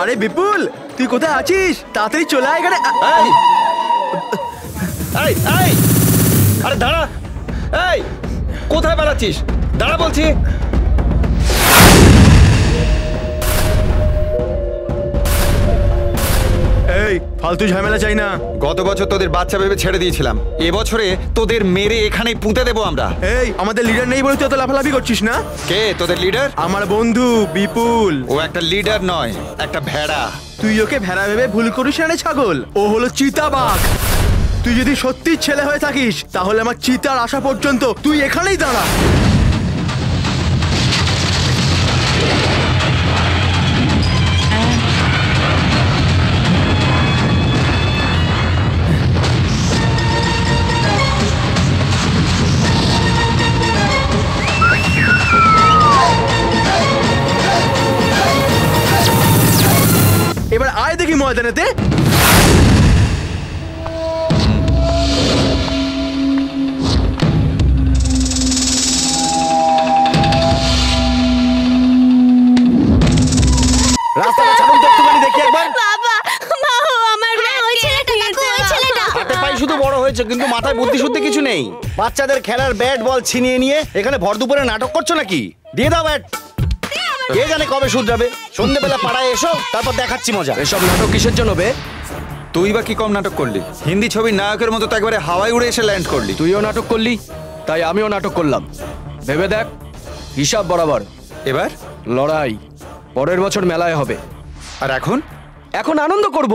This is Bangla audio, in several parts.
আরে বিপুল, তুই কোথায় আছিস? তাড়াতাড়ি চলে আয় এখানে। আরে দাঁড়া, এই কোথায় পালাচ্ছিস? দাঁড়া বলছি। এই ফালতু ঝামেলা চাই না। গত বছর তোদের বাচ্চা ভেবে ছেড়ে দিয়েছিলাম, এবছরে তোদের মেরে এখানেই পুঁতে দেবো আমরা। এই আমাদের লিডার নেই বলে তুই এত লাফালাফি করছিস না? কে তোদের লিডার? আমার বন্ধু বিপুল। ও একটা লিডার নয়, একটা ভেড়া। তুই ওকে ভেড়া ভেবে ভুল করিস না ছাগল, ও হলো চিতাবাঘ। তুই যদি সত্যি ছেলে হয়ে থাকিস তাহলে আমার চিতার আসা পর্যন্ত তুই এখানেই দাঁড়া। এবার আয় দেখি ময়দানেতে। রাস্তাটা ছাড়ুন তো একটুখানি দেখি একবার। বাবা, বাবা আমার ওই ছেলেটা হাতে পায়ে শুধু বড় হয়েছে, কিন্তু মাথায় বুদ্ধি শুদ্ধি কিছু নেই। বাচ্চাদের খেলার ব্যাট বল ছিনিয়ে নিয়ে এখানে ভর দুপুরে নাটক করছো নাকি? দিয়ে দাও ব্যাট। কে জানে কবে শুধরাবে। সন্ধ্যেবেলা পাড়ায় এসো, তারপর দেখাচ্ছি মজা। এসব নাটক কিসের জন্য বে? তুই বা কি কম নাটক করলি? হিন্দি ছবির নায়কের মতো তো একবারে হাওয়ায় উড়ে এসে ল্যান্ড করলি। তুইও নাটক করলি, তাই আমিও নাটক করলাম। ভেবে দেখ, হিসাব বরাবর। এবার লড়াই পরের বছর মেলায় হবে। আর এখন? এখন আনন্দ করব।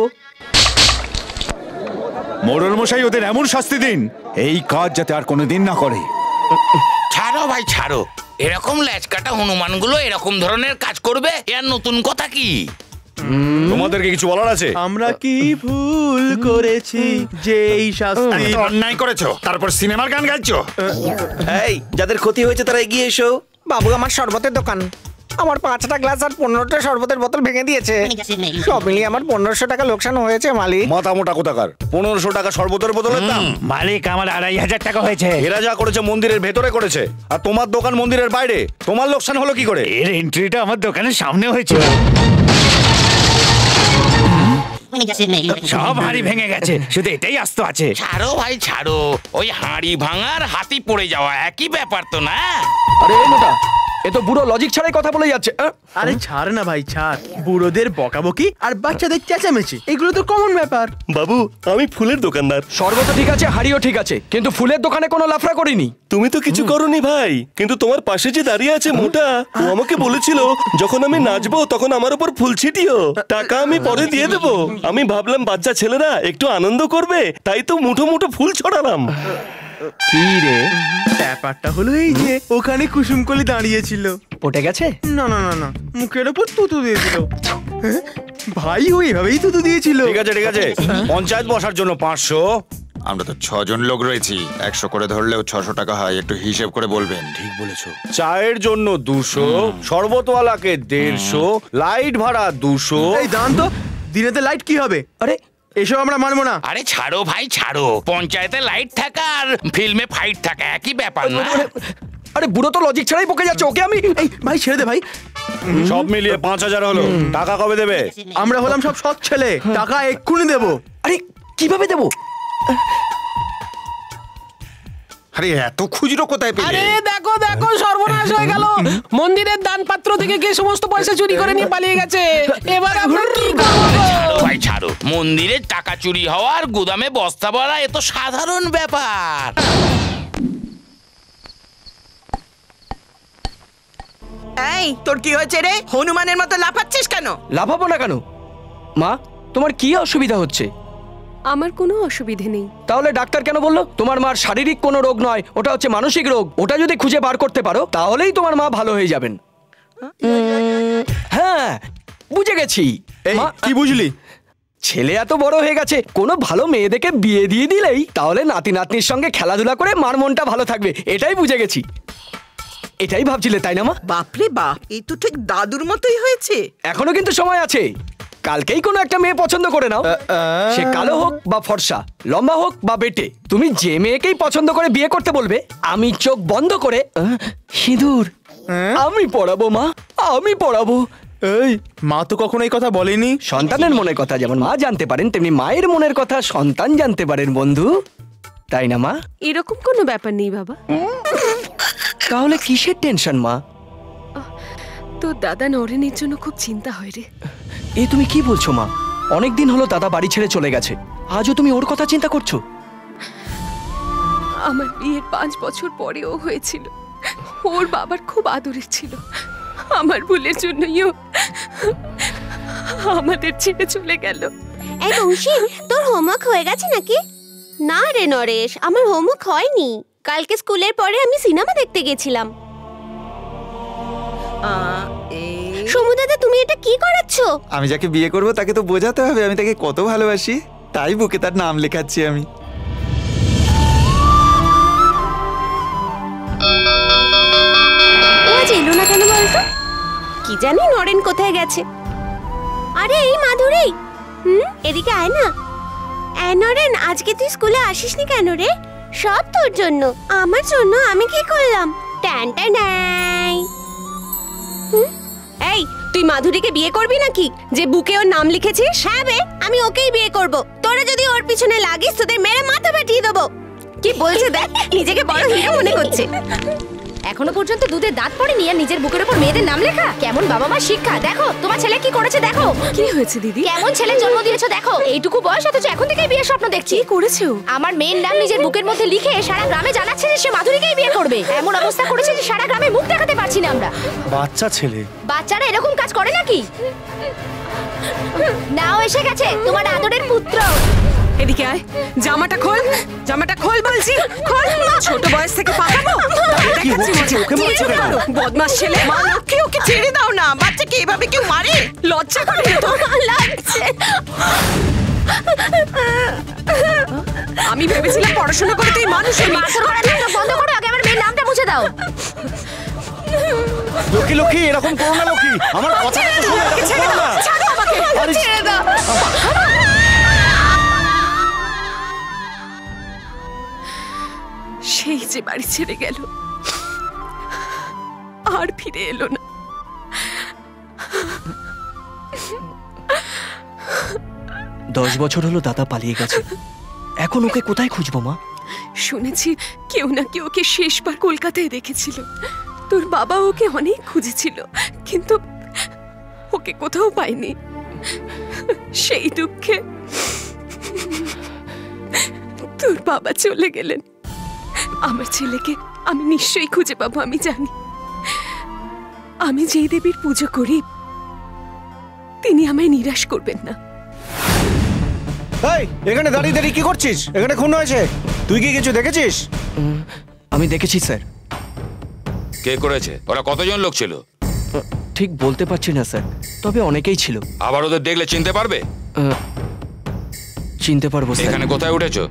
মোড়ল মশাই ওদের এমন শাস্তি দিন, এই কাজ যাতে আর কোনোদিন না করে। ছাড়ো ভাই ছাড়ো, এরকম ল্যাচকাটা হনুমানগুলো এরকম ধরনের কাজ করবে, এর নতুন কথা কি? তোমাদেরকে কিছু বলার আছে? আমরা কি ভুল করেছি যে এই শাস্তি? অন্যায় করেছো, তারপর সিনেমার গান গাইছো। এই যাদের ক্ষতি হয়েছে তারা এগিয়ে এসো। বাবু, আমার শরবতের দোকান, আমার 5টা গ্লাস আর 15টা শরবতের বোতল ভেঙে দিয়েছে। সব মিলিয়ে আমার 1500 টাকা লোকসান হয়েছে মালিক। মাথা মোটা কোথাকার, 1500 টাকা শরবতের বোতলের দাম? মালিক, আমার 2500 টাকা হয়েছে। এরা যা করেছে মন্দিরের ভেতরে করেছে, আর তোমার দোকান মন্দিরের বাইরে। তোমার লোকসান হলো কি করে? এর এন্ট্রিটা আমার দোকানের সামনে হয়েছিল। সব হাঁড়ি ভেঙে গেছে, শুধু এটাই আস্ত আছে। ছাড়ো ভাই ছাড়ো, ওই হাঁড়ি ভাঙার হাতি পড়ে যাওয়া একই ব্যাপার তো না? আরে এই মোটা, এ তো বুড়ো লজিক ছাড়াই কথা বলে যাচ্ছে। আরে ছাড় না ভাই ছাড়। বুড়োদের বকাবকি আর বাচ্চাদের চেঁচামেচি এগুলো তো কমন ব্যাপার। বাবু, আমি ফুলের দোকানদার। শরবত ঠিক আছে, হাড়িও ঠিক আছে, কিন্তু ফুলের দোকানে কোনো লাফড়া করিনি। তুমি তো কিছু করোনি ভাই, কিন্তু তোমার পাশে যে দাঁড়িয়ে আছে মোটা, ও আমাকে বলেছিল যখন আমি নাচবো তখন আমার উপর ফুল ছিটিও, টাকা আমি পরে দিয়ে দেবো। আমি ভাবলাম বাচ্চা ছেলেরা একটু আনন্দ করবে, তাই তো মুঠো মুঠো ফুল ছড়ালাম। কি রে, ব্যাপারটা হলো এই যে ওখানে কুসুমকলি দাঁড়িয়েছিল, পটে গেছে। না না না না, মুখের ওপর তুতু দিয়েছিল। ভাই ও এভাবেই তুতু দিয়েছিল। ঠিক আছে ঠিক আছে, পঞ্চায়েত বসার জন্য 500। আমরা তো 6 জন লোক রয়েছি, 100 করে ধরলেও 600 টাকা হয়, একটু হিসেব করে বলবেন। ঠিক বলেছো। চায়ের জন্য 200, শরবতওয়ালাকে 150, লাইট ভাড়া 200। এই দান তো, দিনেতে লাইট কি হবে? আরে এসব আমরা মানবো না। আরে ছাড়ো ভাই ছাড়ো, পঞ্চায়েতে লাইট থাকা আর ফিল্মে ফাইট থাকা একই ব্যাপার না? আরে বুড়ো তো লজিক ছাড়াই বকে যাচ্ছে, ওকে আমি। এই ভাই ছেড়ে দে ভাই। সব মিলিয়ে 5000 হলো। টাকা কবে দেবে? আমরা হলাম সব সৎ ছেলে, টাকা এক্ষুনি দেবো। আরে কিভাবে দেবো? আরে এত খুচরো কোথায় পেলে? আরে দেখো দেখো, সর্বনাশ হয়ে গেল। মন্দিরের দান পাত্র থেকে কে সমস্ত পয়সা চুরি করে নিয়ে পালিয়ে গেছে। এবার আমরা কি করব? ছাড়ো ভাই ছাড়ো, মন্দিরের টাকা চুরি হওয়া আর গুদামে বস্তা ভরা এ তো সাধারণ ব্যাপার। এই তোর কি হয়েছে রে? হনুমানের মতো লাফাচ্ছিস কেন? লাফাবো না কেন? মা, তোমার কি অসুবিধা হচ্ছে? আমার কোনো অসুবিধে নেই। তাহলে ডাক্তার কেন বললো তোমার মার শারীরিক কোনো রোগ নয়, ওটা হচ্ছে মানসিক রোগ? ওটা যদি খুঁজে বার করতে পারো তাহলেই তোমার মা ভালো হয়ে যাবেন। হ্যাঁ, বুঝে গেছি। কি বুঝলি? ছেলে এত বড় হয়ে গেছে, কোনো ভালো মেয়ে দেখে বিয়ে দিয়ে দিলেই তাহলে নাতি নাতনির সঙ্গে খেলাধুলা করে মার মনটা ভালো থাকবে, এটাই বুঝে গেছি। এটাই ভাবছিলে তাই না মা? বাপরে বাপ, এই তো ঠিক দাদুর মতোই হয়েছে। এখনো কিন্তু সময় আছে, কালকেই কোনো একটা মেয়ে পছন্দ করে নাও। সে কালো হোক বা ফর্সা, লম্বা হোক বা বেটে, তুমি যে মেয়েকেই পছন্দ করে বিয়ে করতে বলবে, আমি চোখ বন্ধ করে সিঁদুর আমি পড়াবো মা, আমি পড়াবো। এই মা তো কখনো এই কথা বলেনি। সন্তানের মনের কথা যেমন মা জানতে পারেন, তেমনি মায়ের মনের কথা সন্তান জানতে পারেন বন্ধু, তাই না মা? এরকম কোনো ব্যাপার নেই বাবা। তাহলে কিসের টেনশন মা? তোর দাদা নরেনের জন্য খুব চিন্তা হয় রে। এ তুমি কি বলছো মা? অনেকদিন হলো দাদা বাড়ি ছেড়ে চলে গেছে, আজও তুমি ওর কথা চিন্তা করছো? আমার বিয়ের 5 বছর পরেও হয়েছিল, ওর বাবার খুব আদরের ছিল। আমার ভুলের জন্যই ও আমাদের ছেড়ে চলে গেল। এই বংশী, তোর হোমওয়ার্ক হয়ে গেছে নাকি? না রে নরেশ, আমার হোমওয়ার্ক হয়নি। কালকে স্কুলের পরে আমি সিনেমা দেখতে গেছিলাম। সমু দাদা, তুমি এটা কি করাচ্ছো? আমি যাকে বিয়ে করব তাকে তো বোঝাতে হবে আমি তাকে কত ভালোবাসি, তাই বুকে তার নাম লেখাচ্ছি আমি। ও আজ এলো না কেন বলতো? কি জানি নরেন কোথায় গেছে। আরে এই মাধুরী, এদিকে আয় না। নরেন, আজকে তুই স্কুলে আসিসনি কেন রে? সব তোর জন্য। আমার জন্য? আমি কি করলাম? ট্যান ট্যান ট্যান। এই, তুই মাধুরীকে বিয়ে করবি নাকি, যে বুকে ওর নাম লিখেছিস? হ্যাঁ বে, আমি ওকেই বিয়ে করব। তোরা যদি ওর পিছনে লাগিস তোদের মেরে মাথা ফাটিয়ে দেবো। কি বলছে দেখ, নিজেকে বড় হিরো মনে করছে। এখনো পর্যন্ত দুধের দাঁত পড়েনি আর নিজের বুকের উপর মেয়েদের নাম লেখা? কেমন বাবা মা শিক্ষা! দেখো তোমার ছেলে কি করেছে, দেখো। কি হয়েছে দিদি? কেমন ছেলে জন্ম দিয়েছো দেখো। এইটুকু বয়স অথচ এখন থেকেই বিয়ের স্বপ্ন দেখছি। কি করেছে ও? আমার মেয়ের নাম নিজের বুকের মধ্যে লিখে সারা গ্রামে জানাচ্ছে যে সে মাধুরীকেই বিয়ে করবে। এমন অবস্থা করেছে যে সারা গ্রামে মুখ দেখাতে পারছি না আমরা। বাচ্চা ছেলে, বাচ্চারা এরকম কাজ করে নাকি? নাও এসে গেছে তোমার আদরের পুত্র। এদিকে আয়, জামাটা খোল, জামাটা খোল বলছি, খোল। ছোট বয়স থেকে পাঠাবো? কি হচ্ছে? ওকে মারছো কেন? বদমাস ছেলে, মা লক্ষ্মী, ওকে ছেড়ে দাও না। বাচ্চাকে এভাবে কেউ মারে? লজ্জা করে না তো? লাগছে। আমি ভেবেছিলাম পড়াশোনা করে তুই মানুষ হবি। মারধর করা বন্ধ করো, আগে আমার মেয়ের নামটা মুছে দাও। লক্ষ্মী লক্ষ্মী, এরকম করো না লক্ষ্মী, আমার কথা তো শোনো, এরকম ছেড়ে করো দাও, না। ছাড়ো আমাকে, ছেড়ে দাও। সেই যে বাড়ি ছেড়ে গেল, আর ফিরে এলো না। 10 বছর হলো দাদা পালিয়ে গেছে, এখন ওকে কোথায় খুঁজবো মা? শুনেছি কেউ নাকি ওকে শেষবার কলকাতায় দেখেছিল। তোর বাবা ওকে অনেক খুঁজেছিল, কিন্তু ওকে কোথাও পায়নি। সেই দুঃখে তোর বাবা চলে গেলেন। আমার ছেলেকে আমি নিশ্চয়ই খুঁজে পাবো, আমি জানি। আমি যেই দেবীর পুজো করি তিনি আমায় নিরাশ করবেন না। এই, এখানে দাঁড়িয়ে দাঁড়িয়ে কি করছিস? এখানে খুন হয়েছে, তুই কি কিছু দেখেছিস? আমি দেখেছি স্যার। কে করেছে? ওরা কতজন লোক ছিল? ঠিক বলতে পারছি না স্যার, তবে অনেকেই ছিল। আবার ওদের দেখলে চিনতে পারবে? চিনতে পারবো স্যার। এখানে কোথায় উঠেছো?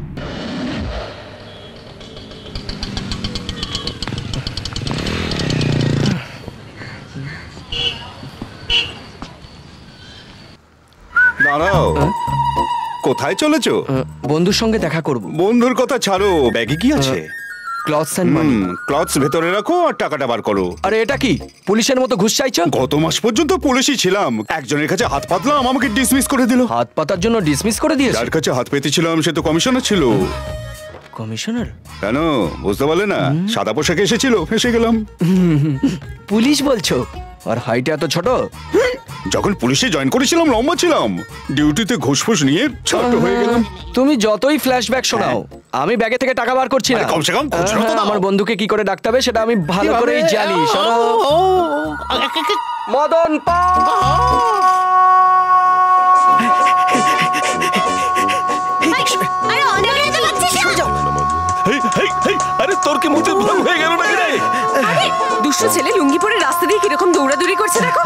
দাঁড়াও, কোথায় চলেছো? বন্ধুর সঙ্গে দেখা করব। বন্ধুর কথা ছাড়ো, ব্যাগে কি আছে? Clothes and money. ক্লথস ভেতরে রাখো আর টাকাটা বার করো। আরে এটা কি পুলিশের মতো ঘুষ চাইছো? গত মাস পর্যন্ত পুলিশই ছিলাম, একজনের কাছে হাত পাতলাম, আমাকে ডিসমিস করে দিল। হাত পাতার জন্য ডিসমিস করে দিয়েছে? যার কাছে হাত পেতেছিলাম সে তো কমিশনার ছিল। কমিশনার? কেন বুঝতে পারলে না? সাদা পোশাকে এসেছিল, ফেসে গেলাম। পুলিশ বলছো? আর হাইটে এত ছোট? যখন পুলিশে জয়েন করেছিলাম লম্বা ছিলাম, ডিউটিতে ঘুষফুস নিয়ে ছোট হয়ে গেলাম। তুমি যতই ফ্ল্যাশব্যাক শোনাও, আমি ব্যাগে থেকে টাকা বার করছি না। কমসে কম খুচরো তো দাও। আমার বন্ধুকে কি করে ডাকতে হবে সেটা আমি ভালো করেই জানি। শোনো, মদন আরে তোর কি মুখে ভ্রম হয়ে গেল নাকি রে? দুষ্ট ছেলে লুঙ্গি পরে রাস্তা দিয়ে কিরকম দৌড়াদৌড়ি করছে দেখো।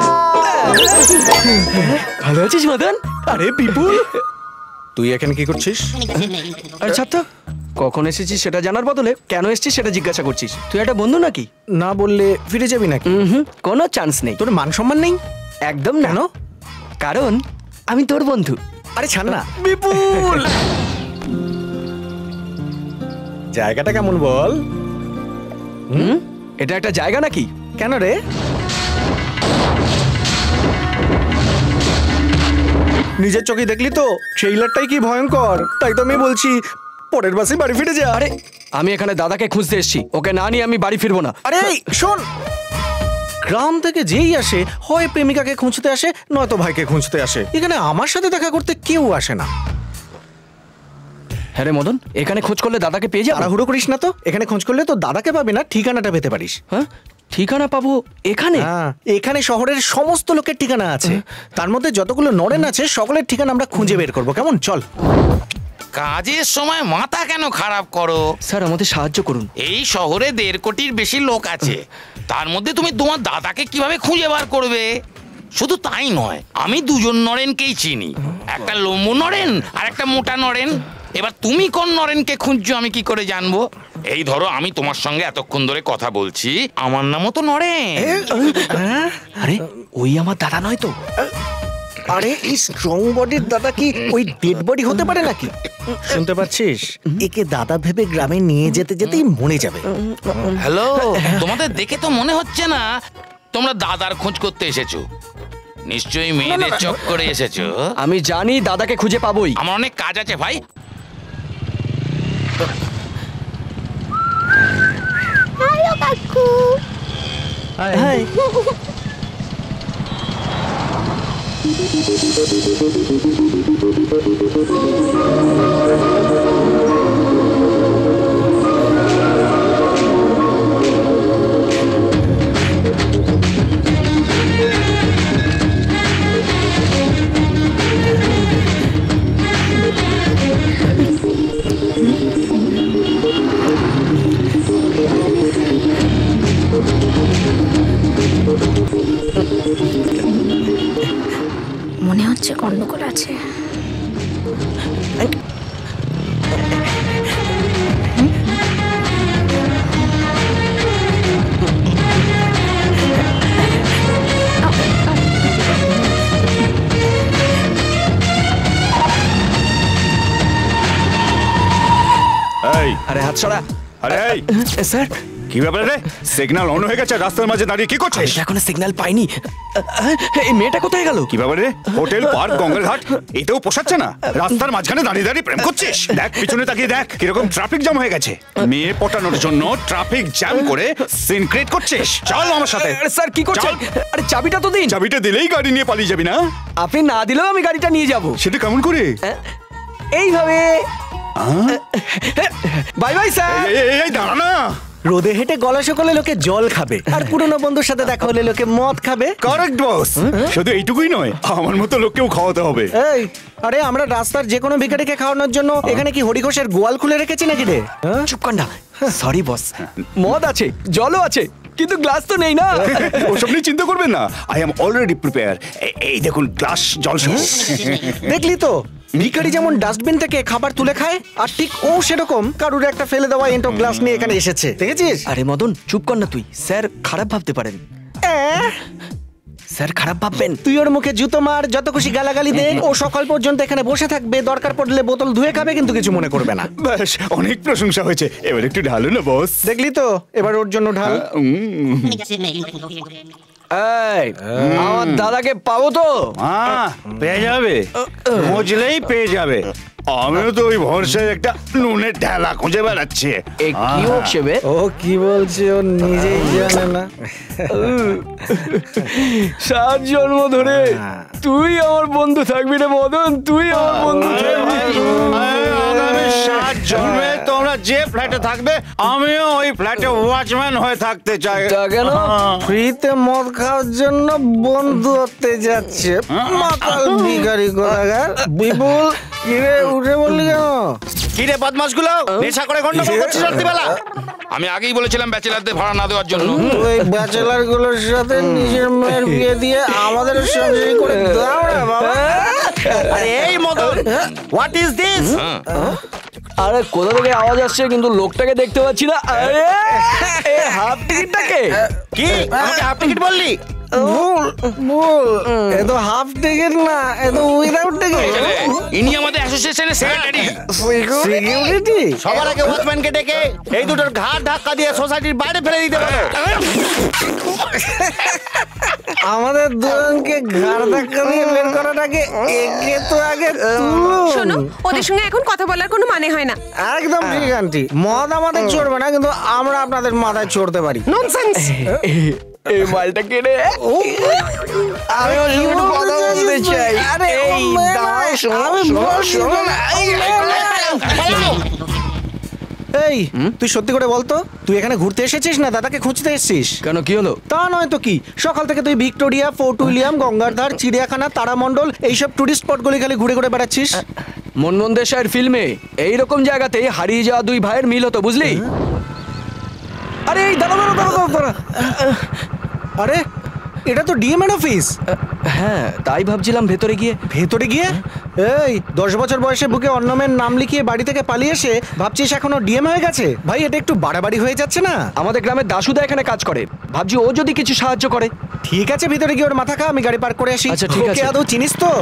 ভালো আছিস মদন? আরে বিপুল, তুই এখানে কি করছিস? আরে ছাত্র, কখন এসেছিস সেটা জানার বদলে কেন এসেছিস সেটা জিজ্ঞাসা করছিস। তুই একটা বন্ধু নাকি? না বললে ফিরে যাবি নাকি? কোনো চান্স নেই। তোর মান সম্মান নেই? একদম না। কারণ আমি তোর বন্ধু। আরে ছাড় না বিপুল। জায়গাটা কেমন বল? এটা একটা জায়গা নাকি? কেন রে? নিজের চোখে দেখলি তো ট্রেইলারটাই কি ভয়ঙ্কর, তাই তো আমি বলছি পরের বাসে বাড়ি ফিরে যা। আরে আমি এখানে দাদাকে খুঁজতে এসেছি, ওকে না নিয়ে আমি বাড়ি ফিরবো না। আরে শোন, গ্রাম থেকে যেই আসে হয় প্রেমিকাকে খুঁজতে আসে নয়তো ভাইকে খুঁজতে আসে, এখানে আমার সাথে দেখা করতে কেউ আসে না। হ্যাঁ রে মদন, এখানে খোঁজ করলে দাদাকে পেয়ে যাবো? তাড়াহুড়ো করিস না তো, এখানে খোঁজ করলে তো দাদাকে পাবি না, ঠিকানাটা পেতে পারিস। হ্যাঁ ঠিকানা পাবো এখানে? হ্যাঁ, এখানে শহরের সমস্ত লোকের ঠিকানা আছে, তার মধ্যে যতগুলো নরেন আছে সকলের ঠিকানা আমরা খুঁজে বের করবো, কেমন? চল। কাজের সময় মাথা কেন খারাপ করো? স্যার আমাদের সাহায্য করুন। এই শহরে 1.5 কোটির বেশি লোক আছে, তার মধ্যে তুমি তোমার দাদাকে কিভাবে খুঁজে বার করবে? শুধু তাই নয়, আমি দুজন নরেনকেই চিনি, একটা লম্বু নরেন আর একটা মোটা নরেন। এবার তুমি কোন নরেনকে খুঁজছো আমি কি করে জানবো? এই ধরো আমি তোমার সঙ্গে এতক্ষণ ধরে কথা বলছি, আমার নামও তো নরেন। আরে ওই আমার দাদা নয় তো? আরে এই স্ট্রং বডির দাদা কি ওই ডেড বডি হতে পারে নাকি? শুনতে পাচ্ছিস? একে দাদা ভেবে গ্রামে নিয়ে যেতে যেতেই মরে যাবে। হ্যালো, তোমাদের দেখে তো মনে হচ্ছে না তোমরা দাদার খোঁজ করতে এসেছো, নিশ্চয়ই মেয়েদের চক্করে এসেছো। আমি জানি দাদাকে খুঁজে পাবোই। আমার অনেক কাজ আছে ভাই। হ্যালো কাকু। হাই। মনে হচ্ছে গন্ডগোল আছে। আরে হাত ছড়া। আরে স্যার কি ব্যাপার রে? সিগন্যাল অন হয়ে গেছে, রাস্তার মাঝে দাঁড়িয়ে কি করছিস? এখনো সিগন্যাল পাইনি। এই মেয়েটা কোথায় গেল? কি ব্যাপার রে? হোটেল, পার্ক, গঙ্গার ঘাট এতেও পোষাচ্ছে না, রাস্তার মাঝখানে দাঁড়িয়ে দাঁড়িয়ে প্রেম করছিস? দেখ পিছনে তাকিয়ে দেখ কিরকম ট্রাফিক জ্যাম হয়ে গেছে। মেয়ে পটানোর জন্য ট্রাফিক জ্যাম করে সিন ক্রিয়েট করছিস। চল আমার সাথে। স্যার কি করছেন? আরে চাবিটা তো দিন। চাবিটা দিলেই গাড়ি নিয়ে পালিয়ে যাবি না? আপনি না দিলেও আমি গাড়িটা নিয়ে যাব। সেটা কেমন করে? এইভাবে। Bye bye sir. এই দাঁড়া না। রোদে হেঁটে গলা শুকলে লোকে জল খাবে, আর পুরনো বন্ধুর সাথে দেখা হলে লোকে মদ খাবে। Correct boss. শুধু এইটুকুই নয়, আমার মতো লোককেও খাওয়াতে হবে। এই আরে আমরা রাস্তার যে কোনো ভিখারিকে খাওয়ানোর জন্য এখানে কি হরিঘোষের গোয়াল খুলে রেখেছি নাকি রে? চুপ কর না। সরি বস, মদ আছে, জলও আছে, কিন্তু গ্লাস তো নেই না। ওসব নিয়ে চিন্তা করবেন না, আই এম অলরেডি প্রিপেয়ার। এই দেখুন গ্লাস জল সহ। দেখলি তো, ভিখারি যেমন ডাস্টবিন থেকে খাবার তুলে খায়, আর ঠিক ও সেরকম কারুর একটা ফেলে দেওয়া এন্টো গ্লাস নিয়ে এখানে এসেছে, দেখেছিস? আরে মদন চুপ কর না তুই, স্যার খারাপ ভাবতে পারেন। স্যার খারাপ ভাববেন। তুই ওর মুখে জুতো মার, যত খুশি গালাগালি দে, ও সকাল পর্যন্ত এখানে বসে থাকবে, দরকার পড়লে বোতল ধুয়ে খাবে, কিন্তু কিছু মনে করবে না। ব্যাস, অনেক প্রশংসা হয়েছে, এবার একটু ঢালো না বস। দেখলি তো, এবার ওর জন্য ঢাল। এই আমার দাদাকে পাবো তো? পেয়ে যাবে, বুঝলেই পেয়ে যাবে। আমিও তো ওই ভরসায় একটা নুনের ঢেলা খুঁজে বেড়াচ্ছি। কি হচ্ছে বে? ও কি বলছে ও নিজেই জানে না। 7 জন্ম ধরে তুই আমার বন্ধু থাকবি রে মদন, তুই আমার বন্ধু থাকবি। আগামী 7 জন্মে তোমরা যে ফ্ল্যাটে থাকবে আমিও ওই ফ্ল্যাটে ওয়াচম্যান হয়ে থাকতে চাই। তা কেন? ফ্রিতে মদ খাওয়ার জন্য বন্ধু হতে যাচ্ছে মাতাল ভিখারি কোথাকার। বিপুল কিরে উঠে বললি কেন? কিরে বদমাশগুলো, নেশা করে গন্ডগোল করছিস রাত্রিবেলা? আমি আগেই বলেছিলাম ব্যাচেলারদের ভাড়া না দেওয়ার জন্য। ওই ব্যাচেলার গুলোর সাথে নিজের মেয়ের বিয়ে দিয়ে আমাদের সঙ্গে করে দাও না বাবা। আরে এই মদন, হোয়াট ইজ দিস? আরে কোথা থেকে আওয়াজ আসছে কিন্তু লোকটাকে দেখতে পাচ্ছি না। আরে এই হাফ টিকিটটাকে কি আমাকে হাফ টিকিট বললি? ভুল এ তো হাফ টিকিট না, এ তো উইদাউট টিকিট। ইনি আমাদের অ্যাসোসিয়েশনের সেক্রেটারি। সিকিউরিটি সবার আগে ওয়াচম্যানকে ডেকে এই দুটোর ঘাট ধাক্কা দিয়ে সোসাইটির বাইরে ফেলে দিতে পারো। আমাদের দুজনকে ঘাড় ধাক্কা দিয়ে বের করাটাকে একে তো আগে শোনো, ওদের সঙ্গে এখন কথা বলার কোনো মানে হয় না। একদম ঠিক আন্টি, মদ আমাদের চড়বে না, কিন্তু আমরা আপনাদের মাথায় চড়তে পারি। ননসেন্স। এই মালটা কেড়ে আমি ওর সঙ্গে একটু কথা বলতে চাই। এই দাও, শোনো। এই তুই সত্যি করে বলতো, তুই এখানে ঘুরতে এসেছিস না দাদাকে খুঁজতে এসেছিস? কেন, কি হলো? তা নয় তো কি, সকাল থেকে তুই ভিক্টোরিয়া, ফোর্ট উইলিয়াম, গঙ্গার ধার, চিড়িয়াখানা, তারামণ্ডল এইসব টুরিস্ট স্পটগুলি খালি ঘুরে ঘুরে বেড়াচ্ছিস। মনমোহন দেশাইয়ের ফিল্মে এইরকম জায়গাতেই হারিয়ে যাওয়া দুই ভাইয়ের মিল হতো, বুঝলি? আরে এই দাঁড়া। আরে এটা তো ডিএমএন অফিস। হ্যাঁ, তাই ভাবছিলাম ভেতরে গিয়ে। এই 10 বছর বয়সে বুকে অন্য মেয়ের নাম লিখিয়ে বাড়ি থেকে পালিয়ে এসে ভাবছিস এখনো ডিএম হয়ে গেছে? ভাই এটা একটু বাড়াবাড়ি হয়ে যাচ্ছে না? আমাদের গ্রামের দাশুদা এখানে কাজ করে, ভাবছি ও যদি কিছু সাহায্য করে। ঠিক আছে, ভিতরে গিয়ে ওর মাথা খা, আমি গাড়ি পার্ক করে আসি। আচ্ছা, ঠিক আছে। ওকে আদৌ চিনিস তো?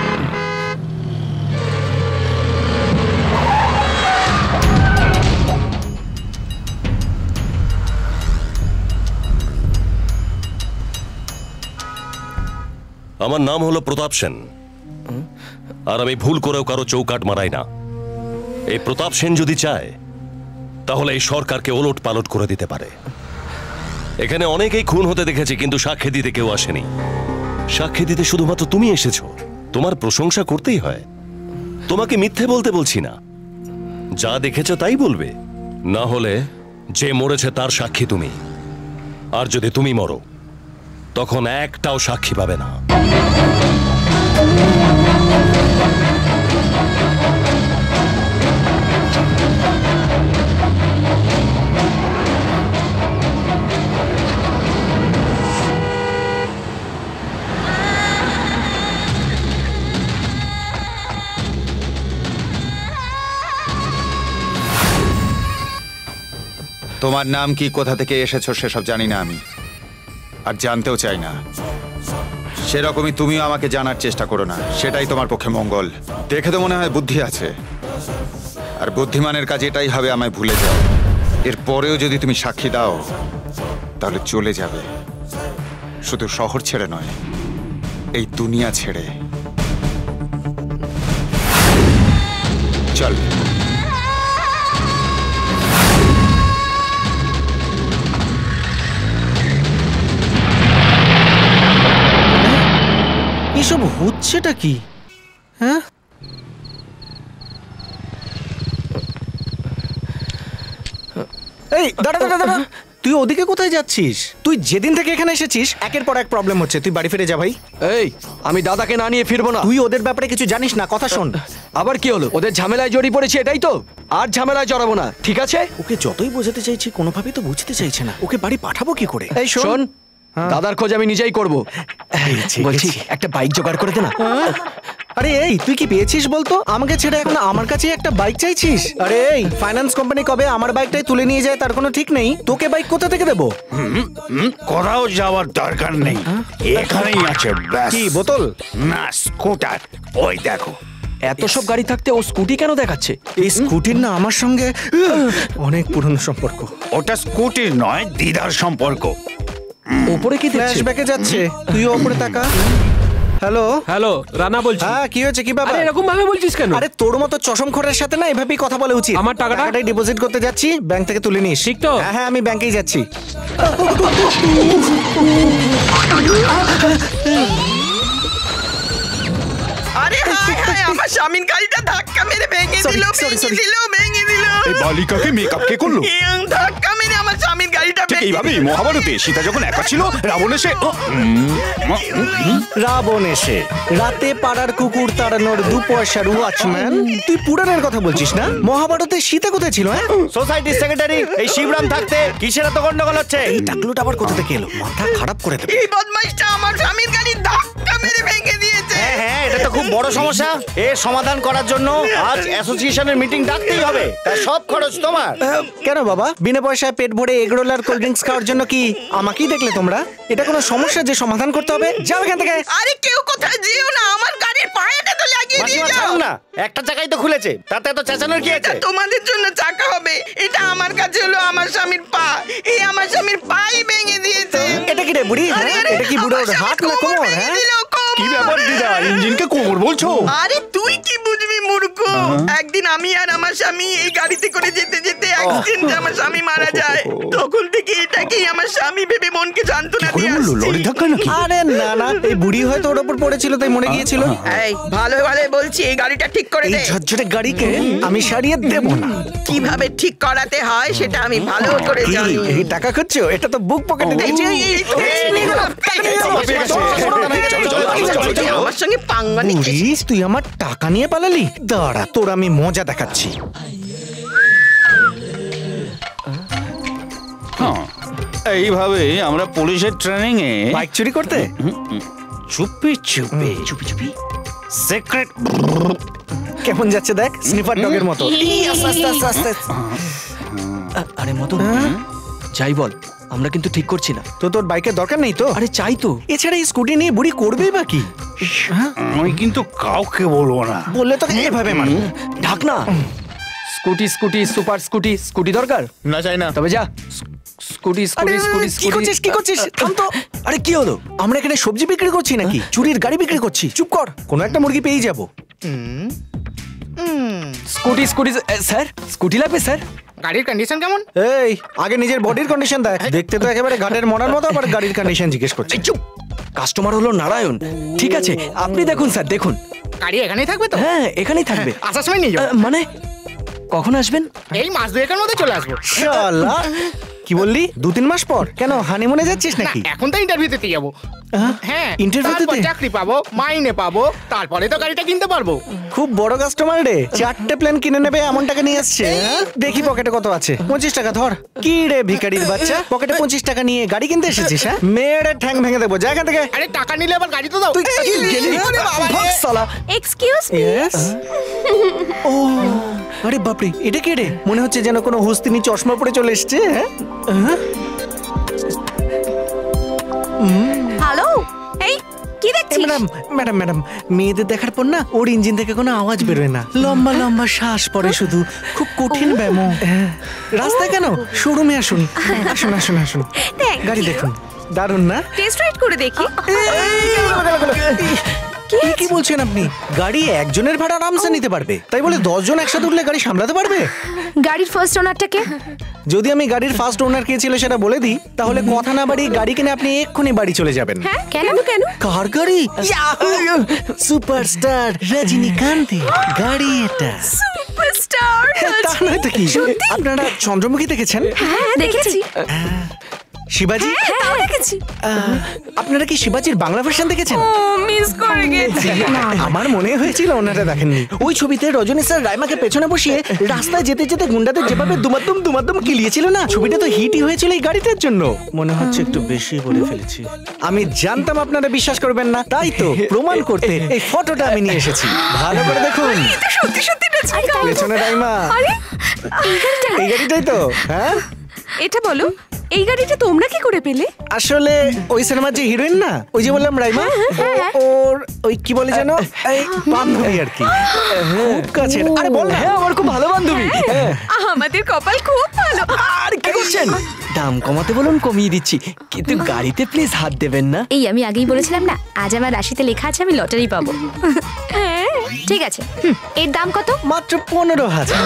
আমার নাম হলো প্রতাপ সেন, আর আমি ভুল করেও কারো চৌকাট মারাই না। এই প্রতাপ সেন যদি চায় তাহলে এই সরকারকে ওলট পালট করে দিতে পারে। এখানে অনেকেই খুন হতে দেখেছি, কিন্তু সাক্ষী দিতে কেউ আসেনি। সাক্ষী দিতে শুধুমাত্র তুমি এসেছো, তোমার প্রশংসা করতেই হয়। তোমাকে মিথ্যে বলতে বলছি না, যা দেখেছো তাই বলবে। না হলে যে মরেছে তার সাক্ষী তুমি, আর যদি তুমি মরো তখন একটাও সাক্ষী পাবে না। তোমার নাম কি, কোথা থেকে এসেছো সেসব জানি না আমি, আর জানতেও চাই না। সেরকমই তুমিও আমাকে জানার চেষ্টা করো না, সেটাই তোমার পক্ষে মঙ্গল। দেখে তো মনে হয় বুদ্ধি আছে, আর বুদ্ধিমানের কাজ এটাই হবে আমায় ভুলে যাও। এরপরেও যদি তুমি সাক্ষী দাও তাহলে চলে যাবে, শুধু শহর ছেড়ে নয়, এই দুনিয়া ছেড়ে। চল। এসব হচ্ছেটা কি? হ্যাঁ, এই দাঁড়া, তুই ওদিকে কোথায় যাচ্ছিস? তুই যেদিন থেকে এখানে এসেছিস একের পর এক প্রবলেম হচ্ছে, তুই বাড়ি ফিরে যা ভাই। এই, আমি দাদাকে না নিয়ে ফিরবো না। তুই ওদের ব্যাপারে কিছু জানিস না, কথা শোন। আবার কি হলো? ওদের ঝামেলায় জড়িয়ে পড়েছি, এটাই তো। আর ঝামেলায় জড়াবো না, ঠিক আছে? ওকে যতই বোঝাতে চাইছি কোনোভাবেই তো বুঝতে চাইছে না, ওকে বাড়ি পাঠাবো কি করে? এই শোন, দাদার খোঁজ আমি নিজেই করবো। বলছি একটা বাইক জোগাড় করে দে না। আরে এই, তুই কি পেয়েছিস বলতো? আমাকে ছেড়ে এখন আমার কাছে একটা বাইক চাইছিস? আরে এই, ফাইন্যান্স কোম্পানি কবে আমার বাইকটাই তুলে নিয়ে যায় তার কোনো ঠিক নেই। তোকে বাইক কোথা থেকে দেবো? কোথাও যাওয়ার দরকার নেই, এখানেই আছে। কি বোতল? না, স্কুটার। ওই দেখো। এত সব গাড়ি থাকতে ও স্কুটি কেন দেখাচ্ছে? এই স্কুটির না আমার সঙ্গে অনেক পুরনো সম্পর্ক। ওটা স্কুটির নয়, দিদার সম্পর্ক। ওপরে কি দেখছিস? ফ্ল্যাশব্যাকে যাচ্ছে, তুইও ওপরে তাকা। হ্যালো, রানা বলছি। হ্যাঁ, কি হয়েছে, কি ব্যাপার? আরে এরকম ভাবে বলছিস কেন? আরে তোর মতো চশমখোরের সাথে না এভাবেই কথা বলা উচিত। আমার টাকাটাই ডিপোজিট করতে যাচ্ছি, ব্যাংক থেকে তুলে নিস। ঠিক তো? হ্যাঁ, আমি ব্যাংকেই যাচ্ছি। আরে হায় হায়, আমার স্বামীর গাড়িটা ধাক্কা মেরে ভেঙে দিল। এই বালিকাকে মেকআপ কে করলো? ধাক্কা মেরে আমার স্বামীর গাড়িটা ঠিক এইভাবে মহাভারতে সীতা যখন একা ছিল, রাবণ এসে রাতে পাড়ার কুকুর তাড়ানোর 2 পয়সার ওয়াচম্যান। তুই পুরাণের কথা বলছিস না? মহাভারতে সীতা কোথায় ছিল? হ্যাঁ, সোসাইটির সেক্রেটারি এই শিবরাম থাকতে কিসের এত গন্ডগোল হচ্ছে? এই টাকলুটা আবার কোথা থেকে এলো? মাথা খারাপ করে দেবে। এই বদমাইশটা আমার স্বামীর গাড়ি ধাক্কা মেরে ভেঙে দিয়েছে। হ্যাঁ, এটা তো খুব বড় সমস্যা। এর সমাধান করার জন্য আজ অ্যাসোসিয়েশনের মিটিং ডাকতেই হবে। তাই সব খরচ তোমার। কেন বাবা, বিনা পয়সায় পেট ভরে এগরোল আর কোল্ড ড্রিঙ্কস খাওয়ার জন্য কি আমাকেই দেখলে তোমরা? এটা কোনো সমস্যা যে সমাধান করতে হবে? যাও এখান থেকে। আরে কেউ কোথায় যেও না, আমার গাড়ির পায়াটা তো লাগিয়ে দিয়ে মাসিমা, যাও ছাড়ুন না, একটা চাকাই তো খুলেছে, তাতে এত চেঁচানোর কি আছে? তোমাদের জন্য চাকা হবে। এটা আমার কাছে হলো আমার স্বামীর পা। এই আমার স্বামীর পাই ভেঙে দিয়েছে। এটা কি রে বুড়ি? হ্যাঁ, এটা কি বুড়োর হাত না কোমর? হ্যাঁ, কি ব্যাপার দিদা, ইঞ্জিনকে কোমর বলছো? আরে তুই কি বুঝবি মূর্খ। একদিন আমি আর আমার স্বামী এই গাড়িতে করে যেতে যেতে অ্যাক্সিডেন্টে আমার স্বামী মারা যায়। তখন থেকে এটাকেই আমার স্বামী ভেবে মনকে সান্ত্বনা দিয়ে আসছি। আরে না না, এই বুড়ি হয়তো ওর উপর পড়েছিল তাই মরে গিয়েছিল। এই ভালো ভালো বলছি, এই গাড়িটা ঠিক করে এই দে। ঝরঝরে গাড়িকে আমি সারিয়ে দেব না। কিভাবে ঠিক করাতে হয় সেটা আমি ভালো করে কি, জানি। এই টাকা খুঁজছো? এটা তো বুক পকেটে দেখছি। আমার সঙ্গে পাঙ্গা নিচ্ছিস। বুড়ি, তুই আমার টাকা নিয়ে পালালি? দাঁড়া, তোর আমি মজা দেখাচ্ছি। এইভাবে আমরা পুলিশের ট্রেনিং এ বাইক চুরি করতে চুপি চুপি চুপি সিক্রেট কেমন যাচ্ছে দেখ, স্নিফার ডগের মতো। আস্তে আস্তে আস্তে। আরে মতন, যাই বল, আমরা কিন্তু ঠিক করছি না। তো তোর বাইকের দরকার নেই তো? আরে চাই তো। এছাড়া এই স্কুটি নিয়ে বুড়ি করবেই বা কি? আমি কিন্তু কাউকে বলবো না। বললে তো এভাবে মারবো। ঢাক না। Scooty scooty super scooty, scooty দরকার না, চাই না। তবে যা। স্কুটি স্কুটি স্কুটি কি করছিস, কি করছিস? থাম তো। আরে কি হলো? আমরা এখানে সবজি বিক্রি করছি নাকি চুরির গাড়ি বিক্রি করছি? চুপ কর, কোনো একটা মুরগি পেয়ে যাবো। স্কুটি স্কুটি স্যার, স্কুটি লাগবে স্যার। গাড়ির কন্ডিশন কেমন? এই আগে নিজের বডির কন্ডিশন দেখ। দেখতে তো একেবারে ঘাটের মরার মতো, আবার গাড়ির কন্ডিশন জিজ্ঞেস করছি। চুপ। কাস্টমার হলো নারায়ণ। ঠিক আছে, আপনি দেখুন স্যার, দেখুন। গাড়ি এখানেই থাকবে তো? হ্যাঁ, এখানেই থাকবে। আসার সময় নিয়ে যাও। মানে কখন আসবেন? এই মাস দুয়েকের মধ্যে চলে আসবো। শালা, কি বললি? 2-3 মাস পর? কেন, হানিমুনে যাচ্ছিস নাকি? এখন তো ইন্টারভিউ দিতে যাবো। হ্যাঁ, ইন্টারভিউ তারপর দিতে? চাকরি পাবো, মাইনে পাবো, তারপরে তো গাড়িটা কিনতে পারবো। খুব বড় কাস্টমার রে, 4টে প্লেন কিনে নেবে এমন টাকা নিয়ে আসছে। হ্যাঁ? দেখি পকেটে কত আছে। 25 টাকা ধর। কি রে ভিখারির বাচ্চা, পকেটে 25 টাকা নিয়ে গাড়ি কিনতে এসেছিস? হ্যাঁ, মেয়ের ঠ্যাং ভেঙে দেবো, যা এখান থেকে। আরে টাকা নিলে আবার গাড়ি তো দাও। তুই গেলি? ভাগ শালা। Excuse me. Yes? ও, আরে বাপরে, এটা কে রে? মনে হচ্ছে যেন কোনো হুস্তিনি চশমা পরে চলে এসছে। হ্যাঁ, হ্যালো, এই কি দেখছিস? ম্যাডাম ম্যাডাম ম্যাডাম, মেয়েদের দেখার পর না ওর ইঞ্জিন থেকে কোনো আওয়াজ বেরোয় না, লম্বা লম্বা শ্বাস পড়ে শুধু, খুব কঠিন ব্যায়াম। রাস্তায় কেন, শোরুমে আসুন। আসুন আসুন আসুন, গাড়ি দেখুন, দারুণ না? টেস্ট রাইড করে দেখি। কি বলছেন আপনি? গাড়ি একজনের ভাড়া আরামসে নিতে পারবে, তাই বলে 10 জন একসাথে উঠলে গাড়ি সামলাতে পারবে? গাড়ির ফার্স্ট ওনারটাকে? যদি আমি গাড়ির ফার্স্ট ওনার কে ছিল সেটা বলে দিই, তাহলে কথা না বাড়ি গাড়ি কিনে আপনি এক্ষুনি বাড়ি চলে যাবেন। হ্যাঁ, কেন কেন? কার গাড়ি? সুপারস্টার রজনীকান্ত গাড়ি এটা। সুপারস্টার। তা নয় তো কি? আপনারা চন্দ্রমুখী দেখেছেন? হ্যাঁ, দেখেছি। শিবাজি? হ্যাঁ, তাও দেখেছি। আপনারা কি শিবাজির বাংলা ভার্সন দেখেছেন? ও, মিস করে গেছি। আমার মনে হয়েছিল ওনারা দেখেননি। ওই ছবিতে রজনী স্যার রাইমাকে পেছনে বসিয়ে রাস্তায় যেতে যেতে গুন্ডাদের যেভাবে দুমাদ্দুম দুমাদ্দুম কিলিয়েছিল না, ছবিটা তো হিটই হয়েছিল এই গাড়িটার জন্য। মনে হচ্ছে একটু বেশি বলে ফেলেছি। আমি জানতাম আপনারা বিশ্বাস করবেন না, তাই তো প্রমাণ করতে এই ফটোটা আমি নিয়ে এসেছি। ভালো করে দেখুন, এটা সত্যি সত্যি রজনীকান্ত। পেছনে রাইমা। আরে, এই গাড়িটাই তো? হ্যাঁ, এটা বলো, এই গাড়িটা তোমরা কি করে পেলে? আসলে ওই সিনেমার যে হিরোইন না, ওই যে বললাম রাইমা, ওর ওই কি বলে যেন, এই বান্ধবী আর কি, খুব কাছের। আরে বল না। হ্যাঁ, আমার খুব ভালো বান্ধবী। আমাদের কপাল খুব ভালো। আর কি করছেন? দাম কমাতে বলুন, কমিয়ে দিচ্ছি, কিন্তু গাড়িতে প্লিজ হাত দেবেন না। এই আমি আগেই বলেছিলাম না, আজ আমার রাশিতে লেখা আছে আমি লটারি পাবো। ঠিক আছে, এর দাম কত? মাত্র 15,000।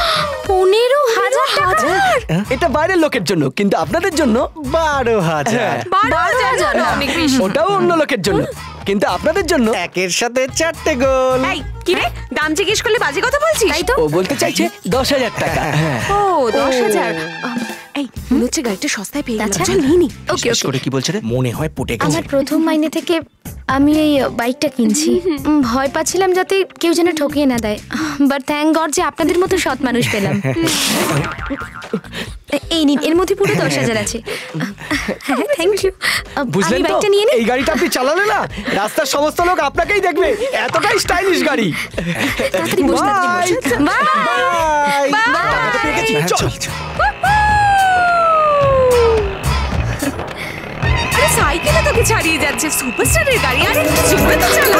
15,000 টাকা? এটা বাইরের লোকের জন্য, কিন্তু আপনাদের জন্য 12,000। 12,000 অনেক বেশি। ওটাও অন্য লোকের জন্য, কিন্তু আপনাদের জন্য একের সাথে 4টে গোল। এই কি রে, দাম জিজ্ঞেস করলে বাজে কথা বলছিস? তাই তো। ও বলতে চাইছে 10,000 টাকা। ও, 10,000। এই মনে হচ্ছে গাড়িটা সস্তায় পেয়ে গেলাম, চল নিয়ে নি। ওকে ওকে। করে কি বলছে রে? মনে হয় পটে গেছে। আমার প্রথম মাইনে থেকে আমি এই বাইকটা কিনছি। ভয় পাচ্ছিলাম যাতে কেউ যেন ঠকিয়ে না দেয়, বাট থ্যাঙ্ক গড যে আপনাদের মতো সৎ মানুষ পেলাম। এই নিন, এর মধ্যে পুরো 10,000 আছে। Thank you. বুঝলেন তো, বাইকটা নিয়ে নিন। এই গাড়িটা আপনি চালালে না, রাস্তার সমস্ত লোক আপনাকেই দেখবে, এতটাই স্টাইলিশ গাড়ি। তাড়াতাড়ি বসে বাই। বাই। টাকাটা পেয়ে গেছি, চল। আরে সাইকেলে তোকে ছাড়িয়ে যাচ্ছে সুপারস্টারের গাড়ি। আরে জোরে তো চালা।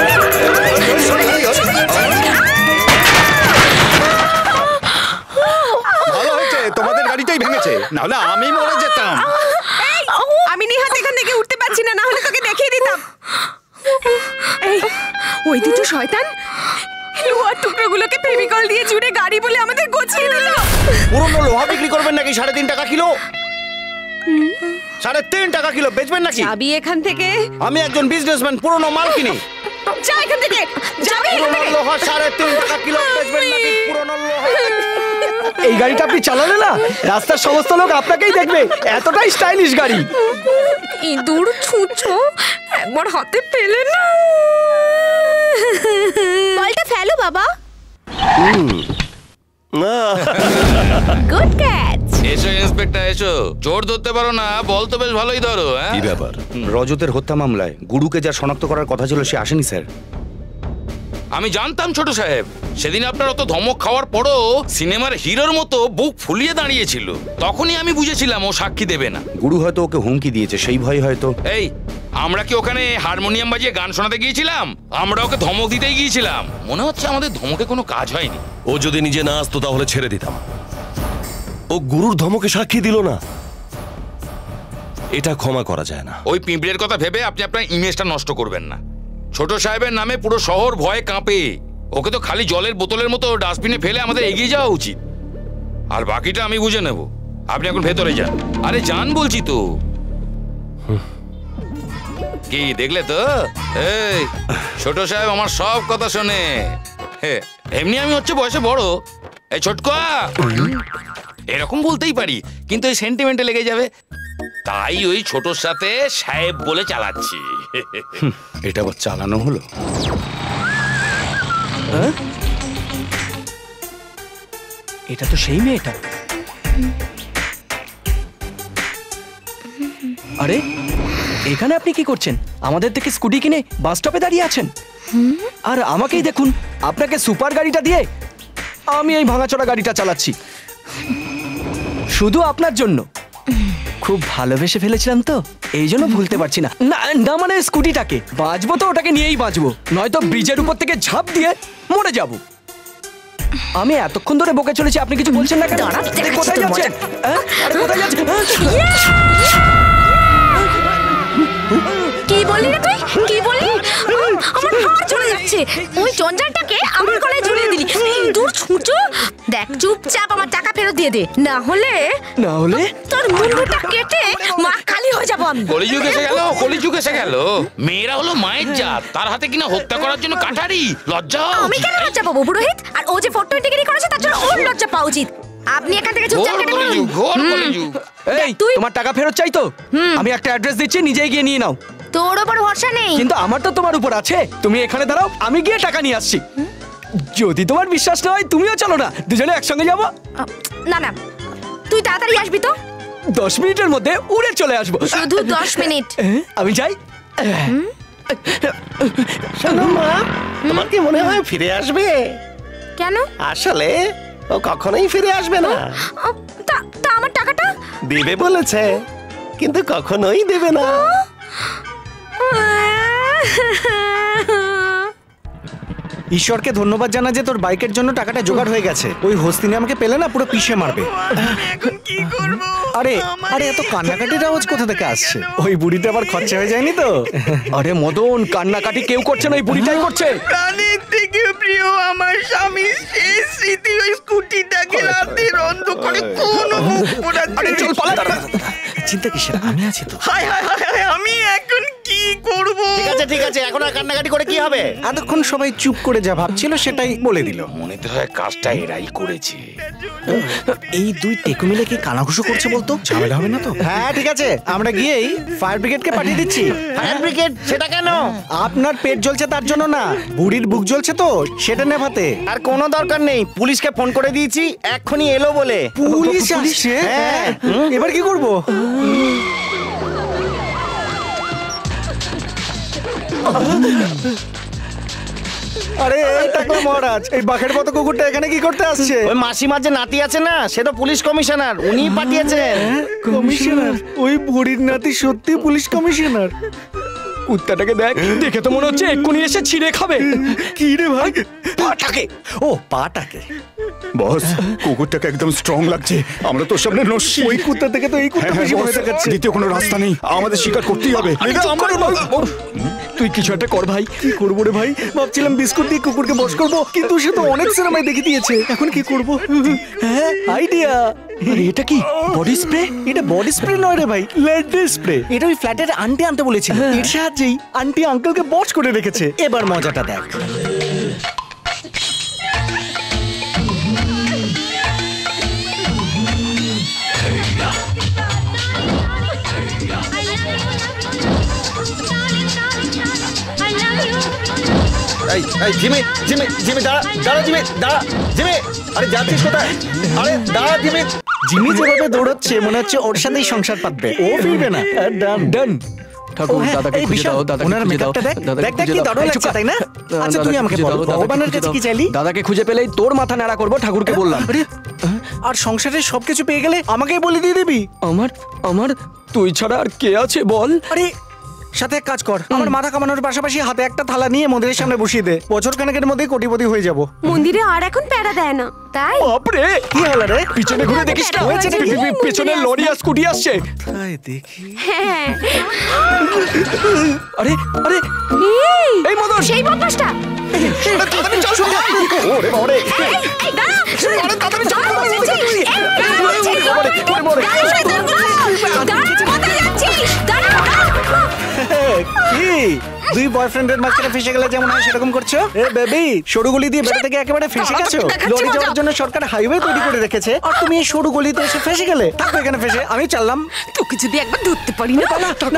ভালো হয়েছে তোমাদের গাড়িটাই ভেঙেছে, নাহলে আমি মরে যেতাম। আমি নিহাত এখান থেকে উঠতে পারছি না, না হলে তোকে দেখিয়ে দিতাম। এই ওই দুটো শয়তান লোহার টুকরোগুলোকে ফেভিকল দিয়ে জুড়ে গাড়ি বলে আমাদের গোছিয়ে দিল। পুরনো লোহা বিক্রি করবেন নাকি 3.5 টাকা কিলো? 3.5 টাকা কিলো বেচবেন নাকি? যাবি এখান থেকে। আমি একজন বিজনেসম্যান, পুরনো মাল কিনি। যা এখান থেকে, যাবি এখান পুরনো থেকে। লোহা 3.5 টাকা কিলো বেচবেন নাকি? পুরনো লোহা। এই গাড়িটা আপনি চালালে না, রাস্তার সমস্ত লোক আপনাকেই দেখবে, এতটাই স্টাইলিশ গাড়ি। ইঁদুর ছুঁচো একবার হাতে পেলে না। বলটা ফেলো বাবা। Good catch. এসো ইন্সপেক্টর এসো। চোর ধরতে পারো না, বল তো বেশ ভালোই ধরো। কি ব্যাপার? রজতের হত্যা মামলায় গুরুকে যা শনাক্ত করার কথা ছিল সে আসেনি স্যার। আমি জানতাম ছোট সাহেব, সেদিন আপনার অত ধমক খাওয়ার পরও সিনেমার হিরোর মতো বুক ফুলিয়ে দাঁড়িয়েছিল। তখনই আমি বুঝেছিলাম ও সাক্ষী দেবে না। গুরু হয়তো ওকে হুমকি দিয়েছে, সেই ভয় হয়তো। এই আমরা কি ওখানে হারমোনিয়াম বাজিয়ে গান শোনাতে গিয়েছিলাম? আমরা ওকে ধমক দিতেই গিয়েছিলাম। মনে হচ্ছে আমাদের ধমকে কোনো কাজ হয়নি। ও যদি নিজে না আসতো তাহলে ছেড়ে দিতাম। ও গুরুর ধমকে সাক্ষী দিল না, এটা ক্ষমা করা যায় না। ওই পিঁপড়ের কথা ভেবে আপনি আপনার ইমেজটা নষ্ট করবেন না। ছোট সাহেবের নামে পুরো শহর ভয়ে কাঁপে। ওকে তো খালি জলের বোতলের মতো ডাস্টবিনে ফেলে আমাদের এগিয়ে যাওয়া উচিত। আর বাকিটা আমি বুঝে নেব। আপনি এখন ভেতরে যান। আরে যান বলছি তো। কি দেখলে তো? এই ছোট সাহেব আমার সব কথা শোনে। এমনি আমি হচ্ছে বয়সে বড়। এই ছোটকা, এরকম বলতেই পারি, কিন্তু এই সেন্টিমেন্টে লেগে যাবে, তাই ওই ছোটর সাথে সাহেব বলে চালাচ্ছি। এটা আবার চালানো হলো? এটা তো সেই মেয়েটা। আরে এখানে আপনি কি করছেন? আমাদের থেকে স্কুটি কিনে বাস স্টপে দাঁড়িয়ে আছেন। আর আমাকেই দেখুন, আপনাকে সুপার গাড়িটা দিয়ে আমি এই ভাঙাচোরা গাড়িটা চালাচ্ছি শুধু আপনার জন্য। খুব ভালোবেসে ফেলেছিলাম তো, এই জন্য ভুলতে পারছি না। না না, মানে স্কুটিটাকে বাঁচবো তো ওটাকে নিয়েই বাঁচবো, নয়তো ব্রিজের উপর থেকে ঝাঁপ দিয়ে মরে যাব। আমি এতক্ষণ ধরে বকে চলেছি, আপনি কিছু বলছেন না কেন? কোথায় যাচ্ছেন? আরে কোথায় যাচ্ছেন? কি বললি রে তুই? কি বললি? আমার হাড় চলে যাচ্ছে। ওই জঞ্জালটাকে আমার গলায় ঝুলিয়ে দিলি। ইঁদুর ছুঁচো। দেখ, চুপচাপ আমার টাকা ফেরত দিয়ে দে, না হলে তোর মুন্ডুটা কেটে মা খালি হয়ে যাবো আমি। কলিযুগ এসে গেল, কলিযুগ এসে গেল। মেয়েরা হলো মায়ের জাত, তার হাতে কিনা হত্যা করার জন্য কাটারি। লজ্জা হওয়া আমি উচিত। কেন লজ্জা পাবো পুরোহিত? আর ও যে 420 গিরি করেছে তার জন্য ওর লজ্জা পাওয়া উচিত। আপনি এখান থেকে চুপচাপ কেটে পড়ুন। এই তোমার টাকা ফেরত চাই তো? আমি একটা অ্যাড্রেস দিচ্ছি, নিজেই গিয়ে নিয়ে নাও। তোর উপর ভরসা নেই। কিন্তু আমার তো তোমার উপর আছে। তুমি এখানে দাঁড়াও, আমি গিয়ে টাকা নিয়ে আসছি। যদি তোমার বিশ্বাস না হয় তুমিও চলো না, দুজনে একসঙ্গে যাবো। না না, তুই তাড়াতাড়ি আসবি তো। 10 মিনিটের মধ্যে উড়ে চলে আসবো। শুধু 10 মিনিট। আমি যাই। শোনো মা, তোমার কি মনে হয় ফিরে আসবে? কেন? আসলে ও কখনোই ফিরে আসবে না। তা আমার টাকাটা দিবে বলেছে, কিন্তু কখনোই দেবে না। ঈশ্বরকে ধন্যবাদ জানা যে তোর বাইকের জন্য টাকাটা জোগাড় হয়ে গেছে। ওই হস্তিনী আমাকে পেলে না পুরো পিষে মারবে। আরে আরে, এত কান্নাকাটির আওয়াজ কোথা থেকে আসছে? ওই বুড়িটা আবার খরচা হয়ে যায়নি তো? আরে মদন, কান্নাকাটি কেউ করছে না, ওই বুড়িটাই করছে। প্রাণের থেকে প্রিয় আমার স্বামী শেষ স্মৃতি ওই স্কুটিটাকে রাতের অন্ধকারে কোনো মুখ পোড়াচ্ছে। চিন্তা কিসের, আমি আছি তো। হায় হায় হায় হায়, আমি এখন কি করব? ঠিক আছে এখন আর কান্নাকাটি করে কি হবে? এতক্ষণ সবাই চুপ করে যা ভাবছিল সেটাই বলে দিল। মনে তো হয় কাজটা এরাই করেছে। এই দুই টেকু মিলে কি কানাঘুষো করছে বলতো? ঝামেলা হবে না তো? হ্যাঁ ঠিক আছে, আমরা গিয়েই ফায়ার ব্রিগেডকে পাঠিয়ে দিচ্ছি। Fire brigade? সেটা কেন? আপনার পেট জ্বলছে তার জন্য না, বুড়ির বুক জ্বলছে তো সেটা নেভাতে। আর কোনো দরকার নেই, পুলিশকে ফোন করে দিয়েছি, এক্ষুনি এলো বলে। পুলিশ আসছে? হ্যাঁ। এবার কি করব? আরে টাকলা মহারাজ, এই বাঘের মতো কুকুরটা এখানে কি করতে আসছে? ওই মাসিমার যে নাতি আছে না, সে তো পুলিশ কমিশনার, উনিই পাঠিয়েছেন। কমিশনার? ওই বুড়ির নাতি সত্যি পুলিশ কমিশনার? কুত্তাটাকে দেখ, দেখে তো মনে হচ্ছে এক্ষুনি এসে ছিঁড়ে খাবে। কি রে ভাই? পাটাকে? ও পাটাকে। বস, কুকুরটাকে একদম স্ট্রং লাগছে। আমরা তোর সামনে নস্যি। ওই কুত্তা থেকে তো এই কুত্তা বেশি ভয় দেখাচ্ছে। দ্বিতীয় কোনো রাস্তা নেই, আমাদের স্বীকার করতেই হবে। তুই কিছু একটা কর ভাই। কি করবো রে ভাই? ভাবছিলাম বিস্কুট দিয়ে কুকুরকে বশ করবো, কিন্তু সে তো অনেক সিনেমায় দেখে দিয়েছে। এখন কি করবো? হ্যাঁ, আইডিয়া। এটা কি বডি স্প্রে? এটা বডি স্প্রে নয় রে ভাই, লেড স্প্রে। এটা ওই ফ্ল্যাটের আন্টি আনতে বলেছিল, এর সাহায্যেই আন্টি আঙ্কেলকে বশ করে রেখেছে। এবার মজাটা দেখ। এই জিমি জিমি জিমি দাঁড়া দাঁড়া জিমি দাঁড়া জিমি, আরে যাচ্ছিস কোথায়? আরে দাঁড়া জিমি। জিমি যেভাবে দৌড়চ্ছে মনে হচ্ছে ওর সাথেই সংসার পাতবে, ও ফিরবে না। ডান ডান। ঠাকুর দাদাকে খুঁজে দাও, দাদাকে খুঁজে দাও, দাদাকে খুঁজে দাও। লাগছে তাই না? আচ্ছা তুই আমাকে বল, ভগবানের কাছে কি চাইলি? দাদাকে খুঁজে পেলেই তোর মাথা নাড়া করব, ঠাকুরকে বললাম। আর সংসারের সবকিছু পেয়ে গেলে আমাকেই বলে দিয়ে দিবি? আমার তুই ছাড়া আর কে আছে বল? আরে সাথে এক কাজ কর, আমার মাথা কামানোর পাশাপাশি হাতে একটা থালা নিয়ে মন্দিরের সামনে বসিয়ে দে। বছর খানেকের মধ্যেই কোটিপতি হয়ে যাব। মন্দিরে আর এখন প্যারা দেয় না, তাই? বাপরে কি হলো রে? পিছনে ঘুরে দেখিস না, হয়েছে পেছনে লরি আর স্কুটি আসছে। তাই দেখি। হ্যাঁ। আরে আরে এই মদন, সেই বদমাশটা। তাড়াতাড়ি চল শুন। ওরে বাবারে, এই দাঁড়া, আরে তাড়াতাড়ি চল। কি দুই বয়ফ্রেন্ডের মাঝখানে ফেসে গেলে যেমন হয় সেরকম করছো? এ বেবি, সরু গলি দিয়ে বেড়া থেকে একেবারে ফেসে গেছো। লরি যাওয়ার জন্য সরকার হাইওয়ে তৈরি করে রেখেছে, আর তুমি এই সরু গলিতে এসে ফেসে গেলে। থাকো এখানে ফেসে, আমি চললাম। তোকে যদি একবার ধরতে পারি না।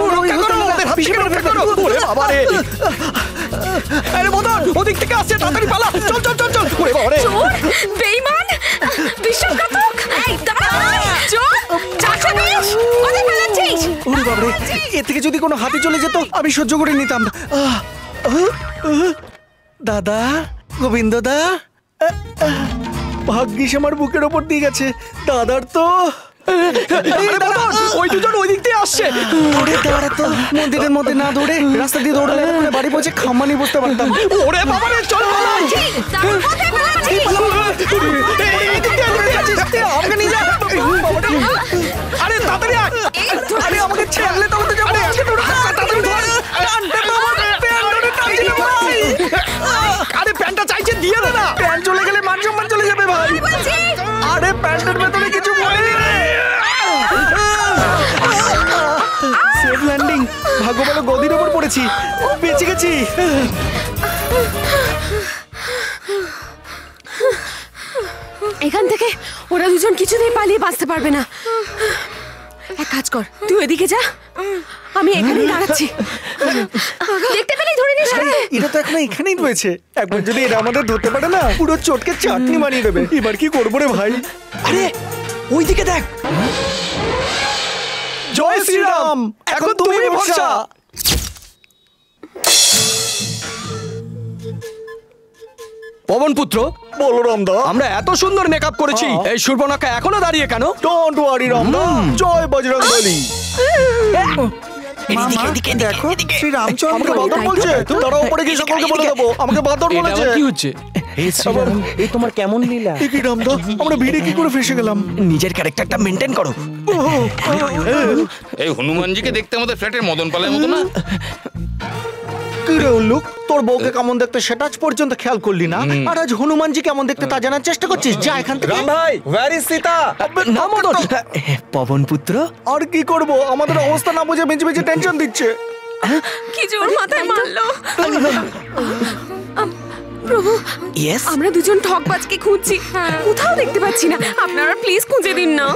ওরে বাবা রে, আরে মদন ওদিক থেকে আসছে, তাড়াতাড়ি পালা। চল চল চল চল। ওরে বাবা রে, চোর, বেঈমান, বিশ্বাসঘাতক। এই দাঁড়া, চোর, 420 কোথায় পালাচ্ছিস? ওরে বাবা রে, এর থেকে যদি কোনো হাতি চলে যেত আমি সহ্য করে নিতাম। দাদা, গোবিন্দ দা, ভাগ্যিস আমার বুকের ওপর দিয়ে গেছে। দাদার তো ওই দুজন ওই দিক দিয়ে আসছে। ওরে দাঁড়া তো, মন্দিরের মধ্যে না দৌড়ে রাস্তা দিয়ে দৌড়ালে এতক্ষণে বাড়ি পৌঁছে খাম্মানি বুঝতে পারতাম। ওরে বাবা রে, চল আমাকে নিয়ে যা। আরে তাড়াতাড়ি আরে আমাকে ছেড়লে তো যাবো। আরে প্যান্টটা চাইছে, দিয়ে দে না। প্যান্ট চলে গেলে মান সম্মান চলে যাবে ভাই। আরে প্যান্টের ভেতরে কিছু বলে। সেফ ল্যান্ডিং, ভাগ্য ভালো গদির ওপর পড়েছি, বেঁচে গেছি। এখান থেকে ওরা দুজন কিছুতেই পালিয়ে বাঁচতে পারবে না। এক কাজ কর, তুই এদিকে যা, আমি এখানেই দাঁড়াচ্ছি। দেখতে পেলেই ধরে নিস। এটা তো এখনো এখানেই রয়েছে, একবার যদি এরা আমাদের ধরতে পারে না, পুরো চটকে চাটনি বানিয়ে দেবে। এবার কি করবো রে ভাই? আরে ওইদিকে দেখ। জয় শ্রীরাম, এখন তুমি ভরসা। পবন পুত্র, বলো রামদা, আমরা এত সুন্দর মেকআপ করেছি, এই সুবর্ণকা এখনো দাঁড়িয়ে কেন? ডোন্ট ওয়ারি রামদা, জয় বজরংবলী। দেখো শ্রী রামচন্দ্র আমাকে বাদর বলছে, তারা উপরে গিয়ে সকলকে বলে দেবো আমাকে বাদর বলেছে। কি হচ্ছে? এই তোমার কেমন লীলা? কি রামদা, আমরা ভিড়ে কি করে ফেসে গেলাম? নিজের ক্যারেক্টারটা মেনটেন করো। এই হনুমানজিকে দেখতে আমাদের ফ্ল্যাটের মদন পালের মতো না? কি রে উল্লুক, তোর বউকে কেমন দেখতে সেটা আজ পর্যন্ত খেয়াল করলি না, আর আজ হনুমানজি কেমন দেখতে তা জানার চেষ্টা করছিস? যা এখান থেকে। রাম ভাই, ওয়্যার ইজ সীতা? না মদন, পবন পুত্র। আর কি করব, আমাদের অবস্থা না বুঝে বেঁচে বেঁচে টেনশন দিচ্ছে। কি জোর মাথায় মারলো। প্রভু, আমরা দুজন ঠকবাজকে খুঁজছি, কোথাও দেখতে পাচ্ছি না। আপনারা প্লিজ খুঁজে দিন না।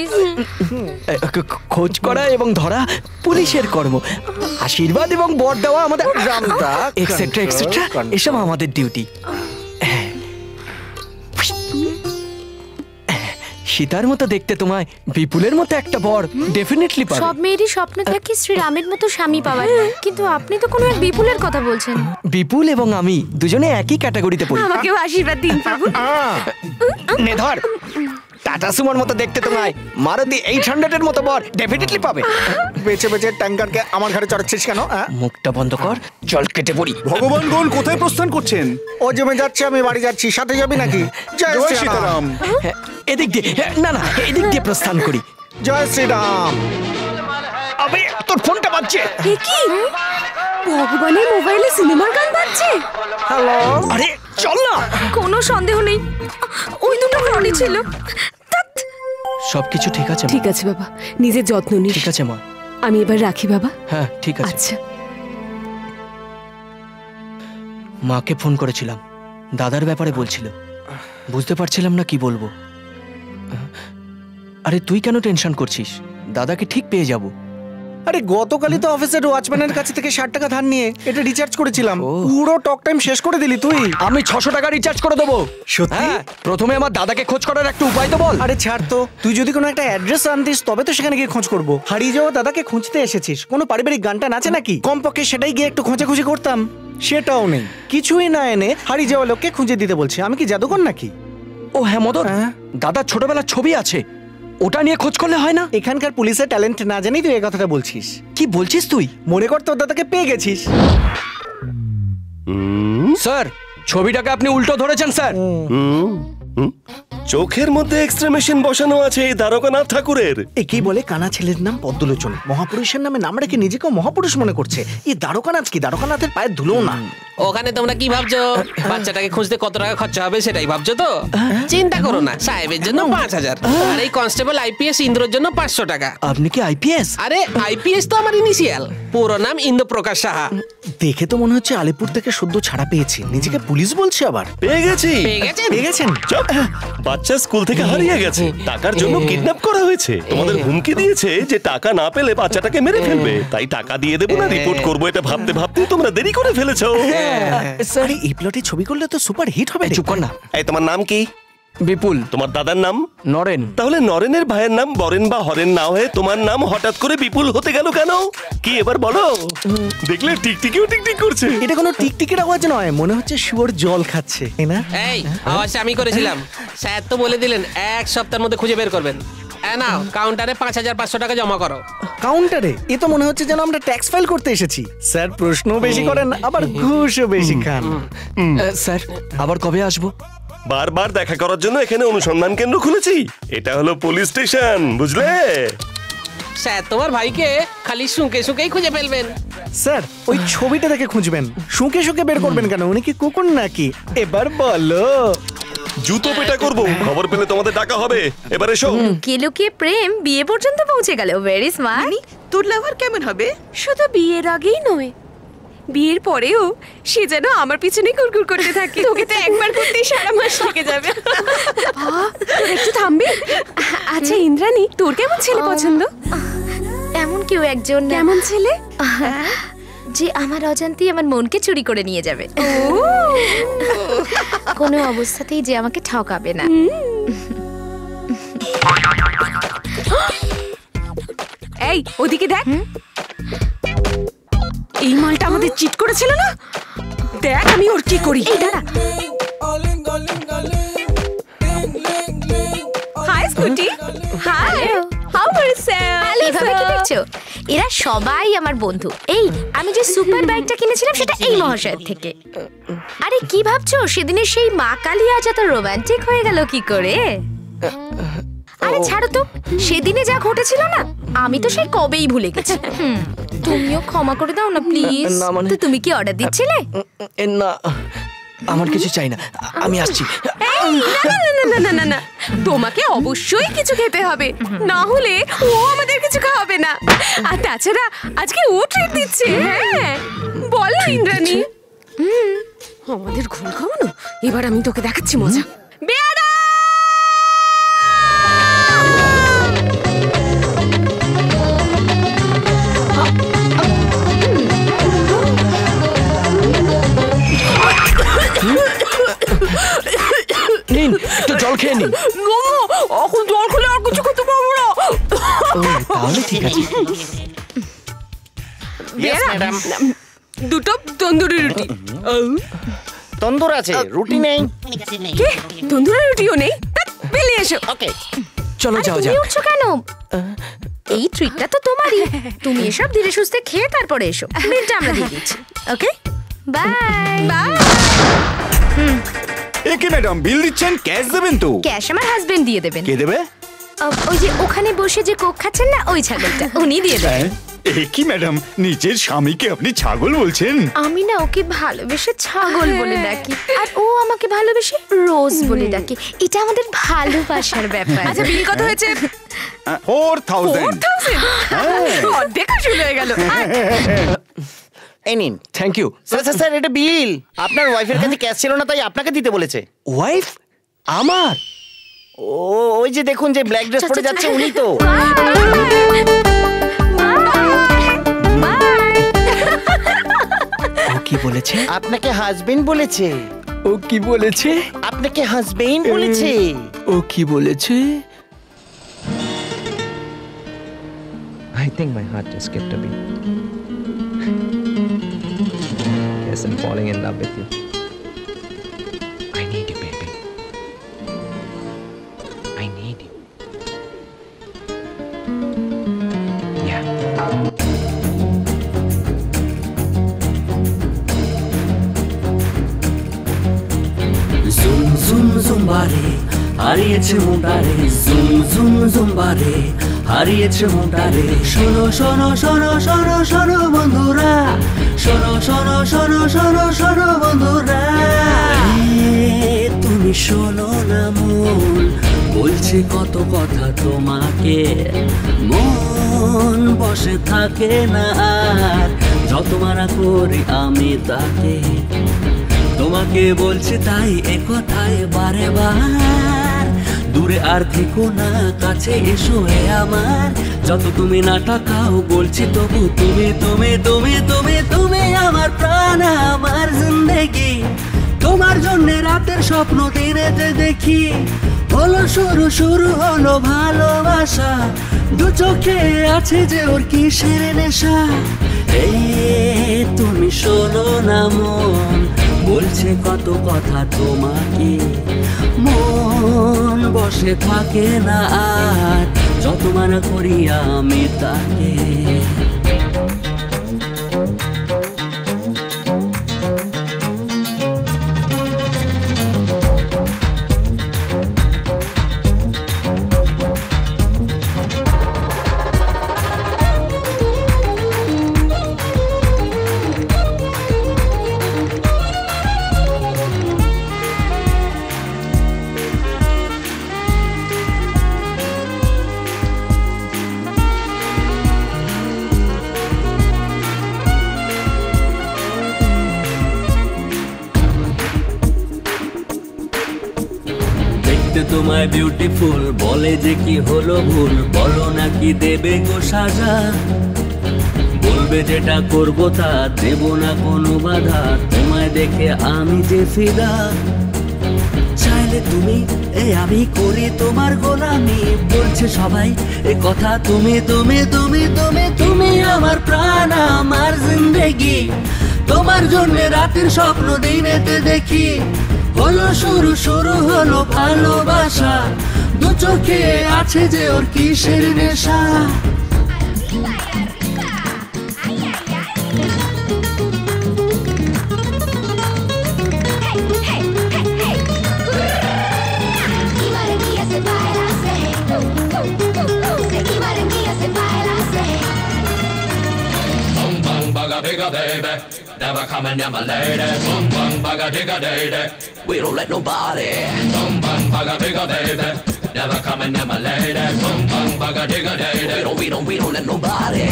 খোঁজ করা এবং ধরা পুলিশের কর্ম, আশীর্বাদ এবং বর দেওয়া আমাদের এক্সেট্রা এক্সেট্রা এসব আমাদের ডিউটি। সীতার মতো দেখতে তোমায় বিপুলের মতো একটা বর ডেফিনেটলি পাবে। সব মেয়েরই স্বপ্ন থাকে শ্রীরামের মতো স্বামী পাওয়ার, কিন্তু আপনি তো কোনো এক বিপুলের কথা বলছেন। বিপুল এবং আমি দুজনে একই ক্যাটাগরিতে পড়ি। আমাকেও আশীর্বাদ দিন প্রভু। নে ধর, টাটা সুমোর মতো দেখতে তোমায় মারুতি 800 এর মতো বর ডেফিনেটলি পাবে। বেঁচে বেঁচে ট্যাঙ্কারকে আমার ঘরে চড়াচ্ছিস কেন? মুখটা বন্ধ কর, জল কেটে পড়ি। ভগবানগণ কোথায় প্রস্থান করছেন? ও জমে যাচ্ছে, আমি বাড়ি যাচ্ছি, সাথে যাবি নাকি? জয় সীতারাম। এদিক দিয়ে, না না এদিক দিয়ে প্রস্থান করি। জয় শ্রীরাম। আবে তোর ফোনটা বাজছে। এ কি? ভগবানের মোবাইলে সিনেমার গান বাজছে। হ্যালো, আরে চল না। কোনো সন্দেহ নেই ওই দুটো ফ্রডই ছিল। সবকিছু ঠিক আছে? ঠিক আছে বাবা, নিজের যত্ন নিস। ঠিক আছে মা, আমি এবার রাখি বাবা। হ্যাঁ ঠিক আছে। আচ্ছা। মাকে ফোন করেছিলাম, দাদার ব্যাপারে বলছিল, বুঝতে পারছিলাম না কি বলবো। আরে তুই কেন টেনশন করছিস? দাদাকে ঠিক পেয়ে যাব। আরে গতকালই তো অফিসের ওয়াচম্যানের কাছে থেকে 60 টাকা ধার নিয়ে এটা রিচার্জ করেছিলাম, পুরো টক টাইম শেষ করে দিলি তুই। আমি 600 টাকা রিচার্জ করে দেবো। সত্যি? প্রথমে আমার দাদাকে খোঁজ করার একটা উপায় তো বল। আরে ছাড় তো, তুই যদি কোনো একটা অ্যাড্রেস আনতিস তবে তো সেখানে গিয়ে খোঁজ করবো। হারিয়ে যাওয়া দাদাকে খুঁজতে এসেছিস, কোনো পারিবারিক গানটা নাচে নাকি? কমপক্ষে সেটাই গিয়ে একটু খোঁজাখুঁজি করতাম। সেটাও নেই, কিছুই না এনে হারিয়ে যাওয়া লোককে খুঁজে দিতে বলছি। আমি কি জাদুকর নাকি? ও হ্যাঁ মদন, দাদার ছোটবেলার ছবি আছে, ওটা নিয়ে খোঁজ করলে হয় না? এখানকার পুলিশের ট্যালেন্ট না জানি তুই এই কথাটা বলছিস? কি বলছিস তুই? মনে কর তোর দাদাকে পেয়ে গেছিস। স্যার, ছবিটাকে আপনি উল্টো ধরেছেন স্যার। চোখের মধ্যে এক্সট্রা মেশিন বসানো আছে এই দ্বারকানাথ ঠাকুরের। একেই বলে কানা ছেলের নাম পদ্মলোচন, মহাপুরুষের নামে নাম রেখে নিজেকেও মহাপুরুষ মনে করছে। এই দ্বারকানাথ কি? দ্বারকানাথের পায়ের ধুলো না। ওখানে তোমরা কি ভাবছো? বাচ্চাটাকে খুঁজতে কত টাকা খরচা হবে সেটাই ভাবছো তো? চিন্তা করো না, সাহেবের জন্য 5000 আর এই কনস্টেবল আইপিএস ইন্দ্রর জন্য 500 টাকা। আপনি কি আইপিএস? আরে আইপিএস তো আমার ইনিশিয়াল, পুরো নাম ইন্দ্রপ্রকাশ সাহা। দেখে তো মনে হচ্ছে আলিপুর থেকে সদ্য ছাড়া পেয়েছি, নিজেকে পুলিশ বলছে আবার। পেয়ে গেছি। পেয়ে গেছেন? চুপ! বাচ্চা স্কুল থেকে হারিয়ে গেছে, টাকার জন্য কিডন্যাপ করা হয়েছে। তোমাদের হুমকি দিয়েছে যে টাকা না পেলে বাচ্চাটাকে মেরে ফেলবে, তাই টাকা দিয়ে দেবো না রিপোর্ট করবো, এটা ভাবতে ভাবতে তোমরা দেরি করে ফেলেছো। স্যার এই প্লটে ছবি করলে তো সুপার হিট হবে। চুপ কর না। এই তোমার নাম কি? বিপুল। তোমার দাদার নাম? নরেন। তাহলে নরেনের ভাইয়ের নাম বরেন বা হরেন না হয়ে তোমার নাম হঠাৎ করে বিপুল হতে গেল কেন? কি এবার বলো? দেখলে টিকটিকিও টিকটিক করছে। এটা কোনো টিকটিকির আওয়াজ নয়, মনে হচ্ছে শুয়োর জল খাচ্ছে, তাই না? এই আওয়াজটা আমি করেছিলাম। স্যার তো বলে দিলেন 1 সপ্তাহের মধ্যে খুঁজে বের করবেন। নাও কাউন্টারে 5500 টাকা জমা করো। কাউন্টারে? এ তো মনে হচ্ছে যেন আমরা ট্যাক্স ফাইল করতে এসেছি। স্যার প্রশ্নও বেশি করেন, আবার ঘুষও বেশি খান। স্যার আবার কবে আসবো? বারবার দেখা করার জন্য এখানে অনুসন্ধান কেন্দ্র খুলেছি। এটা হলো পুলিশ স্টেশন, বুঝলে? স্যার তোমার ভাইকে খালি শুঁকে শুঁকেই খুঁজে ফেলবেন। স্যার ওই ছবিটা দেখে খুঁজবেন, শুঁকে শুঁকে বের করবেন কেন? উনি কি কুকুর নাকি? এবার বলো। জুতো পেটা করবো, খবর পেলে তোমাদের ডাকা হবে। এবার এসো। লুকিয়ে লুকিয়ে প্রেম বিয়ে পর্যন্ত পৌঁছে গেল। Very smart. তোর লাভার কেমন হবে? শুধু বিয়ের আগেই নয়, বিয়ের পরেও সে যেন আমার পিছনে কুরকুর করতে থাকে। তোকে তো একবার করতেই সারা মাস লেগে যাবে। তোর একটু থামবি? আচ্ছা ইন্দ্রাণী, তোর কেমন ছেলে পছন্দ? এমন কেউ একজন। কেমন ছেলে? যে আমার অজান্তেই আমার মনকে চুরি করে নিয়ে যাবে, কোনো অবস্থাতেই যে আমাকে ঠকাবে না। এই ওদিকে দেখ, এই মালটা আমাদের চিট করেছিল না? দেখ আমি ওর কি করি। দাঁড়া। Hi scooty. Hi, how are you sell? এভাবে কি দেখছো? এরা সবাই আমার বন্ধু। এই আমি যে সুপার বাইকটা কিনেছিলাম সেটা এই মহাশয়ের থেকে। আরে কি ভাবছো, সেদিনের সেই মা কালী আজ এত রোমান্টিক হয়ে গেল কি করে? আরে ছাড়ো তো, সেদিনে যা ঘটেছিল না, আমি তো সেই কবেই ভুলে গেছি। তুমিও ক্ষমা করে দাও না প্লিজ। তো তুমি কি অর্ডার দিচ্ছিলে? না, আমার কিছু চাই না, আমি আসছি। না না না না না না, তোমাকে অবশ্যই কিছু খেতে হবে, না হলে ও আমাদেরকে কিছু খাওয়াবে না। আর তাছাড়া আজকে ও ট্রিট দিচ্ছে। হ্যাঁ বল না ইন্দ্রাণী। আমাদের ঘুম খাওয়ানো, এবার আমি তোকে দেখাচ্ছি মজা। বেয়াদা নিন একটু জল খেয়ে নিন। এখন জল খেলে আর কিছু খেতে পারবো না। তাহলে ঠিক আছে। দুটো তন্দুরি রুটি। তন্দুর আছে, রুটি নেই। কে তন্দুরি রুটিও নেই? পেলে এসো। ওকে চলো যাও যাও। তুমি উঠছো কেন? এই ট্রিটটা তো তোমারই। তুমি এসব ধীরে সুস্থে খেয়ে তারপরে এসো। বিলটা আমরা দিয়ে দিচ্ছি। Okay bye bye. একে ম্যাডাম বিল দিচ্ছেন, ক্যাশ দেবেন তো? ক্যাশ আমার হাজবেন্ড দিয়ে দেবেন। কে দেবে? ওই যে ওখানে বসে যে কোক খাচ্ছেন না, ওই ছাগলটা উনি দিয়ে দেবেন। কি ম্যাডাম, নিজের স্বামীকে আপনি ছাগল বলছেন? আমি না ওকে ভালোবেসে ছাগল বলে ডাকি, আর ও আমাকে ভালোবেসে রোজ বলে ডাকে। এটা আমাদের ভালোবাসার ব্যাপার। আচ্ছা বিল কত হয়েছে? 4000। দেখা শুরু হয়ে গেল। এই নিন। Thank you sir sir sir, এটা বিল। আপনার ওয়াইফের কাছে ক্যাশ ছিল না, তাই আপনাকে দিতে বলেছে। ওয়াইফ আমার? ও ওই যে দেখুন, যে ব্ল্যাক ড্রেস পরে যাচ্ছে উনি তো। ও কি বলেছে? আপনাকে হাজবেন্ড বলেছে। ও কি বলেছে? আপনাকে হাজবেন্ড বলেছে। ও কি বলেছে? I think my heart just skipped a beat. Yes, I'm falling in love with you. I need you, baby. I need you. Yeah. Zoom, zoom, zombare, হারিয়েছে মোটারে। Zoom, zoom, zombare, হারিয়েছে মোটারে। শোনো শোনো শোনো শোনো শোনো বন্ধুরা, শোনো শোনো শোনো শোনো শোনো বন্ধুরা। তুমি শোনো না মন, বলছি কত কথা তোমাকে। মন বসে থাকে না আর, যত মানা করি আমি তাকে। তোমাকে বলছি তাই একথায় বারে বার, দূরে আর থেকো না, কাছে এসো এ আমার। যত তুমি না তাকাও বলছি তবু তুমি তুমি তুমি তুমি তুমি আমার প্রাণ, আমার জিন্দেগি। তোমার জন্য রাতের স্বপ্ন দিনেতে দেখি। হলো শুরু শুরু হলো ভালোবাসা, দু চোখে আছে যে ওর কিসের নেশা। এই তুমি শোনো না মন, বলছে কত কথা তোমাকে। মন বসে থাকে না আর, যত মানা করি আমি তাকে। তোমায় বিউটিফুল বলে যে কি হলো ভুল, বলো নাকি দেবে গো সাজা। বলবে যেটা করবো তা, দেব না কোনো বাধা। তোমায় দেখে আমি যে ফিদা, চাইলে তুমি আমি করি তোমার গোলামি। বলছে সবাই এ কথা, তুমি তুমি তুমি তুমি তুমি আমার প্রাণ, আমার জিন্দেগি। তোমার জন্য রাতের স্বপ্ন দিনেতে দেখি। হলো শুরু শুরু হলো ভালোবাসা, দু চোখে আছে যে ওর কিসের নেশা। Never coming near my lady. Boom bang bugga digga day. We don't let nobody. Boom bang bugga digga baby. Never coming near my lady. Boom bang bugga digga day. We don't we don't let nobody.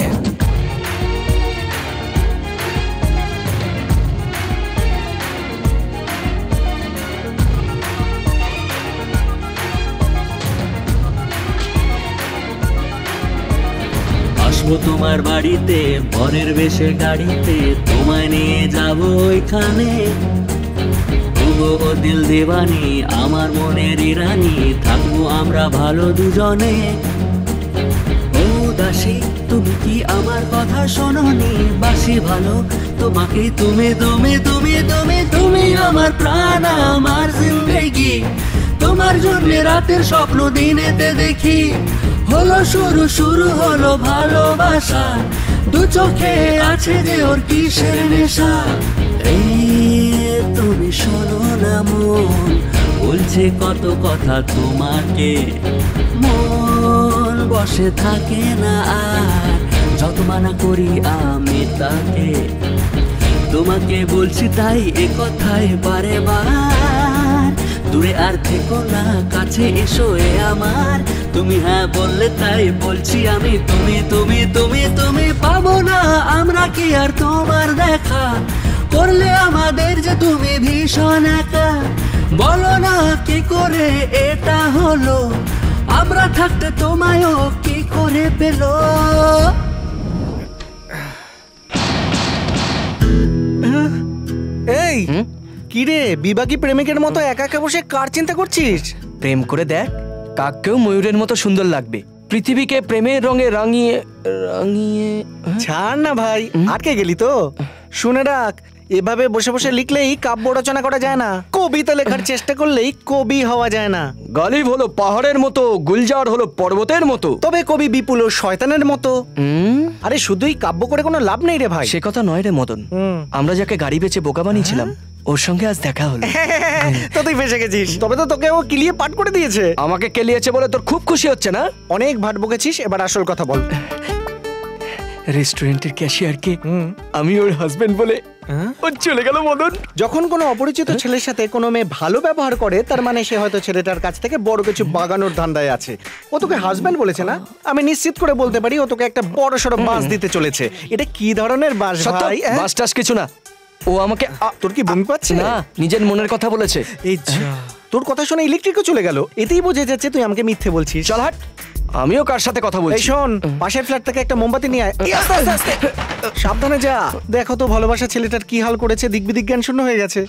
আসবো তোমার বাড়িতে বরের বেশে গাড়িতে, তোমায় নিয়ে যাবো ওইখানে। ও দিল দেওয়ানি, আমার মনের ইরানি, থাকবো আমরা ভালো দুজনে। ও দাসী তুমি কি আমার কথা শোনোনি, বাসি ভালো তোমাকে, তুমি তুমি তুমি তুমি তুমি আমার প্রাণ, আমার জিন্দেগি। তোমার জন্য রাতের স্বপ্ন দিনেতে দেখি, হলো শুরু শুরু হলো ভালোবাসা, দু চোখে আছে যে ওর কিসের নেশা। এই তুমি শোনো না মন, বলছে কত কথা তোমাকে, মন বসে থাকে না আর, যত মানা করি আমি তাকে। তোমাকে বলছি তাই এ কথাই বারে বার, দূরে আর থেকো না কাছে এসো এ আমার। তুমি হ্যাঁ বললে তাই বলছি আমি, তুমি তুমি তুমি তুমি পাবো না আমরা কি আর তোমার দেখা, করলে আমাদের যে তুমি ভীষণ একা। বলো না কি করে এটা হলো, আমরা থাকতে তোমায়ও কি করে পেলো। এই কি রে, বিবাগী প্রেমিকের মতো একা একা বসে কার চিন্তা করছিস? প্রেম করে দেখ, কাককেও ময়ূরের মতো সুন্দর লাগবে, পৃথিবীকে প্রেমের রঙে রাঙিয়ে রাঙিয়ে। ছাড় না ভাই, আটকে গেলি তো। শুনে রাখ, এভাবে বসে বসে লিখলেই কাব্য রচনা করা যায় না, কবিতা লেখার চেষ্টা করলেই কবি হওয়া যায় না। গালিব হলো পাহাড়ের মতো, গুলজার হলো পর্বতের মতো, তবে কবি বিপুল ও শয়তানের মতো। আরে শুধুই কাব্য করে কোনো লাভ নেই রে ভাই। সে কথা নয় রে মদন, আমরা যাকে গাড়ি বেচে বোকা বানিয়েছিলাম ওর সঙ্গে আজ দেখা হলো। তো তুই ফেসে গেছিস, তবে তো তোকে ও কিলিয়ে পাঠ করে দিয়েছে। আমাকে কেলিয়েছে বলে তোর খুব খুশি হচ্ছে না? অনেক ভাট বকেছিস, এবার আসল কথা বল। রেস্টুরেন্টের ক্যাশিয়ারকে আমি ওর হাজবেন্ড বলে ও চলে গেল মদন। যখন কোনো অপরিচিত ছেলের সাথে কোনো মেয়ে ভালো ব্যবহার করে, তার মানে সে হয়তো ছেলেটার কাছ থেকে বড় কিছু বাগানোর ধান্দায় আছে। ও তোকে হাজবেন্ড বলেছে না, আমি নিশ্চিত করে বলতে পারি ও তোকে একটা বড় সড়ো বাস দিতে চলেছে। এটা কি ধরনের বাস ভাই? বাস টাস কিছু না, ও আমাকে তোর কি বমি পাচ্ছে? না, নিজের মনের কথা বলেছে। এই তোর কথা শুনে ইলেকট্রিকও চলে গেল, এতেই বোঝা যাচ্ছে তুই আমাকে মিথ্যে বলছিস। চল হাট, আমিও কার সাথে কথা বলছি। এই শোন, পাশের ফ্ল্যাট থেকে একটা মোমবাতি নিয়ে আয়। সাবধানে যা, দেখো তো ভালোবাসা ছেলেটার কি হাল করেছে, দিক বিদিক জ্ঞান শূন্য হয়ে গেছে।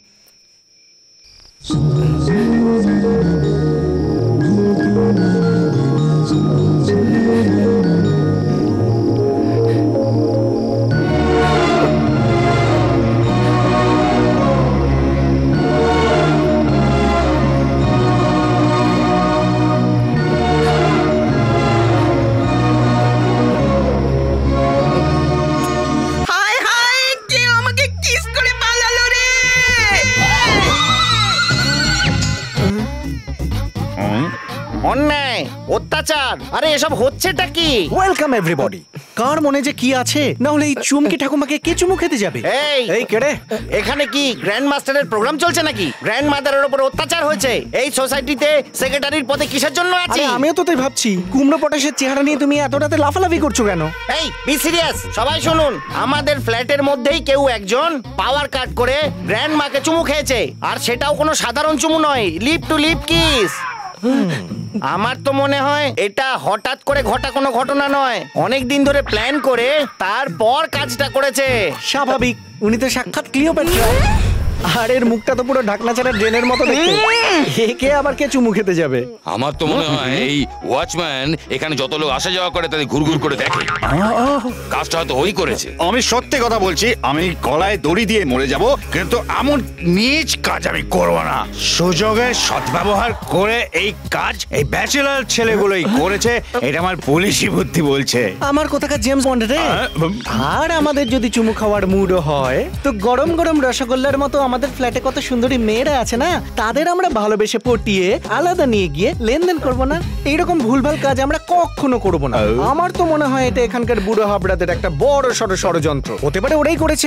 অন্যায়, অত্যাচার, আরে এসব হচ্ছেটা কি? Welcome everybody. কার মনে যে কি আছে, না হলে এই চুমকি ঠাকুমাকে কে চুমু খেতে যাবে? এই কেড়ে, এখানে কি গ্র্যান্ড মাস্টারের প্রোগ্রাম চলছে নাকি? গ্র্যান্ড মাদারের উপর অত্যাচার হয়েছে, এই সোসাইটিতে সেক্রেটারির পদে কিসের জন্য আছি? আমিও তো তাই ভাবছি, কুমড়ো পটাশের চেহারা নিয়ে তুমি এত রাতে লাফালাফি করছো কেন? এই বি সিরিয়াস, সবাই শুনুন, আমাদের ফ্ল্যাটের মধ্যেই কেউ একজন পাওয়ার কাট করে গ্র্যান্ড মাকে চুমু খেয়েছে, আর সেটাও কোনো সাধারণ চুমু নয়, লিপ টু লিপ কিস। আমার তো মনে হয় এটা হঠাৎ করে ঘটা কোনো ঘটনা নয়, অনেক দিন ধরে প্ল্যান করে তারপর কাজটা করেছে। স্বাভাবিক, উনি তো সাক্ষাৎ ক্লিওপেট্রা। আর এর মুখটা তো পুরো ঢাকনা ছাড়া ড্রেনের মতো দেখতে, একে আবার কে চুমু খেতে যাবে? আমার তো মনে হয় এই ওয়াচম্যান এখানে যত লোক আসা যাওয়া করে তাদের ঘুরঘুর করে দেখে, কাজটা হয়তো ওই করেছে। আমি সত্যি কথা বলছি, আমি গলায় দড়ি দিয়ে মরে যাব, কিন্তু এমন নীচ কাজ আমি করব না। সুযোগের সদ্ব্যবহার করে এই কাজ এই ব্যাচেলার ছেলেগুলোই করেছে, এটা আমার পুলিশি বুদ্ধি বলছে। আমার কোথাকার জেমস বন্ড রে। আর আমাদের যদি চুমু খাওয়ার মুডও হয়, তো গরম গরম রসগোল্লার মতো আমাদের ফ্ল্যাটে কত সুন্দরী মেয়েরা আছে না, তাদের আমরা ভালোবেসে পটিয়ে আলাদা নিয়ে গিয়ে লেনদেন করব না? এইরকম ভুলভাল কাজ আমরা কখনো করব না। আমার তো মনে হয় এটা এখানকার বুড়ো হাবড়াদের একটা বড় ষড়যন্ত্র হতে পারে, ওরাই করেছে।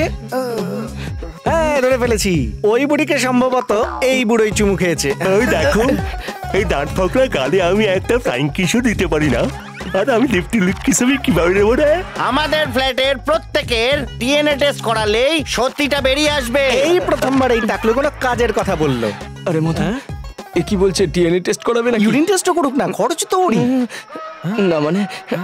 হ্যাঁ, ধরে ফেলেছি, ওই বুড়িকে সম্ভবত এই বুড়োই চুমু খেয়েছে। ওই দেখো, এই দাঁত ফকরা গালে আমি একটা ফ্লাইং কিসও দিতে পারি না। আর আমি লিফটি লিফট হিসেবে কিভাবে নেবো রে? আমাদের ফ্ল্যাটের প্রত্যেকের ডিএনএ টেস্ট করালেই সত্যিটা বেরিয়ে আসবে। এই প্রথমবার এই টাকলু কোনো কাজের কথা বললো। আরে মধু এ কি বলছে ডিএনএ টেস্ট করাবে না? ইউরিন টেস্টও করুক না, খরচ তো ওরই। না মানে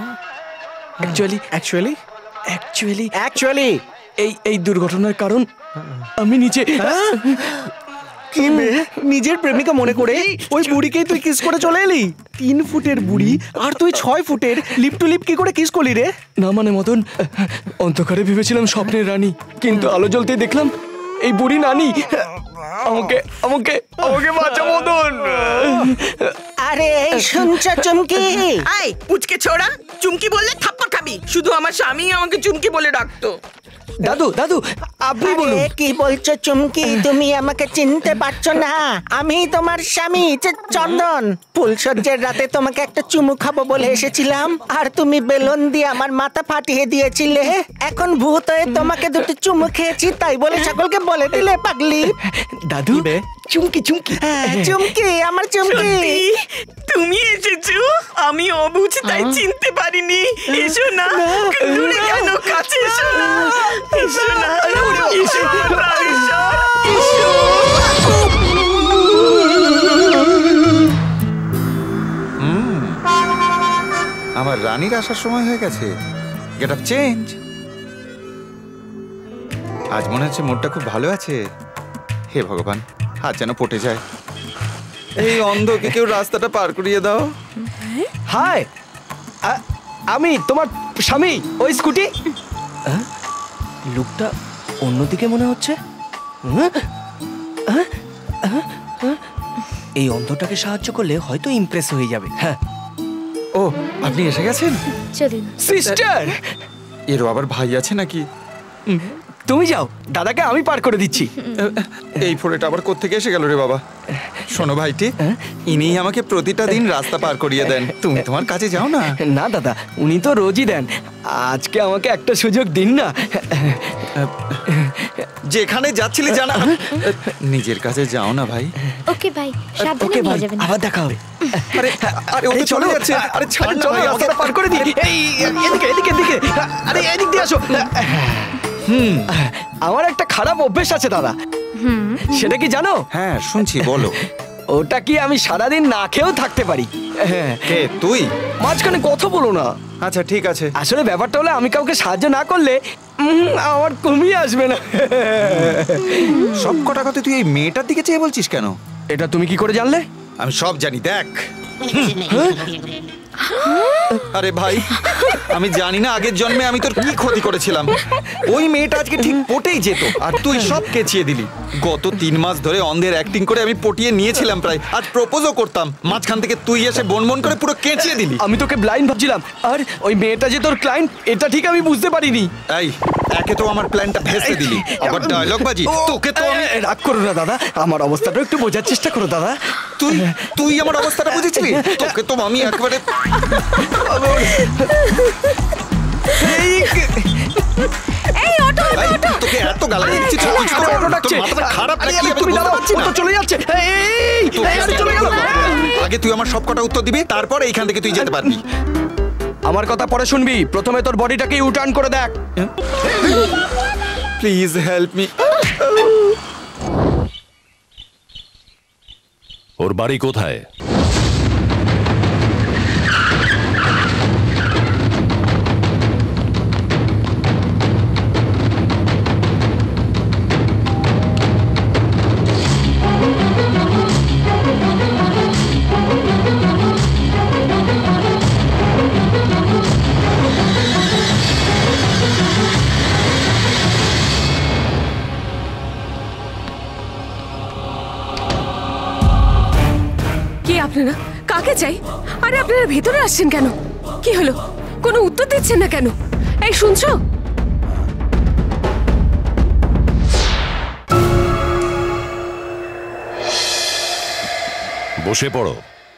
অ্যাকচুয়ালি এই দুর্ঘটনার কারণ আমি নিজে। কি মেয়ে, নিজের প্রেমিকা মনে করে ওই বুড়িকেই তুই কিস করে চলে এলি? 3 ফুটের বুড়ি আর তুই 6 ফুটের, লিপ টু লিপ কি করে কিস করলি রে? না মানে মদন, অন্ধকারে ভেবেছিলাম স্বপ্নের রানী, কিন্তু আলো জ্বলতে দেখলাম এই বুড়ি নানি। আমাকে আমাকে আমাকে বাঁচা মদন। আরে শুনছো চুমকি? আই পুচকে ছোড়া, চুমকি বললে থাপ্পড় খাবি। শুধু আমার স্বামী আমাকে চুমকি বলে ডাকতো। দাদু দাদু আপনি বলুন। কি বলছো চুমকি? তুমি আমাকে চিনতে পারছো না? আমি তোমার স্বামী চন্দন। ফুলসজ্জার রাতে তোমাকে একটা চুমু খাবো বলে এসেছিলাম, আর তুমি বেলুন দিয়ে আমার মাথা ফাটিয়ে দিয়েছিলে। এখন ভূত হয়ে তোমাকে দুটো চুমু খেয়েছি, তাই বলে সকলকে বলে দিলে পাগলি। দাদু চুমকি চুমকি চুমকি, আমার চুমকি। তুমি এসেছো, আমি অবুঝ তাই চিনতে পারিনি। এসো না, দূরে কেন, কাছে এসো না। এসো না, এসো এসো। আমার রানীর আসার সময় হয়ে গেছে। Get up change. আজ মনে হচ্ছে মুডটা খুব ভালো আছে। হে ভগবান, হাত যেন পটে যায়। এই অন্ধকে কেউ রাস্তাটা পার করিয়ে দাও। হাই, আমি তোমার স্বামী। ওই স্কুটি লুকটা অন্যদিকে মনে হচ্ছে। এই অন্ধটাকে সাহায্য করলে হয়তো ইমপ্রেস হয়ে যাবে। হ্যাঁ। ও, আপনি এসে গেছেন? চলুন। সিস্টার, এরও আবার ভাই আছে নাকি? তুমি যাও, দাদাকে আমি পার করে দিচ্ছি। এই ফোড়েটা আবার কোত্থেকে এসে গেল রে বাবা? শোনো ভাইটি, ইনি আমাকে প্রতিটা দিন রাস্তা পার করিয়ে দেন। তুমি তোমার কাজে যাও না। না দাদা, উনি তো রোজই দেন, আজকে আমাকে একটা সুযোগ দিন না। যেখানে যাচ্ছিলে জানা, নিজের কাজে যাও না ভাই। ওকে ভাই, সাবধানে নিয়ে যাবেন। আবার দেখা হবে। আরে আরে ও তো চলে যাচ্ছে। আরে ছাড় না ভাই, রাস্তাটা পার করে দিই। এই এদিকে এদিকে এদিকে, আরে এদিক দিয়ে আসো। আমার একটা খারাপ অভ্যেস আছে দাদা। সেটা কি জানো? হ্যাঁ শুনছি, বলো। ওটা কি আমি সারাদিন না খেয়েও থাকতে পারি। কে তুই? মাঝখানে কথা বলো না। আচ্ছা ঠিক আছে। আসলে ব্যাপারটা হলো, আমি কাউকে সাহায্য না করলে আমার কমিয়ে আসবে না। সব কটা কথা তুই এই মেয়েটার দিকে চেয়ে বলছিস কেন? এটা তুমি কি করে জানলে? আমি সব জানি, দেখ। আরে ভাই, আমি জানি না আগের জন্মে আমি তোর কি ক্ষতি করেছিলাম। ওই মেয়েটা আজকে ঠিক পটেই যেত, আর তুই সব কেচিয়ে দিলি। গত 3 মাস ধরে অন্ধের অ্যাক্টিং করে আমি পটিয়ে নিয়েছিলাম প্রায়। আজ প্রপোজও করতাম, মাঝখান থেকে তুই এসে বনবন করে পুরো কেচিয়ে দিলি। আমি তোকে ব্লাইন্ড ভাবছিলাম, আর ওই মেয়েটা যে তোর ক্লায়েন্ট এটা ঠিক আমি বুঝতে পারিনি। এই একে তো আমার প্ল্যানটা ভেস্তে দিলি, আবার ডায়লগ বাজি। তোকে তো আমি রাগ করো না দাদা, আমার অবস্থাটা একটু বোঝার চেষ্টা করো দাদা। তুই আমার অবস্থাটা বুঝেছিলি? তোকে তো আমি একবারে এই অটো অটো, তোকে এত গালাগালি দিচ্ছি, তুই কিছু তো মাথাটা খারাপ নাকি? আমি বুঝতে পারছি না। চলে যাচ্ছে। এই চলে গেল। আগে তুই আমার সব কটা উত্তর দিবি, তারপর এইখান থেকে তুই যেতে পারবি। আমার কথা পরে শুনবি, প্রথমে তোর বডিটাকে ইউ টার্ন করে দেখ। Please help me. ওর বাড়ি কোথায়? আপনারা কাকে চাই? আরে আপনারা ভেতরে আসছেন কেন? কি হলো? কোনো উত্তর দিচ্ছেন না কেন? এই শুনছো? বসে পড়ো।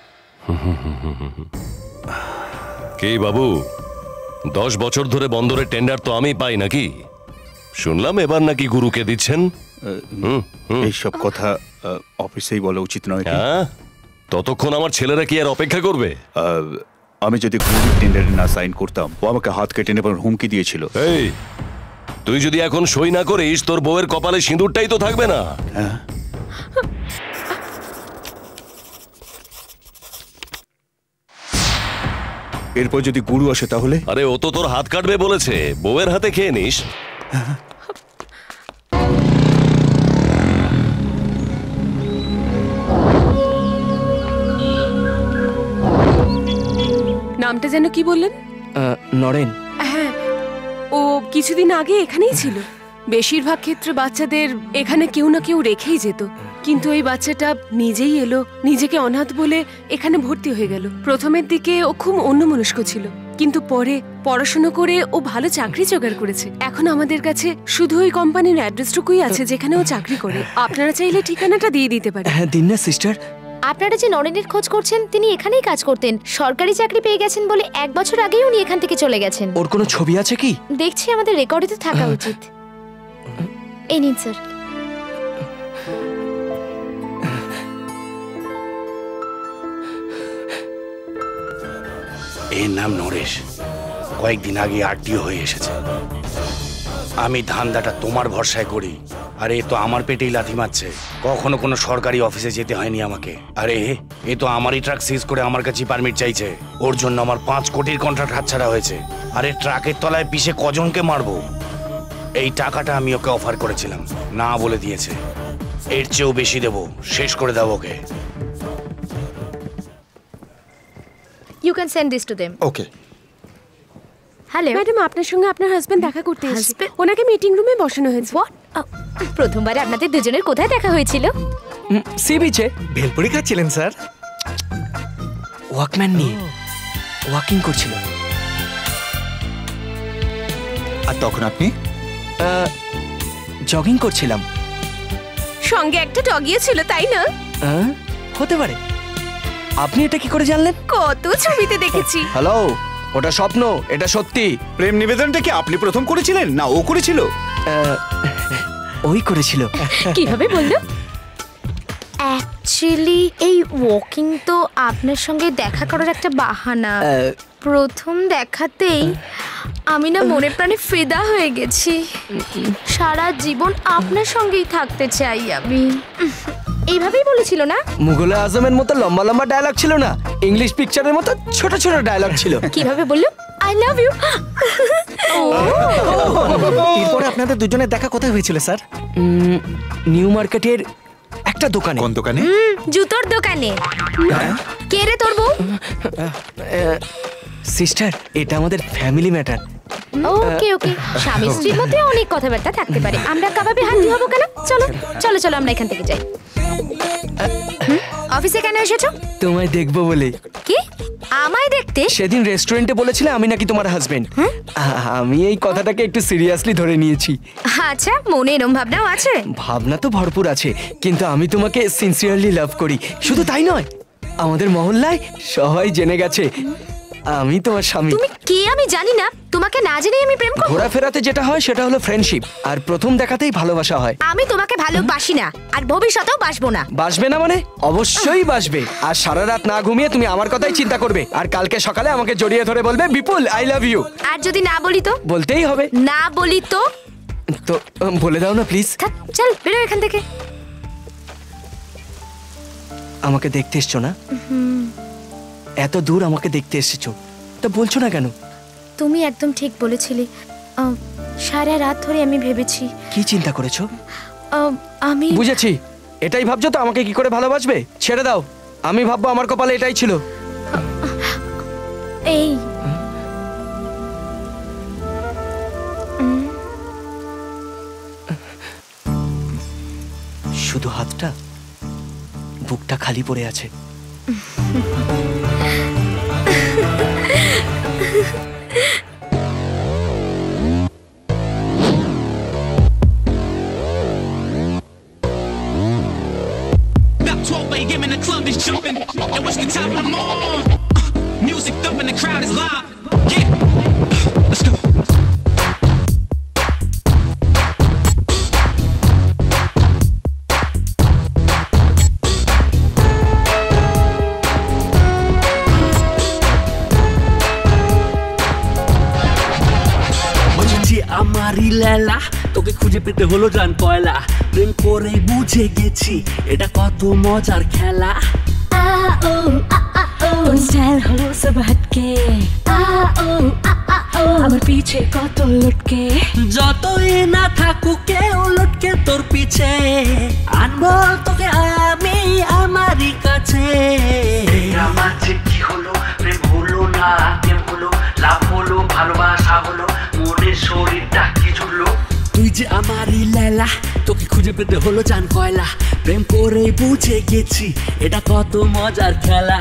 কে বাবু, 10 বছর ধরে বন্দরের টেন্ডার তো আমি পাই নাকি? শুনলাম এবার নাকি গুরুকে দিচ্ছেন। এইসব কথা অফিসেই বলা উচিত নয়। হ্যাঁ, ততক্ষণ আমার ছেলেরা কি আর অপেক্ষা করবে? আমি যদি গুরুর টেন্ডারে না সাইন করতাম, ও আমাকে হাত কেটে নেবার হুমকি দিয়েছিল। এই, তুই যদি এখন সই না করিস তোর বউয়ের কপালে সিঁদুরটাই তো থাকবে না। হ্যাঁ, এরপর যদি গুরু আসে তাহলে? আরে ও তো তোর হাত কাটবে বলেছে, বউয়ের হাতে খেয়ে নিস। নামটা যেন কি বললেন? নরেন। হ্যাঁ, ও কিছুদিন আগে এখানেই ছিল। বেশিরভাগ ক্ষেত্রে বাচ্চাদের এখানে কেউ না কেউ রেখেই যেত, কিন্তু এই বাচ্চাটা নিজেই এলো, নিজেকে অনাথ বলে এখানে ভর্তি হয়ে গেল। প্রথমের দিকে ও খুব অন্যমনস্ক ছিল, কিন্তু পরে পড়াশোনা করে ও ভালো চাকরি জোগাড় করেছে। এখন আমাদের কাছে শুধু ওই কোম্পানির অ্যাড্রেসটুকুই আছে যেখানে ও চাকরি করে। আপনারা চাইলে ঠিকানাটা দিয়ে দিতে পারেন। হ্যাঁ দিন না সিস্টার। আপনারা যে নরেনের খোঁজ করছেন, তিনি এখানেই কাজ করতেন। সরকারি চাকরি পেয়ে গেছেন বলে 1 বছর আগেই উনি এখান থেকে চলে গেছেন। ওর কোনো ছবি আছে কি? দেখছি আমাদের রেকর্ডে তো থাকা উচিত। এই নিন স্যার। এর নাম নরেশ, কয়েকদিন আগে আরটিও হয়ে এসেছে। আমি ধান্দাটা তোমার ভরসায় করি, আরে এ তো আমার পেটেই লাথি মারছে। কখনো কোনো সরকারি অফিসে যেতে হয়নি আমাকে। আরে এ তো আমারই ট্রাক সিজ করে আমার কাছে পারমিট চাইছে। ওর জন্য আমার 5 কোটির কন্ট্রাক্ট হাতছাড়া হয়েছে। আরে ট্রাকের তলায় পিষে কজনকে মারবো? এই টাকাটা আমি ওকে অফার করেছিলাম, না বলে দিয়েছে। এর চেয়েও বেশি দেবো, শেষ করে দাও ওকে। You can send this to them. Okay. Hello madam, আপনার সঙ্গে আপনার হাজবেন্ড দেখা করতে এসেছে। ওনাকে মিটিং রুমে বসানো হয়েছে। প্রথমবারে আপনাদের দুজনের কোথায় দেখা হয়েছিল? সি বিচে ভেলপুরি খাচ্ছিলেন স্যার? ওয়াকম্যান নিয়ে ওয়াকিং করছিল। আর তখন আপনি? জগিং করছিলাম। সঙ্গে একটা ডগিও ছিল, তাই না? হতে পারে। আপনি এটা কি করে জানলেন? কত ছবিতে দেখেছি। হ্যালো, ওটা স্বপ্ন, এটা সত্যি। প্রেম নিবেদনটা কি আপনি প্রথম করেছিলেন না ও করেছিল? ওই করেছিল। কিভাবে বললো? অ্যাকচুয়ালি এই ওয়াকিং তো আপনার সঙ্গে দেখা করার একটা বাহানা। প্রথম দেখাতেই আমি না মনে প্রাণে ফিদা হয়ে গেছি। সারা জীবন আপনার সঙ্গেই থাকতে চাই আমি। এইভাবেই বলেছিল না? মুঘল আজমের মতো লম্বা লম্বা ডায়লগ ছিল না, ইংলিশ পিকচারের মতো ছোট ছোট ডায়লগ ছিল। কিভাবে বললো? I love you. এরপরে আপনাদের দুজনের দেখা কোথায় হয়েছিল স্যার? নিউ মার্কেটের একটা দোকানে। কোন দোকানে? জুতোর দোকানে। কে রে তোর বউ? সিস্টার, এটা আমাদের ফ্যামিলি ম্যাটার। ওকে ওকে, স্বামী স্ত্রীর মধ্যে অনেক কথাবার্তা থাকতে পারে। আমরা কাবাবে হান্ডি হবো কেন? চলো চলো চলো, আমরা এখান থেকে যাই। অফিসে কেন এসেছো? তোমায় দেখবো বলে। কি আমায় দেখতে? সেদিন রেস্টুরেন্টে বলেছিলে আমি নাকি তোমার হাজবেন্ড। আমি এই কথাটাকে একটু সিরিয়াসলি ধরে নিয়েছি। আচ্ছা, মনে এরম ভাবনাও আছে? ভাবনা তো ভরপুর আছে, কিন্তু আমি তোমাকে সিনসিয়ারলি লাভ করি। শুধু তাই নয়, আমাদের মহল্লায় সবাই জেনে গেছে আমি তোমার স্বামী। তুমি কে আমি জানি না, তোমাকে না জেনেই আমি প্রেম করব? ঘোরাফেরাতে যেটা হয় সেটা হলো ফ্রেন্ডশিপ, আর প্রথম দেখাতেই ভালোবাসা হয়। আমি তোমাকে ভালোবাসি না, আর ভবিষ্যতেও বাসবো না। বাসবে না মানে? অবশ্যই বাসবে। আর সারা রাত না ঘুমিয়ে তুমি আমার কথাই চিন্তা করবে, আর কালকে সকালে আমাকে জড়িয়ে ধরে বলবে বিপুল আই লাভ ইউ। আর যদি না বলি তো? বলতেই হবে। না বলি তো? তো বলে দাও না প্লিজ। চল বেরো এখান থেকে। আমাকে দেখতে এসছো না? এত দূর আমাকে দেখতে এসেছো, তা বলছো না কেন? তুমি একদম ঠিক বলেছিলে। সারা রাত ধরে আমি ভেবেছি। কি চিন্তা করেছো? আমি বুঝেছি। এটাই ভাবছো তো আমাকে কি করে ভালোবাসবে? ছেড়ে দাও, আমি ভাববো আমার কপালে এটাই ছিল। এই শুধু হাতটা, বুকটা খালি পড়ে আছে। Game in the club is jumping, and what's the time I'm on? Music thumping, the crowd is live. Yeah, let's go. লেলা তোকে খুঁজে পেতে হলো জান কয়লা প্রেম করে বুঝে গেছি এটা কত মজার খেলা স্টাইল হলো সব হটকে আমার পিছে কত লটকে যতই না থাকুক কেউ লটকে তোর পিছে আনবো তোকে আমি আমারই কাছে আমার যে কি হলো প্রেম হলো না প্রেম হলো লাভ হলো ভালোবাসা হলো মনের শরীরটা কি জুড়লো তুই যে আমারই লেলা তোকে খুঁজে পেতে হলো জান কয়লা প্রেম করে বুঝে গেছি এটা কত মজার খেলা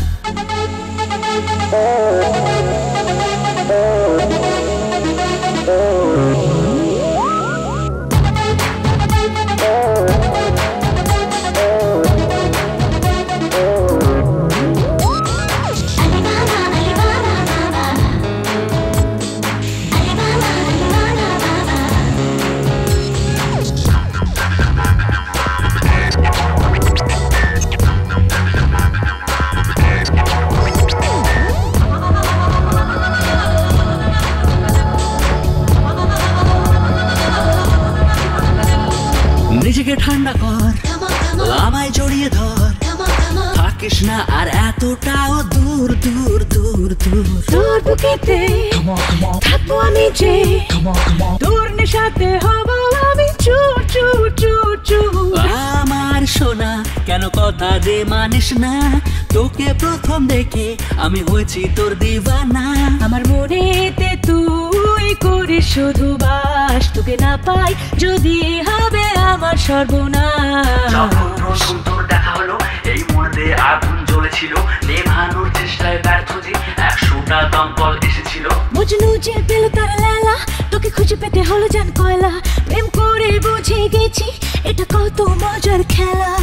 নিজেকে ঠান্ডা কর আমায় জড়িয়ে ধর থাকিস না আর এতটাও দূর দূর দূর দূর তোর বুকেতে থাকবো আমি যে তোর নেশাতে হবো আমি চুর চুর চুর চুর আমার সোনা কেন কথা যে মানিস না তোকে প্রথম দেখে আমি হয়েছি তোর দিওয়ানা আমার মনেতে তুই করিস শুধু বাস তোকে না পাই যদি হবে আমার সর্বনাশ প্রথম তোর দেখা হলো এই মনে আগুন জ্বলেছিল নেভানোর চেষ্টায় ব্যর্থ যে 100টা দমকল এসেছিল মজনু যে পেল তার লেলা তোকে খুঁজে পেতে হলো জান কয়লা প্রেম করে বুঝে গেছি এটা কত মজার খেলা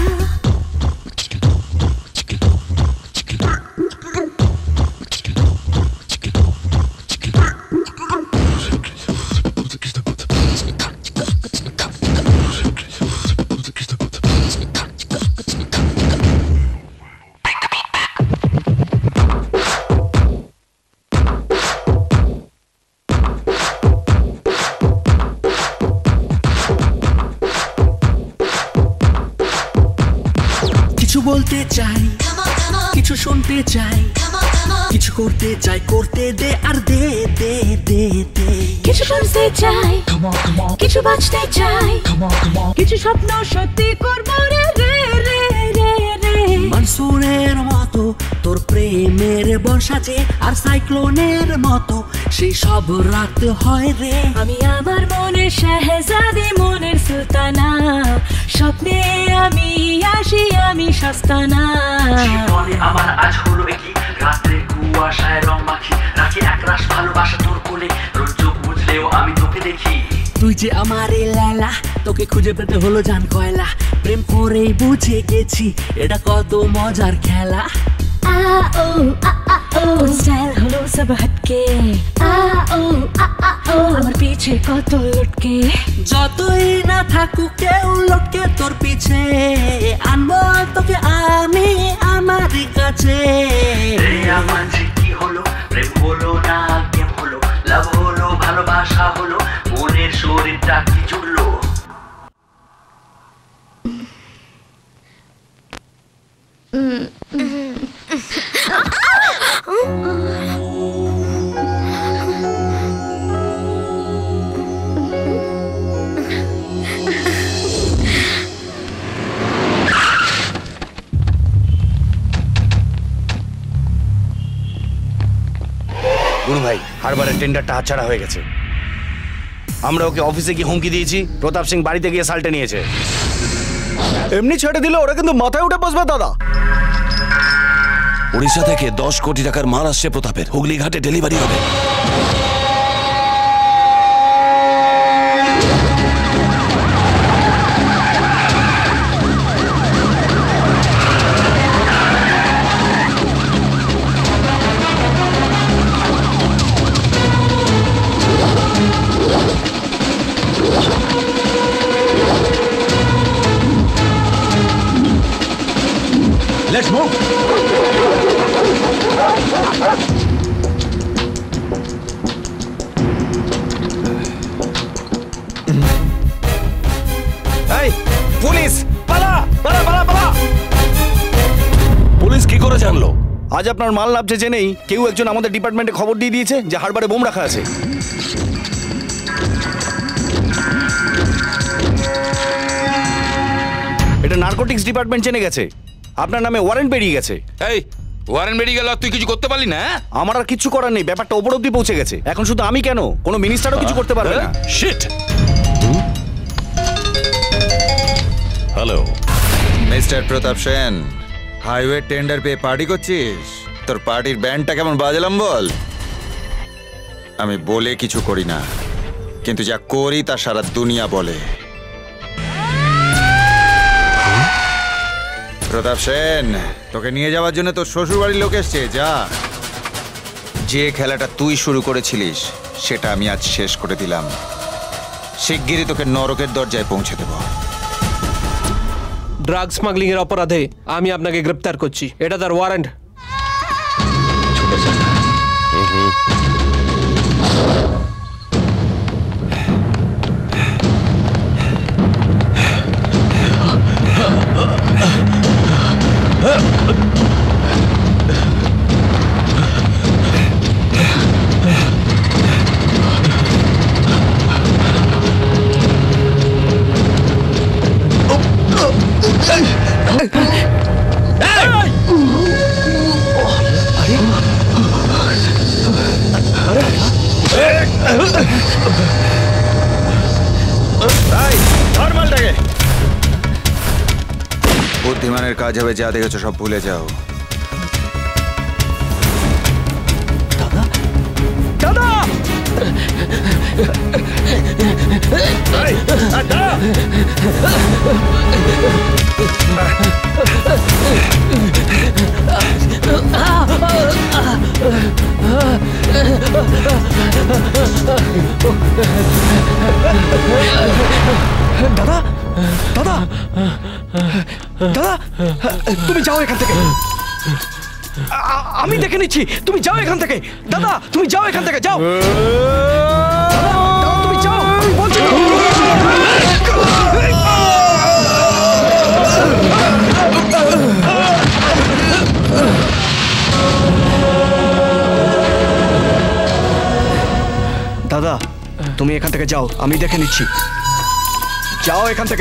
বলতে চাই কিছু শুনতে চাই কিছু করতে চাই করতে দে আর দে দে দে দে কিছু করতে চাই কিছু বাঁচতে চাই কিছু স্বপ্ন সত্যি করবো রে রে রে রে রে মনসুরের মতো তোর প্রেমের বর্ষাতে আর সাইক্লোনের মতো সেই সব রাত হয় রে আমি আমার মনের শাহজাদি মনের সুলতানা স্বপ্নে আমি আসি আমি সস্তানা জীবনে আমার আজ হলো কি রাত্রে কুয়াশায় রং মাখি রাখি একরাশ ভালোবাসা তোর কোলে রোজ চোখ বুঝলেও আমি তোকে দেখি তুই যে আমার লেলা তোকে খুঁজে পেতে হলো জান কয়লা প্রেম করেই বুঝে গেছি এটা কত মজার খেলা স্টাইল হলো সব হটকে আমার পিছে কত লটকে যতই না থাকুক কেউ লটকে তোর পিছে আনবো তোকে আমি আমারই কাছে আমার যে কি হলো প্রেম হলো না কেম হলো লাভ হলো ভালোবাসা হলো মনের শরীরটা কি জুড়লো গুরু ভাই হারবারের টেন্ডারটা হাতছাড়া হয়ে গেছে আমরা ওকে অফিসে গিয়ে হুমকি দিয়েছি প্রতাপ সিং বাড়িতে গিয়ে সাল্টে নিয়েছে এমনি ছেড়ে দিলে ওরা কিন্তু মাথায় উঠে বসবে দাদা উড়িষ্যা থেকে 10 কোটি টাকার মাল আসছে প্রতাপের হুগলি ঘাটে ডেলিভারি হবে Let's move! আজ আপনার মাল নামছে জেনেই কেউ একজন আমাদের ডিপার্টমেন্টে খবর দিয়ে দিয়েছে যে হারবারে বোম রাখা আছে। এটা নার্কোটিক্স ডিপার্টমেন্ট জেনে গেছে। আপনার নামে ওয়ারেন্ট বেরিয়ে গেছে। এই ওয়ারেন্ট বেরিয়ে গেল, তুই কিছু করতে পারলি না? আমার আর কিছু করার নেই, ব্যাপারটা ওপর অব্দি পৌঁছে গেছে। এখন শুধু আমি কেন, কোনো মিনিস্টারও কিছু করতে পারবে না। Shit. Hello mister Pratap Sen, highway tender পেয়ে পার্টি করছিস? তোর পার্টির ব্যান্ডটা কেমন বাজালাম বল? আমি বলে কিছু করি না, কিন্তু যা করি তা সারা দুনিয়া বলে। প্রতাপ সেন, তোকে নিয়ে যাওয়ার জন্য তোর শ্বশুর বাড়ির লোক এসছে। যা, যে খেলাটা তুই শুরু করেছিলিস সেটা আমি আজ শেষ করে দিলাম। শিগগিরই তোকে নরকের দরজায় পৌঁছে দেব। ড্রাগ স্মাগলিং এর অপরাধে আমি আপনাকে গ্রেপ্তার করছি। এটা তার ওয়ারেন্ট। বুদ্ধিমানের কাজ হবে যা দেখেছো সব ভুলে যাও। দাদা দাদা দাদা দাদা তুমি যাও এখান থেকে, আমি দেখে নিচ্ছি। তুমি যাও এখান থেকে দাদা, তুমি যাও এখান থেকে, যাও দাদা, তুমি যাও, আমি বলছি। দাদা তুমি এখান থেকে যাও, আমি দেখে নিচ্ছি। যাও এখান থেকে।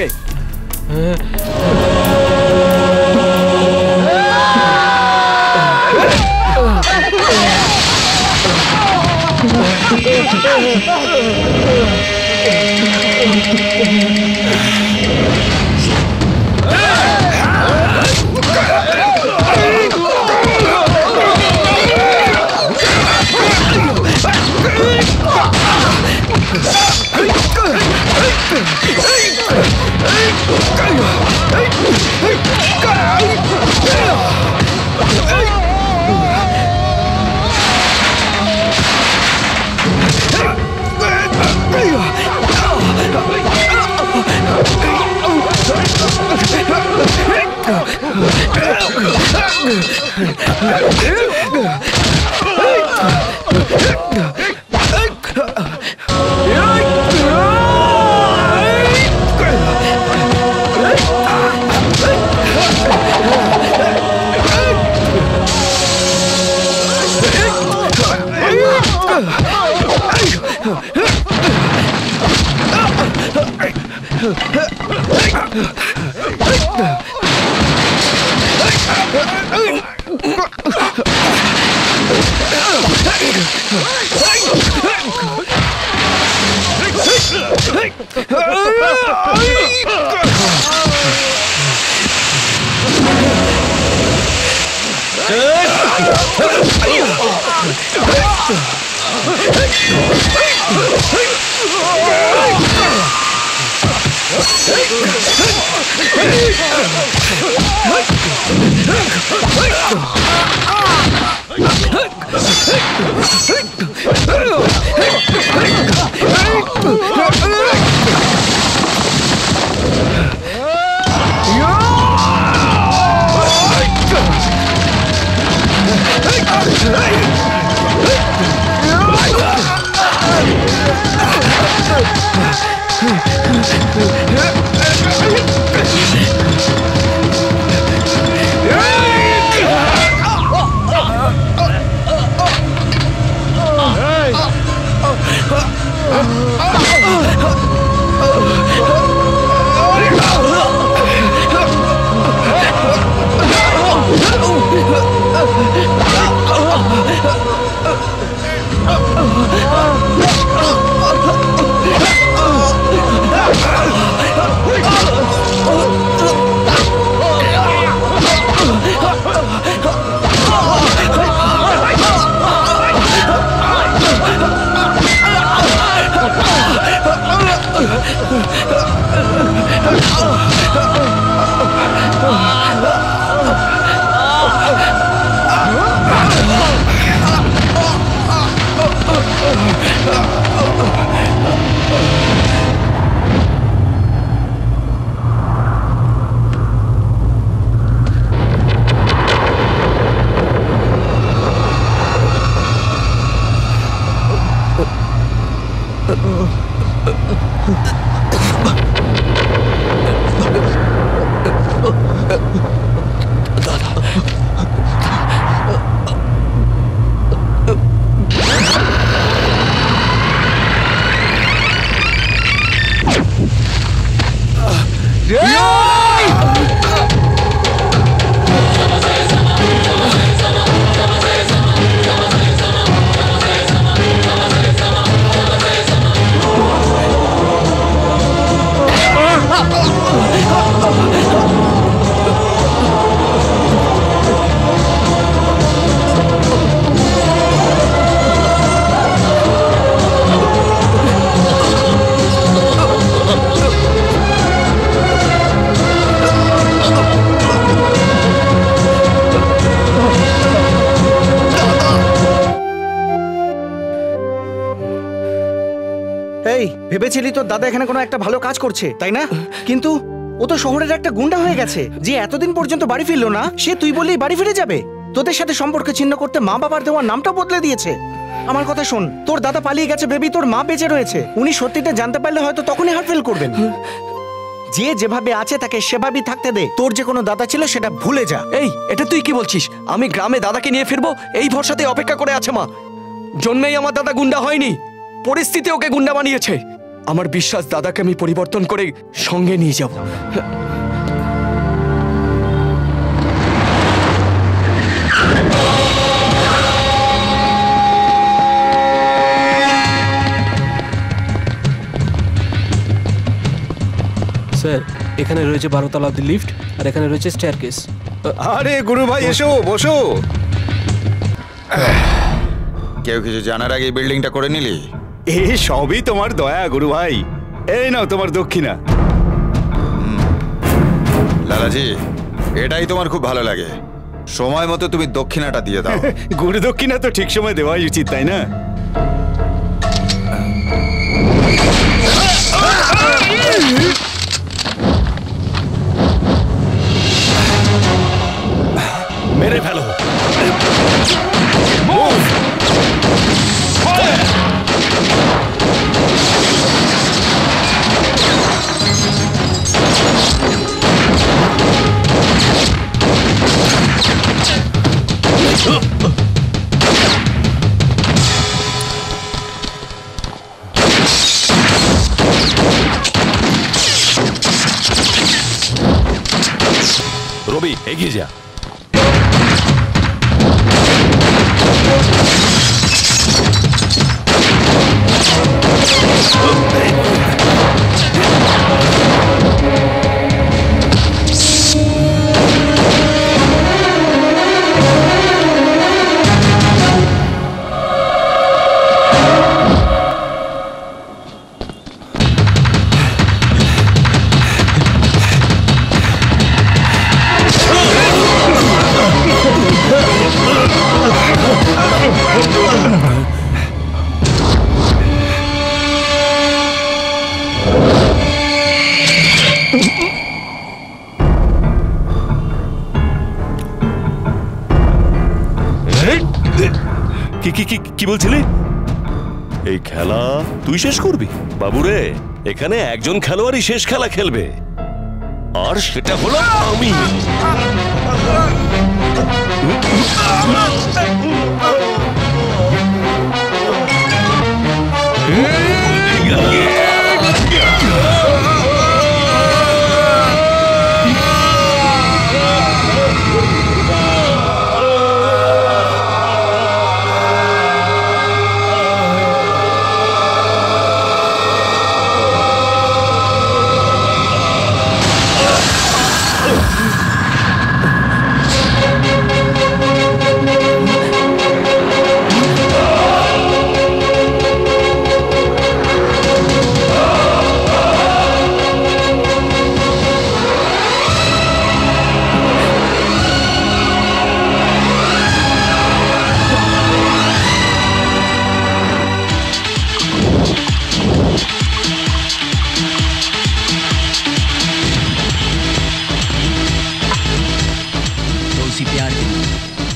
ভেবেছিলি তোর দাদা এখানে কোনো একটা ভালো কাজ করছে, তাই না? কিন্তু ও তো শহরের একটা গুন্ডা হয়ে গেছে যে এতদিন পর্যন্ত বাড়ি ফিরলো না। সে তুই বললেই বাড়ি ফিরে যাবে। তোদের সাথে সম্পর্ক ছিন্ন করতে মা বাবার দেওয়ার নামটা বদলে দিয়েছে। আমার কথা শোন, তোর দাদা পালিয়ে গেছে ভেবেই তোর মা বেঁচে রয়েছে। উনি সত্যিটা জানতে পারলে হয়তো তখনই হার্ট ফেল করবেন। যে যেভাবে আছে তাকে সেভাবেই থাকতে দে। তোর যে কোনো দাদা ছিল সেটা ভুলে যা। এই, এটা তুই কি বলছিস? আমি গ্রামে দাদাকে নিয়ে ফিরবো এই ভরসাতে অপেক্ষা করে আছে মা। জন্মেই আমার দাদা গুন্ডা হয়নি, পরিস্থিতি ওকে গুন্ডা বানিয়েছে। আমার বিশ্বাস দাদাকে আমি পরিবর্তন করে সঙ্গে নিয়ে যাব। স্যার, এখানে রয়েছে 12 তলা অব্দি লিফট আর এখানে রয়েছে স্টেয়ারকেস। আরে গুরু ভাই এসো, বসো। কেউ কিছু জানার আগে বিল্ডিংটা করে নিলি? এ সবই তোমার দয়া গুরু ভাই। এই নাও তোমার দক্ষিণা। লালাজি, এটাই তোমার খুব ভালো লাগে। সময় মতো তুমি দক্ষিণাটা দিয়ে দাও। গুরু দক্ষিণা তো ঠিক সময় দেওয়াই উচিত, তাই না? মেরে ফেলো। রবি, এগিয়ে যা। কি বলছিলি? এই খেলা তুই শেষ করবি? বাবুরে, এখানে একজন খেলোয়াড়ই শেষ খেলা খেলবে, আর সেটা হলো আমি।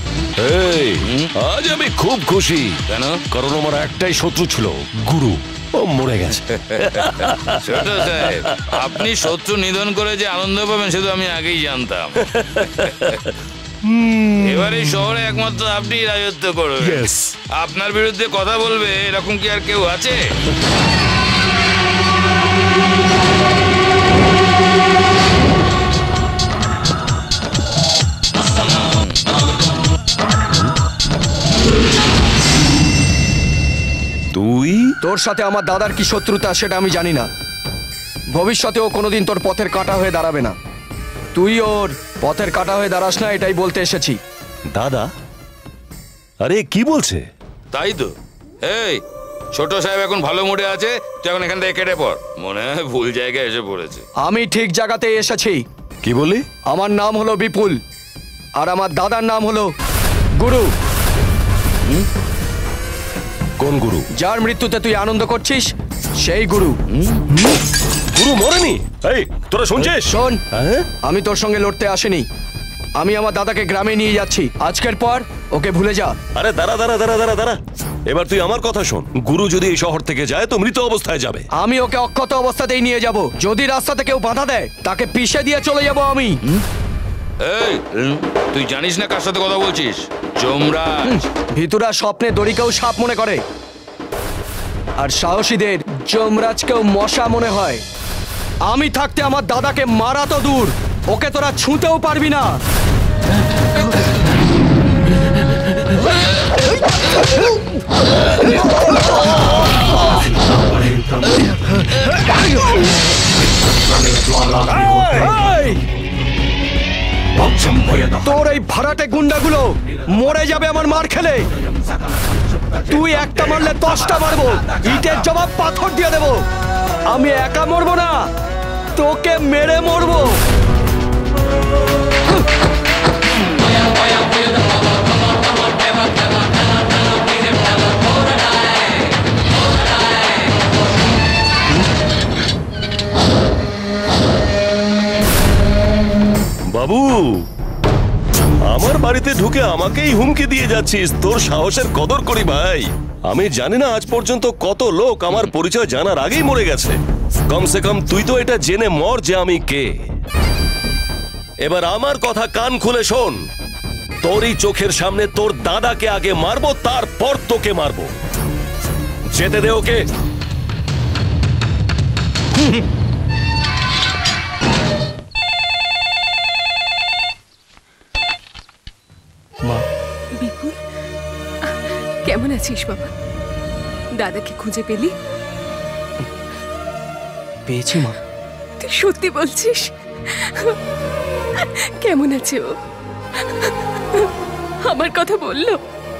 আজ আমি খুব খুশি। কেন? কারণ আমার একটাই শত্রু ছিল, গুরু। ও মরে গেছে। ছোট সাহেব, আপনি শত্রু নিধন করে যে আনন্দ পাবেন সেটা আমি আগেই জানতাম। এবারে শহরে একমাত্র আপনি রাজত্ব করবেন। আপনার বিরুদ্ধে কথা বলবে এরকম কি আর কেউ আছে? তুই? তোর সাথে আমার দাদার কি শত্রুতা সেটা আমি জানি না। ভবিষ্যতেও কোনোদিন তোর পথের কাঁটা হয়ে দাঁড়াবে না। তুই ওর পথের কাঁটা হয়ে দাঁড়াস না, এটাই বলতে এসেছি। দাদা? আরে কি বলছে? তাই তো। এই ছোট সাহেব এখন ভালো মুডে আছে, তুই এখন এখান থেকে কেটে পড়। মনে হয় ভুল জায়গায় এসে পড়েছে। আমি ঠিক জায়গাতে এসেছি। কি বললি? আমার নাম হলো বিপুল, আর আমার দাদার নাম হলো গুরু। কোন গুরু? যার মৃত্যুতে তুই আনন্দ করছিস সেই গুরু। গুরু মরেনি? এই তোরা শুনছিস? শোন, আমি তোর সঙ্গে লড়তে আসিনি। আমি আমার দাদাকে গ্রামে নিয়ে যাচ্ছি। আজকের পর ওকে ভুলে যা। আরে দাঁড়া দাঁড়া দাঁড়া দাঁড়া দাঁড়া, এবার তুই আমার কথা শোন। গুরু যদি এই শহর থেকে যায় তো মৃত অবস্থায় যাবে। আমি ওকে অক্ষত অবস্থাতেই নিয়ে যাব। যদি রাস্তাতে কেউ বাধা দেয় তাকে পিষে দিয়ে চলে যাব আমি। এই তুই জানিস না কার সাথে কথা বলছিস? যমরাজ। ভিতুরা স্বপ্নে দড়িকেও সাপ মনে করে, আর সাহসীদের যমরাজকেও মশা মনে হয়। আমি থাকতে আমার দাদাকে মারা তো দূর, ওকে তোরা ছুঁতেও পারবি না। তোর এই ভাড়াটে গুন্ডাগুলো মরে যাবে আমার মার খেলে। তুই একটা মারলে 10টা মারবো, ইটের জবাব পাথর দিয়ে দেবো। আমি একা মরবো না, তোকে মেরে মরবো। বাবু, আমার বাড়িতে ঢুকে আমাকেই হুমকি দিয়ে যাচ্ছিস। তোর সাহসের কদর করি ভাই। আমি জানি না আজ পর্যন্ত কত লোক আমার পরিচয় জানার আগেই মরে গেছে। কমসে কম তুই তো এটা জেনে মর যে আমি কে। এবার আমার কথা কান খুলে শোন। তোরই চোখের সামনে তোর দাদাকে আগে মারবো, তারপর তোকে মারবো। যেতে দে ওকে। মা। বিপুল, কেমন আছিস বাবা? দাদাকে খুঁজে পেলি? পেয়েছি মা। তুই সত্যি বলছিস? কেমন আছে ও? আমার কথা বললো?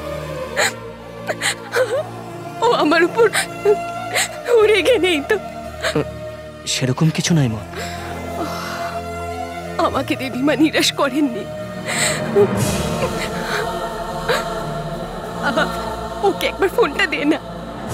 ও আমার উপর রেগে নেই তো? সেরকম কিছু নাই মা। আমাকে দেবীমা নিরাশ করেননি। ওকে একবার ফোনটা দে না।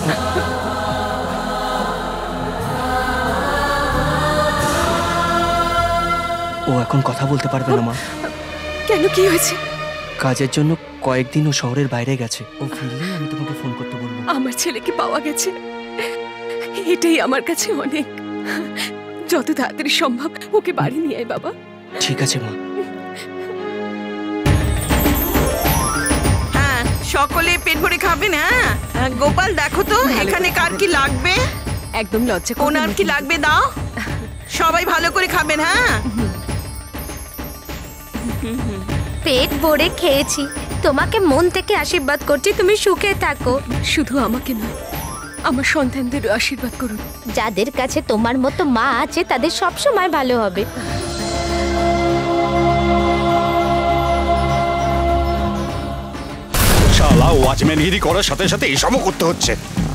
ও এখন কথা বলতে পারবে না মা। কেন, কি হয়েছে? কাজের জন্য কয়েকদিন ও শহরের বাইরে গেছে। ও ফিরলেই আমি তোমাকে ফোন করতে বলবো। আমার ছেলেকে পাওয়া গেছে, এটাই আমার কাছে অনেক। যত তাড়াতাড়ি সম্ভব ওকে বাড়ি নিয়ে আয় বাবা। ঠিক আছে মা। হ্যাঁ, সকলে পেট ভরে খাবেন। হ্যাঁ গোপাল, দেখো তো এখানে কার কি লাগবে। একদম লজ্জা, ওনার কি লাগবে দাও। সবাই ভালো করে খাবেন। হ্যাঁ, পেট ভরে খেয়েছি। তোমাকে মন থেকে আশীর্বাদ করছি, তুমি সুখে থাকো। শুধু আমাকে নয়, আমার সন্তানদের আশীর্বাদ করুন। যাদের কাছে তোমার মতো মা আছে তাদের সব সময় ভালো হবে। শালা ওয়াচম্যানগিরি করার সাথে সাথে এসবও করতে হচ্ছে।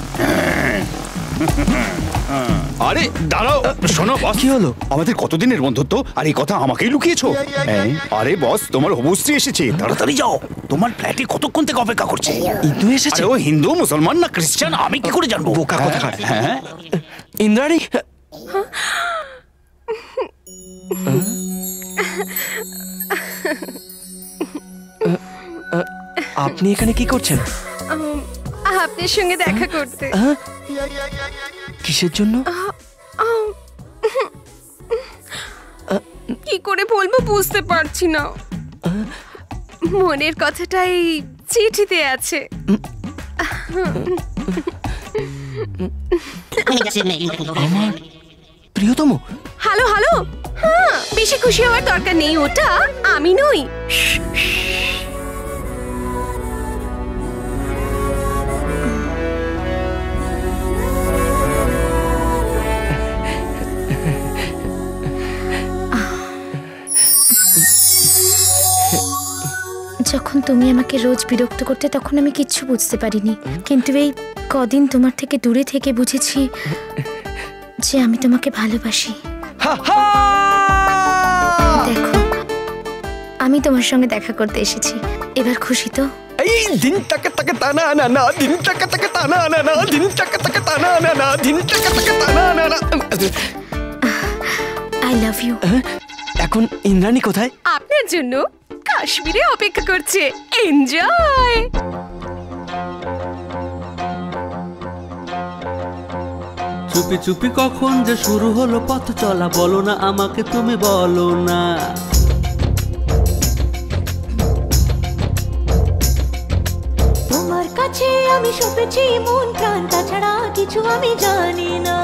আরে দাঁড়াও, শোনো বস। কি হলো? আমাদের কতদিনের বন্ধুত্ব, আর এই কথা আমাকেই লুকিয়েছো? আরে বস, তোমার হবুশ্রী এসেছে, তাড়াতাড়ি যাও। তোমার ফ্ল্যাটে কতক্ষণ থেকে অপেক্ষা করছে। ইন্দু এসেছে? আরে ও হিন্দু, মুসলমান না খ্রিস্টান আমি কি করে জানবো? বোকা কথা। হ্যাঁ, ইন্দ্রাণী, আপনি এখানে কি করছেন? আপনার সঙ্গে দেখা করতে। কিসের জন্য? কি করে বলবো বুঝতে পারছি না। মনের কথাটাই চিঠিতে আছে। আমার প্রিয়তম। হ্যালো হ্যালো, হ্যাঁ বেশি খুশি হওয়ার দরকার নেই, ওটা আমি নই। যখন তুমি আমাকে রোজ বিরক্ত করতে তখন আমি কিচ্ছু বুঝতে পারিনি, কিন্তু এই কদিন তোমার থেকে দূরে থেকে বুঝেছি যে আমি তোমাকে ভালোবাসি। দেখো, আমি তোমার সঙ্গে দেখা করতে এসেছি, এবার খুশি তো? এই দিন টাকা টাকা টানা না না, দিন টাকা টাকা টানা না না, দিন টাকা টাকা টানা না না, দিন টাকা টাকা টানা না না। I love you. এখন ইন্দ্রাণী কোথায়? আপনার জন্য কাশ্মীরে অপেক্ষা করছে। এনজয়। চুপি চুপি কখন যে শুরু হলো পথ চলা, বলো না আমাকে তুমি, বলো না। তোমার কাছে আমি সপেছি মন প্রাণ, তাছাড়া কিছু আমি জানি না।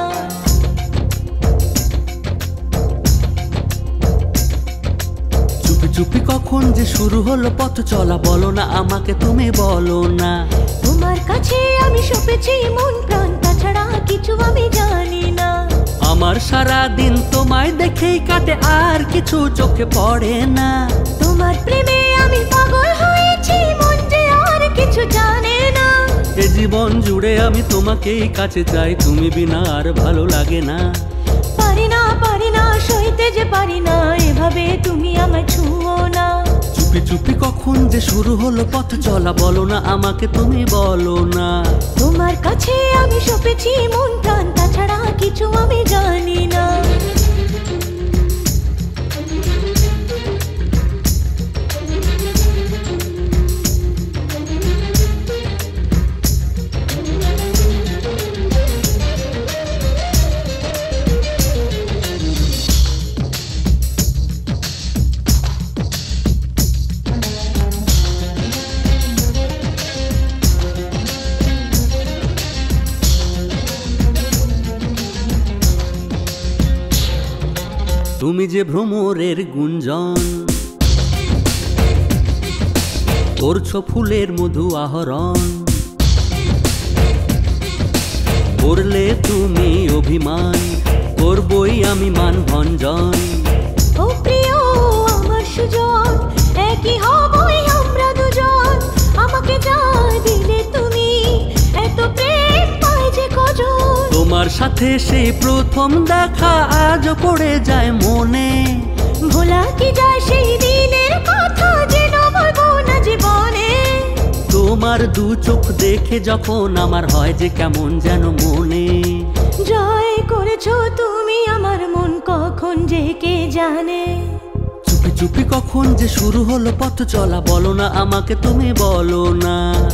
চুপি চুপি কখন যে শুরু হলো পথ চলা, বলো না আমাকে তুমি, বলো না। তোমার কাছে আমি সপেছি মন প্রাণ, তাছাড়া কিছু আমি জানি না। আমার সারা দিন তোমায় দেখেই কাটে, আর কিছু চোখে পড়ে না। তোমার প্রেমে আমি পাগল হয়েছি, মন যে আর কিছু জানে না। এ জীবন জুড়ে আমি তোমাকেই কাছে চাই, তুমি বিনা আর ভালো লাগে না। পারি না সইতে যে পারি না, এভাবে তুমি আমায় ছুঁয়ো না। চুপি চুপি কখন যে শুরু হলো পথ চলা, বলো না আমাকে তুমি, বলো না। তোমার কাছে আমি সপেছি মন প্রাণ, তাছাড়া কিছু আমি জানি না। তুমি যে ভ্রমরের গুঞ্জন, করছো ফুলের মধু আহরণ, করলে তুমি অভিমান, করবই আমি মান ভঞ্জন। ও প্রিয় আমার সুজন, একই হবই আমরা দুজন। আমাকে যা দিলে তুমি, এত প্রেম পায় যে কজন। তোমার সাথে সেই প্রথম দেখা আজও পড়ে যায় মনে, ভোলা কি যায় সেই দিনের কথা, যেন বলবো না জীবনে। তোমার দু চোখ দেখে যখন আমার হয় যে কেমন যেন মনে। জয় করেছো তুমি আমার মন, কখন যে কে জানে। চুপি চুপি কখন যে শুরু হলো পথ চলা, বলো না আমাকে তুমি, বলো না।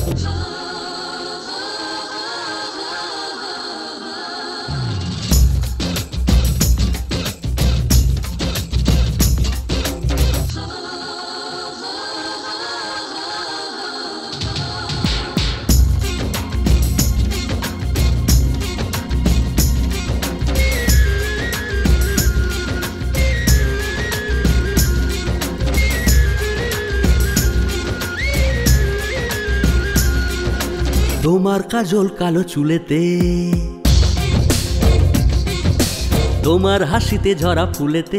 তোমার কাজল কালো চুলেতে, তোমার হাসিতে ঝরা ফুলেতে,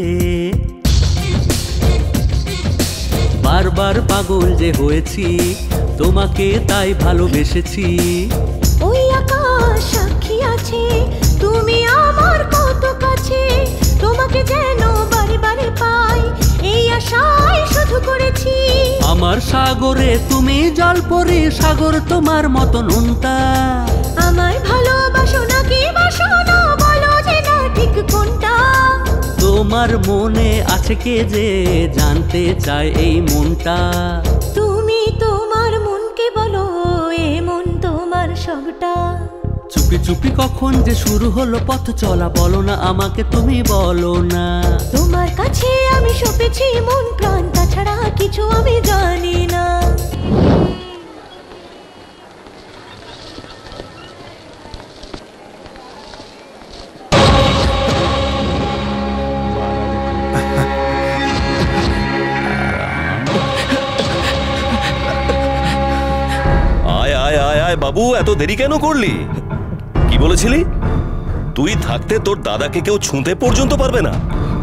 বারবার পাগল যে হয়েছি, তোমাকে তাই ভালোবেসেছি। ওই আকাশ সাক্ষী আছে, তুমি আমার কত কাছে। তোমাকে যেন বারে বারে পাই, এই আশায় শুধু করেছি। আমার সাগরে তুমি জলপরি, সাগর তোমার মতো নুনতা। আমায় ভালোবাসো নাকি বাসো না, বলো যে না ঠিক কোনটা। তোমার মনে আছে কে যে জানতে চায় এই মনটা। তুমি তোমার মনকে বলো, এ মন তোমার সবটা। চুপি চুপি কখন যে শুরু হলো পথ চলা, বলো না আমাকে তুমি বলো না। তোমার কাছে আমি সপেছি মন প্রাণ, তাছাড়া কিছু আমি জানি না। বাবু এত দেরি কেন করলি? কি বলেছিলি? তুই থাকতে তোর দাদাকে কেউ ছুঁতে পর্যন্ত পারবে না।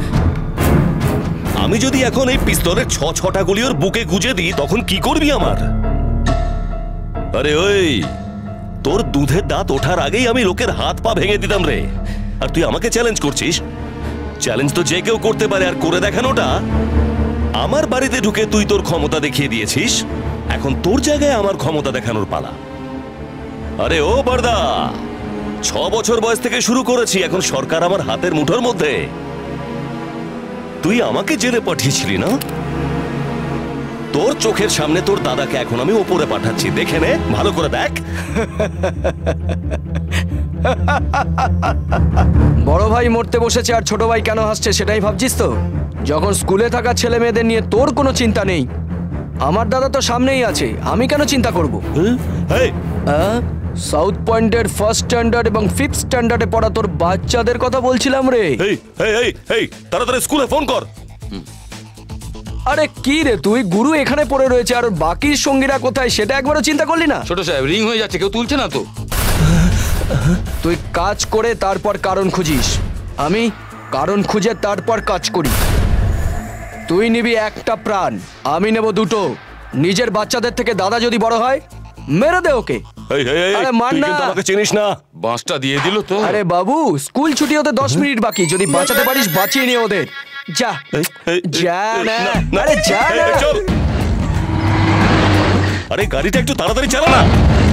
আমি যদি এখন এই পিস্তলের ছটা গুলি ওর বুকে গুজে দিই তখন কি করবি আমার? আরে ওই তোর দুধের দাঁত ওঠার আগেই আমি লোকের হাত পা ভেঙে দিতাম রে। আর তুই আমাকে চ্যালেঞ্জ করছিস? চ্যালেঞ্জ তো যে কেউ করতে পারে, আর করে দেখানোটা আমার বাড়িতে ঢুকে তুই তোর ক্ষমতা দেখিয়ে দিয়েছিস। এখন তোর জায়গায় আমার ক্ষমতা দেখানোর পালা। আরে ও বড়দা, 6 বছর বয়স থেকে শুরু করেছি, এখন সরকার আমার হাতের মুঠোর মধ্যে। তুই আমাকে জেলে পাঠিয়েছিলি না? তোর চোখের সামনে তোর দাদাকে এখন আমি ওপরে পাঠাচ্ছি, দেখে নে, ভালো করে দেখ। বড় ভাই মরতে বসেছে আর ছোট ভাই কেন হাসছে সেটাই ভাবছিস তো? যখন স্কুলে থাকা ছেলে মেয়েদের নিয়ে তোর কোনো চিন্তা নেই, আমার দাদা তো সামনেই আছে, আমি কেন চিন্তা করব? সাউথ পয়েন্টের ফার্স্ট স্ট্যান্ডার্ড এবং 5th স্ট্যান্ডার্ডে পড়া তোর বাচ্চাদের কথা বলছিলাম রে। তাড়াতাড়ি স্কুলে ফোন কর। আরে কি রে তুই, গুরু এখানে পড়ে রয়েছে আর বাকি সঙ্গীরা কোথায় সেটা একবারও চিন্তা করলি না? ছোট সাহেব, রিং হয়ে যাচ্ছে, কেউ তুলছে না তো। তুই কাজ করে তারপর কারণ খুঁজিস, আমি কারণ খুঁজে তারপর কাজ করি। তুই নিবি একটা প্রাণ, আমি নেব 2টো। নিজের বাচ্চাদের থেকে দাদা যদি বড় হয় মেরে দে ওকে। আরে মার না, আমাকে চিনিস না। বাঁশটা দিয়ে দিল তো। আরে বাবু, স্কুল ছুটি হতে 10 মিনিট বাকি, যদি বাঁচাতে পারিস বাঁচিয়ে নিয়ে ওদের। যা যা না, আরে যা না। চল। আরে গাড়িটা একটু তাড়াতাড়ি চালা না।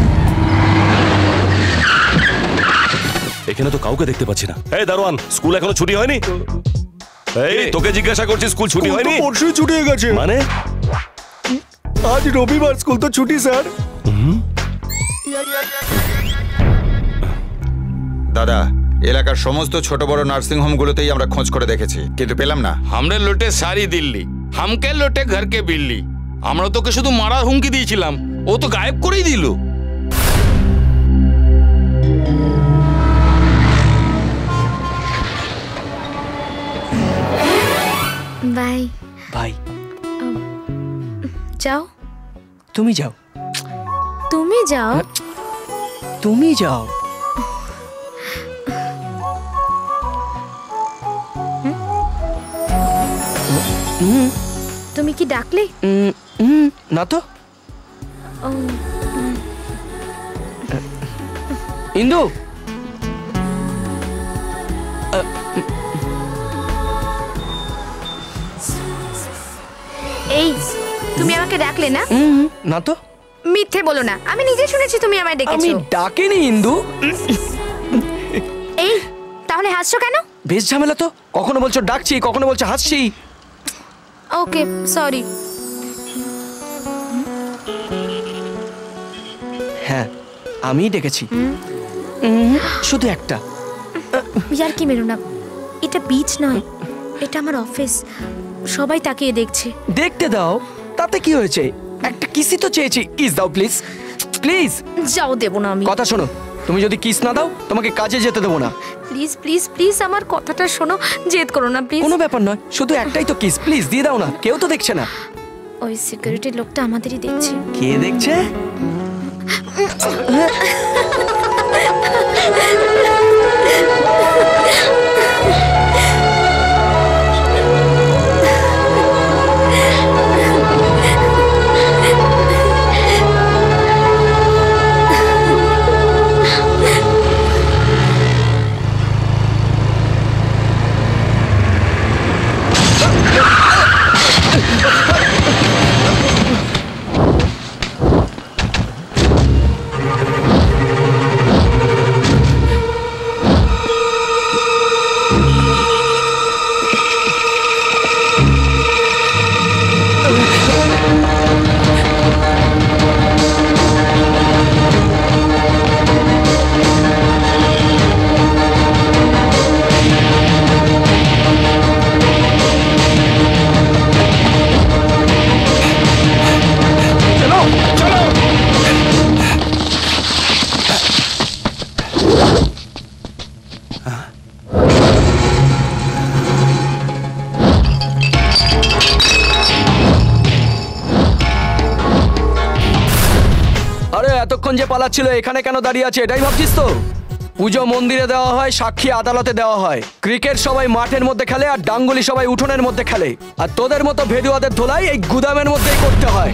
এখানে তো কাউকে দেখতে পাচ্ছি না। এই দারোয়ান, স্কুল এখনো ছুটি হয়নি? এই তোকে জিজ্ঞাসা করছি, স্কুল ছুটি হয়নি? পরশুই ছুটি হয়ে গেছে। মানে? আজ রবিবার, স্কুল তো ছুটি স্যার। দাদা, এলাকার সমস্ত ছোট বড় নার্সিং হোমগুলোতেই আমরা খোঁজ করে দেখেছি, কিন্তু পেলাম না। हमने लौटे सारी दिल्ली, हमके लौटे घर के बिल्ली। আমরা তোকে শুধু মারার হুমকি দিয়েছিলাম, ও তো গায়েব করেই দিল। বাই ভাই। যাও। তুমি যাও। তুমি যাও। তুমি যাও। তুমি কি ডাকলে? না তো। ইন্দু, এই তুমি আমাকে ডাকলে না? না তো। মিথ্যে বলো না, আমি নিজে শুনেছি তুমি আমায় ডেকেছো। আমি ডাকিনি ইন্দু। এই তাহলে হাসছো কেন? বেশ ঝামেলা তো, কখনো বলছো ডাকছি, কখনো বলছো হাসছি। Okay sorry. হ্যাঁ আমি ডেকেছি, শুধু একটা। ইয়ার কি মেরো না, এটা বিচ নয়, এটা আমার অফিস, সবাই তাকিয়ে দেখছে। দেখতে দাও, তাতে কি হয়েছে? একটা কিসই তো চেয়েছি, কিস দাও প্লিজ প্লিজ। যাও, দেবো না আমি। কথা শোনো, তুমি যদি কিস না দাও তোমাকে কাজে যেতে দেবো না। প্লিজ প্লিজ প্লিজ আমার কথাটা শোনো, জেদ করো না প্লিজ। কোনো ব্যাপার নয়, শুধু একটাই তো কিস, প্লিজ দিয়ে দাও না, কেউ তো দেখছে না। ওই সিকিউরিটি লোকটা আমাদেরই দেখছে। কে দেখছে? এতক্ষণ যে পালাচ্ছিল এখানে কেন দাঁড়িয়ে আছে এটাই ভাবছিস তো? পুজো মন্দিরে দেওয়া হয়, সাক্ষী আদালতে দেওয়া হয়, ক্রিকেট সবাই মাঠের মধ্যে খেলে আর ডাঙ্গুলি সবাই উঠোনের মধ্যে খেলে, আর তোদের মতো ভেড়ুয়াদের ধোলাই এই গুদামের মধ্যেই করতে হয়।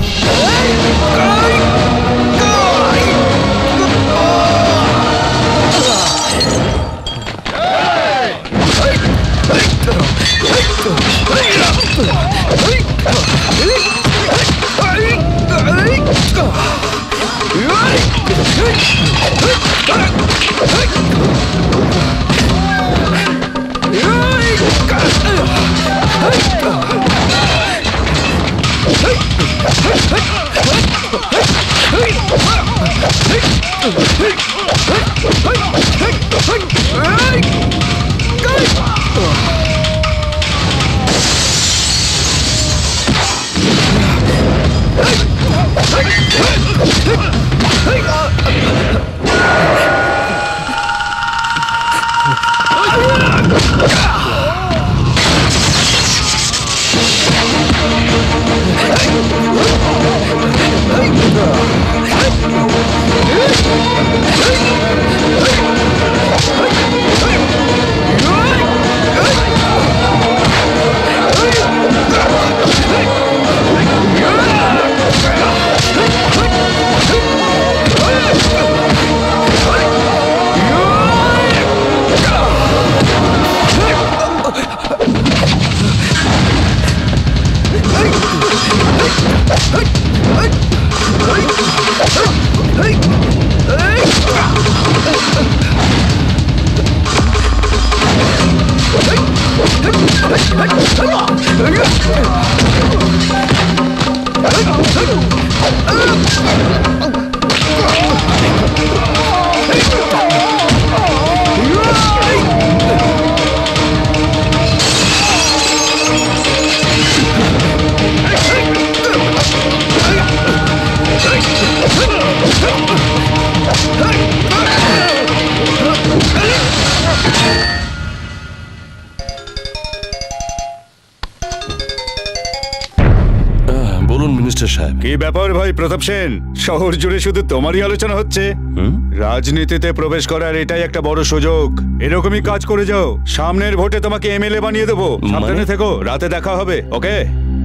কি ব্যাপার ভাই প্রতাপ সেন, শহর জুড়ে শুধু তোমারই আলোচনা হচ্ছে? রাজনীতিতে প্রবেশ করার এটাই একটা বড় সুযোগ। এরকমই কাজ করে যাও, সামনের ভোটে তোমাকে এমএলএ বানিয়ে দেবো। সাবধানে থেকো, রাতে দেখা হবে। ওকে?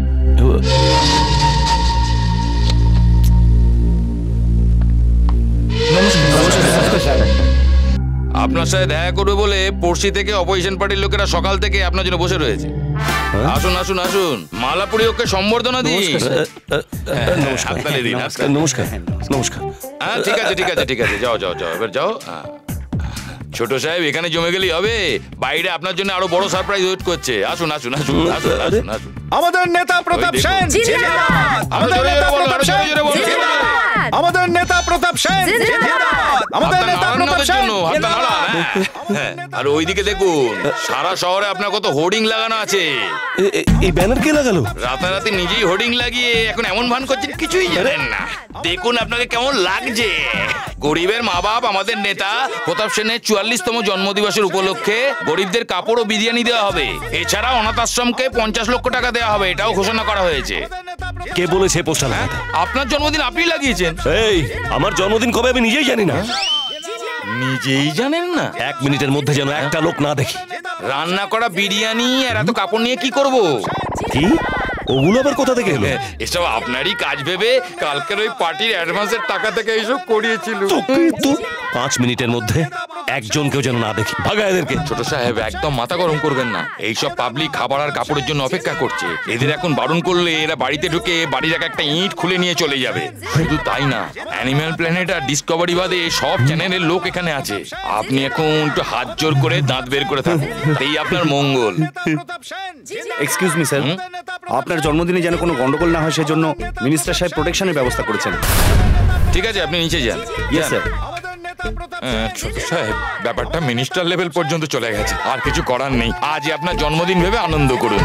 আপনার সাথে দেখা করবে বলে পড়শি থেকে অপোজিশন পার্টির লোকেরা সকাল থেকে আপনার জন্য বসে রয়েছে। আসুন আসুন আসুন, মালাপুরি ওকে সম্বর্ধনা দিন। নমস্কার নমস্কার নমস্কার। হ্যাঁ ঠিক আছে ঠিক আছে ঠিক আছে, যাও যাও যাও, এবার যাও। ছোট সাহেব এখানে জমে গেলেই হবে, বাইরে আপনার জন্য আরো বড় সারপ্রাইজ ওয়েট করছে। আসুন আসুন আসুন আসুন আসুন আসুন। আমাদের নেতা প্রতাপ সেন জিন্দাবাদ! আমাদের নেতা প্রতাপ সেন জিন্দাবাদ! আমাদের নেতা প্রতাপ সেন জিন্দাবাদ! আমাদের নেতা প্রতাপ সেন জিন্দাবাদ! হ্যাঁ, আর ওইদিকে দেখুন, সারা শহরে আপনার কত হোর্ডিং লাগানো আছে। এই ব্যানার কে লাগালো? রাতারাতি নিজেই হোর্ডিং লাগিয়ে এখন এমন ভান করছেন কিছুই জানেন না। দেখুন আপনাকে কেমন লাগছে। গরিবের মা বাপ আমাদের নেতা প্রতাপ সেনের 44তম জন্মদিবসের উপলক্ষে গরিবদের কাপড় ও বিরিয়ানি দেওয়া হবে। এছাড়া অনাথ আশ্রমকে 50 লক্ষ টাকা দেওয়া হবে, এটাও ঘোষণা করা হয়েছে। কে বলেছে পোস্টার লাগাতে? আপনার জন্মদিন আপনি লাগিয়েছেন। এই আমার জন্মদিন কবে আমি নিজেই জানি না। নিজেই জানেন না? 1 মিনিটের মধ্যে যেন একটা লোক না দেখি। রান্না করা বিরিয়ানি আর এত কাপড় নিয়ে কি করব? কি ওগুলো আবার কোথা থেকে এলো? এসব আপনারই কাজ ভেবে কালকের ওই পার্টির অ্যাডভান্সের টাকা থেকে এইসব করিয়েছিল। 5 মিনিটের মধ্যে একজনকেও যেন না দেখি। ভাগা এদেরকে। ছোট সাহেব একদম মাথা গরম করবেন না, এইসব পাবলিক খাবার আর কাপড়ের জন্য অপেক্ষা করছে। এদের এখন বারণ করলে এরা বাড়িতে ঢুকে বাড়ির একটা ইট খুলে নিয়ে চলে যাবে। শুধু তাই না, অ্যানিম্যাল প্ল্যানেট আর ডিসকভারি বাদে সব চ্যানেলের লোক এখানে আছে। আপনি এখন একটু হাত জোর করে দাঁত বের করে থাকুন, এই আপনার মঙ্গল। এক্সকিউজ মি স্যার, আপনার জন্মদিনে যেন কোনো গন্ডগোল না হয় সেজন্য মিনিস্টার সাহেব প্রোটেকশনের ব্যবস্থা করেছেন। ঠিক আছে, আপনি নিচে যান। Yes sir. ছোট সাহেব, ব্যাপারটা মিনিস্টার লেভেল পর্যন্ত চলে গেছে, আর কিছু করার নেই। আজ আপনার জন্মদিন ভেবে আনন্দ করুন।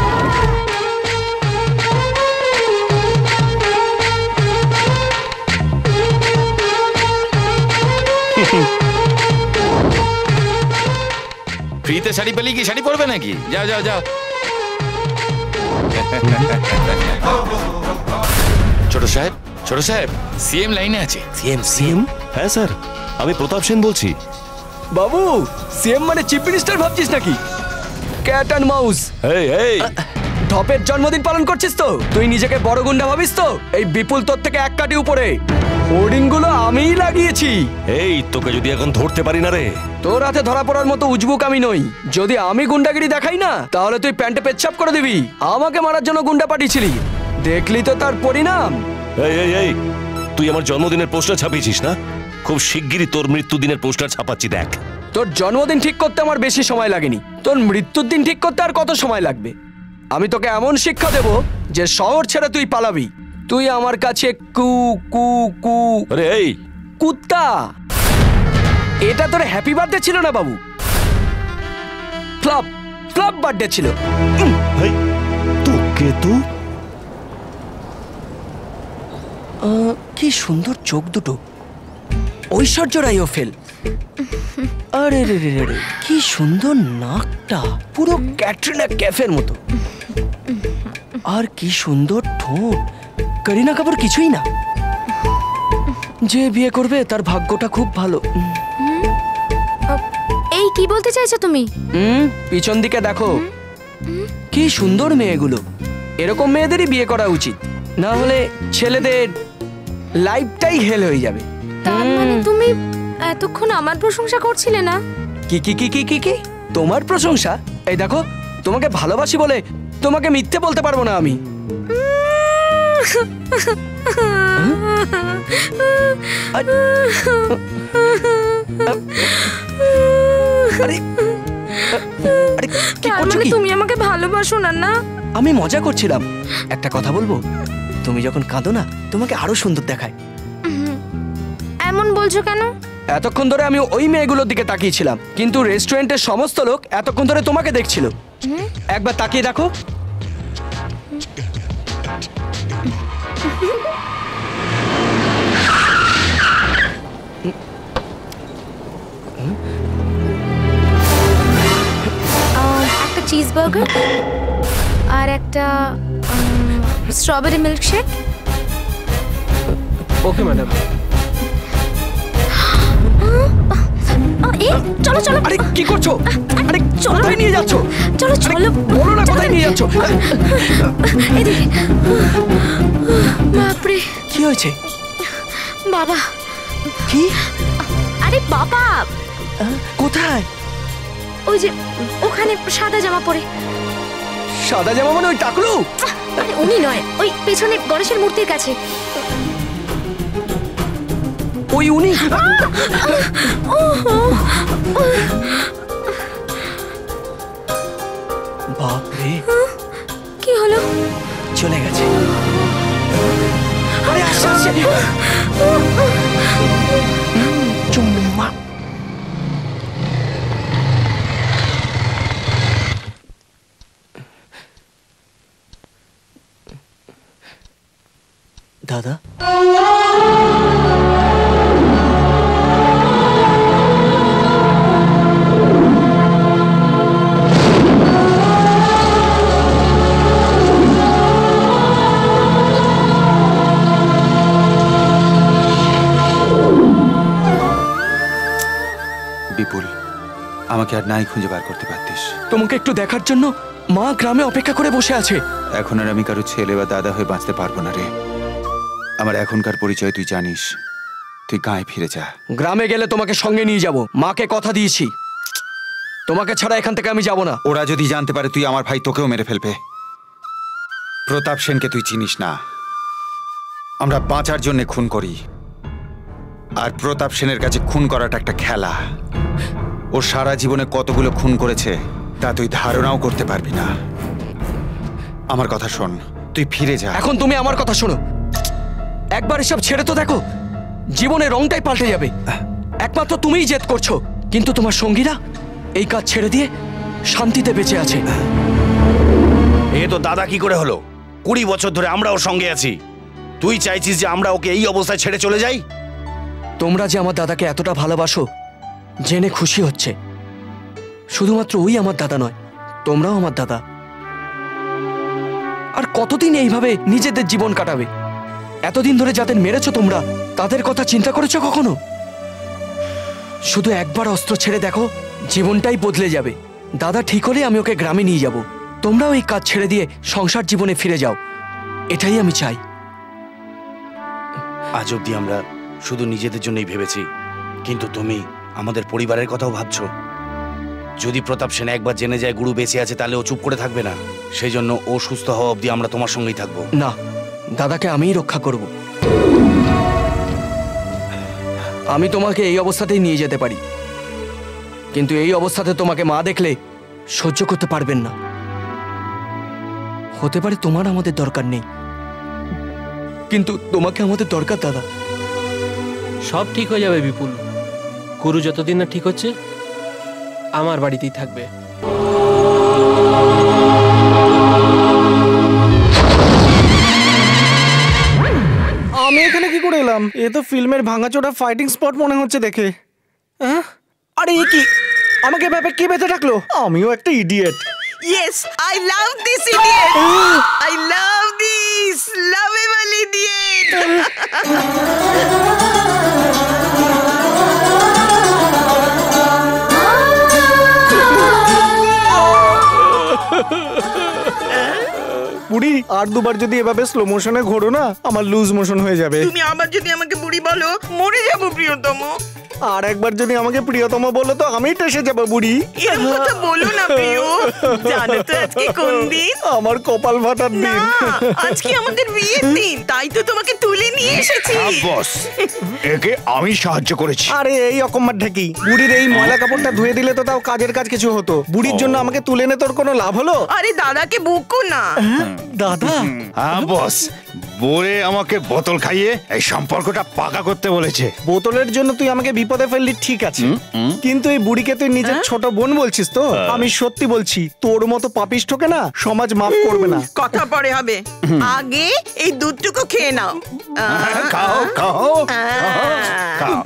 ফ্রিতে শাড়ি পেলে কি শাড়ি পরবে নাকি? যাও যাও যাও। ছোট সাহেব, ছোট সাহেব সিএম লাইনে আছে। CM CM? হ্যাঁ স্যার, আমি প্রতাপ সেন বলছি। বাবু, সিএম মানে চিফ মিনিস্টার ভাবছিস নাকি? Cat and mouse. এই এই টপের জন্মদিন পালন করছিস তো? তুই নিজেকে বড় গুন্ডা ভাবিস তো? এই বিপুল তোর থেকে এক কাটি উপরে। হোর্ডিংগুলো আমিই লাগিয়েছি। এই তোকে যদি এখন ধরতে পারি না রে। তোর হাতে ধরা পড়ার মতো উজবুক আমি নই। যদি আমি গুন্ডাগিরি দেখাই না, তাহলে তুই প্যান্টে পেচ্ছাপ করে দিবি। আমাকে মারার জন্য গুন্ডা পাঠিয়েছিলি, দেখলি তো তার পরিণাম। এই এই এই তুই আমার জন্মদিনের পোস্টার ছাপিয়েছিস না? খুব শিগগিরই তোর মৃত্যুদিনের পোস্টার ছাপাচ্ছি, দেখ। তোর জন্মদিন ঠিক করতে আমার বেশি সময় লাগেনি, তোর মৃত্যুর দিন ঠিক করতে আর কত সময় লাগবে? আমি তোকে এমন শিক্ষা দেব যে শহর ছেড়ে তুই পালাবি। তুই আমার কাছে কু কু কু। আরে এই কুত্তা। এটা তোর হ্যাপি বার্থডে ছিল না বাবু, ক্লাব ক্লাব বার্থডে ছিল। তোকে তো কি সুন্দর চোখ দুটো, ঐশ্বর্য রায়ও ফেল। আরে রে রে রে, কি সুন্দর নাকটা, পুরো ক্যাটরিনা ক্যাফের মতো। আর কি সুন্দর ঠোঁট, করিনা কাপুর কিছুই না। যে বিয়ে করবে তার ভাগ্যটা খুব ভালো। এই কি বলতে চাইছো তুমি? পিছন দিকে দেখো, কি সুন্দর মেয়েগুলো। এরকম মেয়েদেরই বিয়ে করা উচিত, না হলে ছেলেদের লাইফটাই হেল হয়ে যাবে। তার মানে তুমি এতক্ষণ আমার প্রশংসা করছিলে না? কি কি কি কি কি কি তোমার প্রশংসা? এই দেখো, তোমাকে ভালোবাসি বলে তোমাকে মিথ্যে বলতে পারবো না আমি। তুমি আমাকে ভালোবাসো না? না, আমি মজা করছিলাম। একটা কথা বলবো, তুমি যখন কাঁদো না, তোমাকে আরো সুন্দর দেখায়। এমন বলছো কেন? এতক্ষণ ধরে আমি ওই মেয়েগুলোর দিকে তাকিয়েছিলাম, কিন্তু রেস্টুরেন্টের সমস্ত লোক এতক্ষণ ধরে তোমাকে দেখছিল। একবার তাকিয়ে দেখো। একটা চিজ বার্গার আর একটা স্ট্রবেরি মিল্কশেক। Okay madam. চলো চলো। আরে কি করছো? আরে কোথায় নিয়ে যাচ্ছো? চলো চলো, বলো না কোথায় নিয়ে যাচ্ছো? এদিকে। বাপরে, কি হয়েছে? বাবা। কি? আরে বাবা। কোথায়? ওই যে ওখানে সাদা জামা পরে। সাদা জামা মানে ওই টাকলু? আরে উনি নয়, ওই পেছনে গণেশের মূর্তির কাছে। ওই উনি? বাপরে, কি হলো? চলে গেছে। আরে আসছে আসছে। চুম্মা। দাদা, বিপুল, আমাকে আর নাই খুঁজে বার করতে পারতিস। তোমাকে একটু দেখার জন্য মা গ্রামে অপেক্ষা করে বসে আছে। এখন আর আমি কারো ছেলে বা দাদা হয়ে বাঁচতে পারবো না রে। আমার এখনকার পরিচয় তুই জানিস। তুই গায়ে ফিরে যা। গ্রামে গেলে তোমাকে সঙ্গে নিয়ে যাব, মাকে কথা দিয়েছি। তোমাকে ছাড়া এখান থেকে আমি যাব না। ওরা যদি জানতে পারে তুই আমার ভাই, তোকেও মেরে ফেলবে। প্রতাপ সেনকে তুই চিনিস না। আমরা বাঁচার জন্য খুন করি, আর প্রতাপ সেনের কাছে খুন করাটা একটা খেলা। ও সারা জীবনে কতগুলো খুন করেছে তা তুই ধারণাও করতে পারবি না। আমার কথা শোন, তুই ফিরে যা। এখন তুমি আমার কথা শোনো, একবার এসব ছেড়ে তো দেখো, জীবনের রংটাই পাল্টে যাবে। একমাত্র তুমিই জেদ করছো, কিন্তু তোমার সঙ্গীরা এই কাজ ছেড়ে দিয়ে শান্তিতে বেঁচে আছে। এ তো দাদা কি করে হলো? 20 বছর ধরে আমরা ওর সঙ্গে আছি। তুই চাইছিস যে আমরা ওকে এই অবস্থায় ছেড়ে চলে যাই? তোমরা যে আমার দাদাকে এতটা ভালোবাসো জেনে খুশি হচ্ছে। শুধুমাত্র ওই আমার দাদা নয়, তোমরাও আমার দাদা। আর কতদিন এইভাবে নিজেদের জীবন কাটাবে? এতদিন ধরে যাদের মেরেছো তোমরা, তাদের কথা চিন্তা করেছো কখনো? শুধু একবার অস্ত্র ছেড়ে দেখো, জীবনটাই বদলে যাবে। দাদা ঠিক হলে আমি ওকে গ্রামে নিয়ে যাব। তোমরাও এই কাজ ছেড়ে দিয়ে সংসার জীবনে ফিরে যাও, এটাই আমি চাই। আজ অব্দি আমরা শুধু নিজেদের জন্যই ভেবেছি, কিন্তু তুমি আমাদের পরিবারের কথাও ভাবছো। যদি প্রতাপ সেন একবার জেনে যায় গুরু বেঁচে আছে, তাহলে ও চুপ করে থাকবে না। সেই জন্য ও সুস্থ হওয়া অব্দি আমরা তোমার সঙ্গেই থাকবো। না, দাদাকে আমিই রক্ষা করব। আমি তোমাকে এই অবস্থাতেই নিয়ে যেতে পারি, কিন্তু এই অবস্থাতে তোমাকে মা দেখলে সহ্য করতে পারবেন না। হতে পারে তোমার আমাদের দরকার নেই, কিন্তু তোমাকে আমাদের দরকার দাদা। সব ঠিক হয়ে যাবে বিপুল। গুরু যতদিন না ঠিক হচ্ছে আমার বাড়িতেই থাকবে। আমি এখানে কি করে এলাম? এ তো ফিল্মের ভাঙাচোরা ফাইটিং স্পট মনে হচ্ছে দেখে। আরে এ কি? আমাকে ব্যাপারে কে বেঁধে রাখলো? আমিও একটা idiot. Yes, I love this idiot. I love this lovable idiot. বুড়ি, আর দুবার যদি এভাবে স্লো মোশনে ঘোরো না, আমার লুজ মোশন হয়ে যাবে। তুমি আবার যদি আমাকে বুড়ি বলো, মরে যাবো প্রিয়তম। আর একবার যদি আমাকে প্রিয়তম বলো তো আমি টেসে যাবো বুড়ি। এরকম কথা বলো না প্রিয়। জানো তো আজকে কোন দিন? আমার কপাল ফাটার দিন। আজকে আমাদের বিয়ের দিন, তাই তো তোমাকে তুলে নিয়ে এসেছি। বস, একে আমি সাহায্য করেছি। আরে এই অকম্মার ঢেকি, বুড়ির এই ময়লা কাপড়টা ধুয়ে দিলে তো তাও কাজের কাজ কিছু হতো। বুড়ির জন্য আমাকে তুলে এনে তোর কোনো লাভ হলো? আরে দাদাকে বকো না। দাদা? হ্যাঁ বস, বলে আমাকে বোতল খাইয়ে এই সম্পর্কটা পাকা করতে বলেছে। বোতলের জন্য তুই আমাকে বিপদে ফেললি ঠিক আছে, কিন্তু এই বুড়িকে তুই নিজের ছোট বোন বলছিস তো? আমি সত্যি বলছি, তোর মতো পাপিষ্ঠকে না সমাজ মাফ করবে না। কথা পরে হবে, আগে এই দুধটুকু খেয়ে নাও। খাও খাও খাও।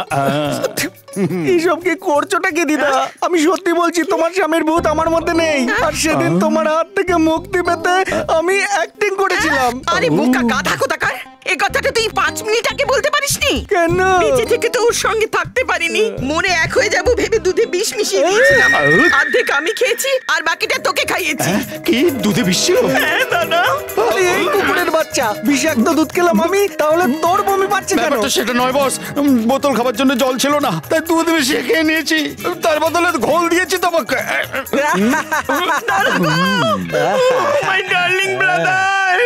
এইসব কি করছোটা কি দিদা? আমি সত্যি বলছি, তোমার স্বামীর ভূত আমার মধ্যে নেই। আর সেদিন তোমার হাত থেকে মুক্তি পেতে আমি অ্যাক্টিং করেছিলাম। আরে বোকা গাধা কোথাকার, এই কথাটা তুই 5 মিনিট আগে বলতে পারিসনি? কেন? বেঁচে থেকে তো ওর সঙ্গে থাকতে পারিনি, মরে এক হয়ে যাবো ভেবে দুধে বিষ মিশিয়ে দিয়েছিলাম। অর্ধেক আমি খেয়েছি আর বাকিটা তোকে খাইয়েছি। কি দুধে বিষ ছিল? হ্যাঁ দাদা। আরে এই কুকুরের বাচ্চা, বিষাক্ত দুধ খেলাম আমি, তাহলে তোর বমি পাচ্ছে কেন? ব্যাপারটা সেটা নয় বস, বোতল খাবার জন্য জল ছিল না, তাই দুধ মিশিয়ে খেয়ে নিয়েছি। তার বদলে ঘোল দিয়েছি তোমাকে। My darling brother.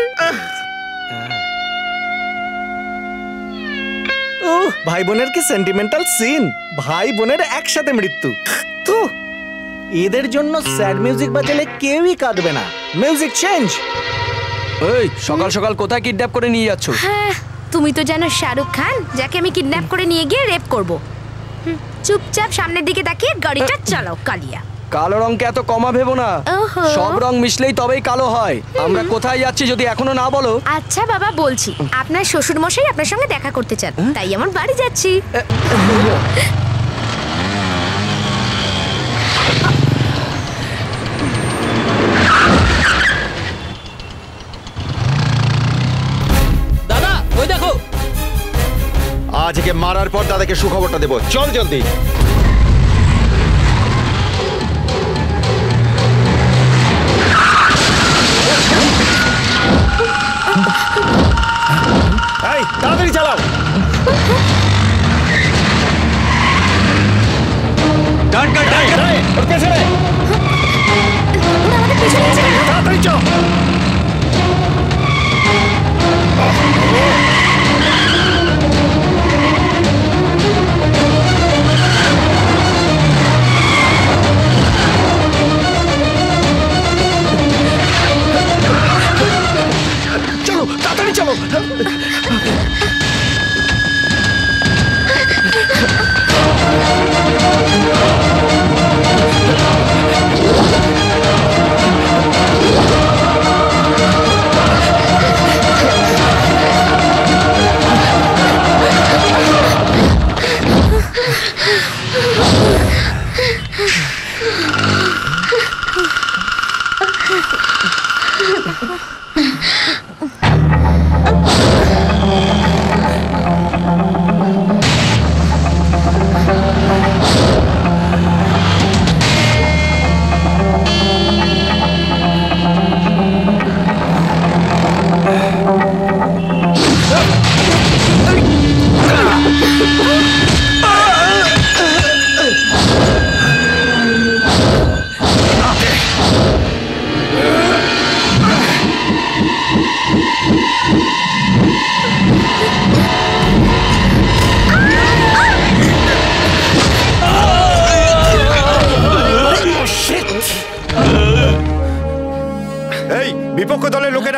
ভাই বোনের কি সেন্টিমেন্টাল সিন, ভাই বোনের একসাথে মৃত্যু। তো এদের জন্য স্যাড মিউজিক বাজালে কেউই কাঁদবে না। Music change. এই সকাল সকাল কোথায় কিডন্যাপ করে নিয়ে যাচ্ছ? হ্যাঁ, তুমি তো জানো শাহরুখ খান, যাকে আমি কিডন্যাপ করে নিয়ে গিয়ে রেপ করব। চুপচাপ সামনের দিকে তাকিয়ে গাড়িটা চালাও কালিয়া। কালো রংকে এত কমা ভেবো না, সব রং মিশলেই তবেই কালো হয়। আমরা কোথায় যাচ্ছি যদি এখনো না বলো? আচ্ছা বাবা বলছি, আপনার শ্বশুর মশাই আপনার সঙ্গে দেখা করতে চান, তাই আমার বাড়ি যাচ্ছি। দাদা ওই দেখো। আজকে মারার পর দাদাকে সুখবরটা দেবো, চল জলদি। এই তাড়াতাড়ি চালাও। ওর পেছনে তাড়াতাড়ি চল। চলো তাড়াতাড়ি চলো।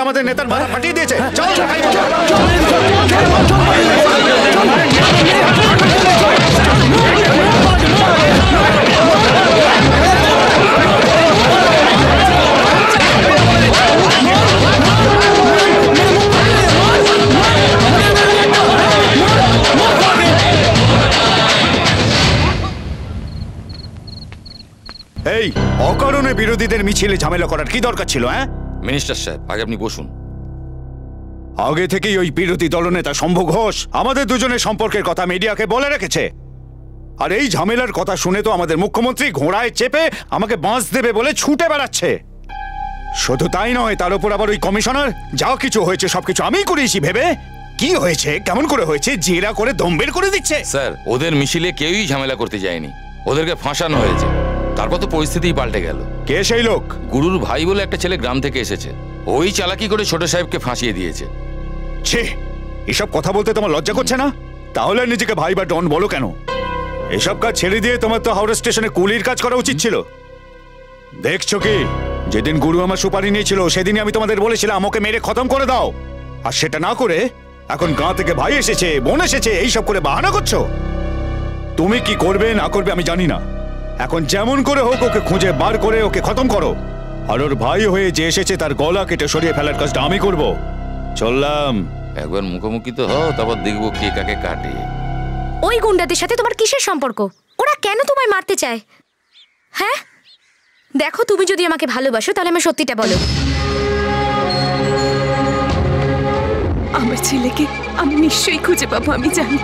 আমাদের নেতার মাথা ফাটিয়ে দিয়েছে। চল এই অকারণে বিরোধীদের মিছিলে ঝামেলা করার কি দরকার ছিল? হ্যাঁ মিনিস্টার সাহেব, আগে আপনি বসুন। আগে থেকেই ওই বিরোধী দলনেতা শম্ভু ঘোষ আমাদের দুজনের সম্পর্কের কথা মিডিয়াকে বলে রেখেছে। আর এই ঝামেলার কথা শুনে তো আমাদের মুখ্যমন্ত্রী ঘোড়ায় চেপে আমাকে বাঁশ দেবে বলে ছুটে বেড়াচ্ছে। শুধু তাই নয়, তার উপর আবার ওই কমিশনার যা কিছু হয়েছে সবকিছু আমিই করিয়েছি ভেবে কি হয়েছে, কেমন করে হয়েছে, জেরা করে দম বের করে দিচ্ছে। স্যার, ওদের মিছিলে কেউই ঝামেলা করতে যায়নি, ওদেরকে ফাঁসানো হয়েছে। তারপর তো পরিস্থিতিই পাল্টে গেল। কে সেই লোক? গুরুর ভাই বলে একটা ছেলে গ্রাম থেকে এসেছে, ওই চালাকি করে ছোট সাহেবকে ফাঁসিয়ে দিয়েছে। ছি, এসব কথা বলতে তোমার লজ্জা করছে না? তাহলে নিজেকে ভাই বা ডন বলো কেন? এসব কাজ ছেড়ে দিয়ে তোমার তো হাওড়া স্টেশনে কুলির কাজ করা উচিত ছিল। দেখছো কি, যেদিন গুরু আমার সুপারি নিয়েছিল সেদিনই আমি তোমাদের বলেছিলাম ওকে মেরে খতম করে দাও, আর সেটা না করে এখন গাঁ থেকে ভাই এসেছে, বোন এসেছে, এইসব করে বাহানা করছো। তুমি কি করবে না করবে আমি জানি না, এখন যেমন করে হোক ওকে খুঁজে বার করে ওকে খতম করো। আর ওর ভাই হয়ে যে এসেছে তার গলা কেটে সরিয়ে ফেলার কাজটা আমি করব। চললাম। একবার মুখোমুখি তো হও, তারপর দেখবো কে কাকে কাটে। ওই গুন্ডাদের সাথে তোমার কিসের সম্পর্ক? ওরা কেন তোমায় মারতে চায়? হ্যাঁ দেখো, তুমি যদি আমাকে ভালোবাসো তাহলে আমার সত্যিটা বলো। আমার ছেলেকে আমি নিশ্চয়ই খুঁজে পাবো, আমি জানি।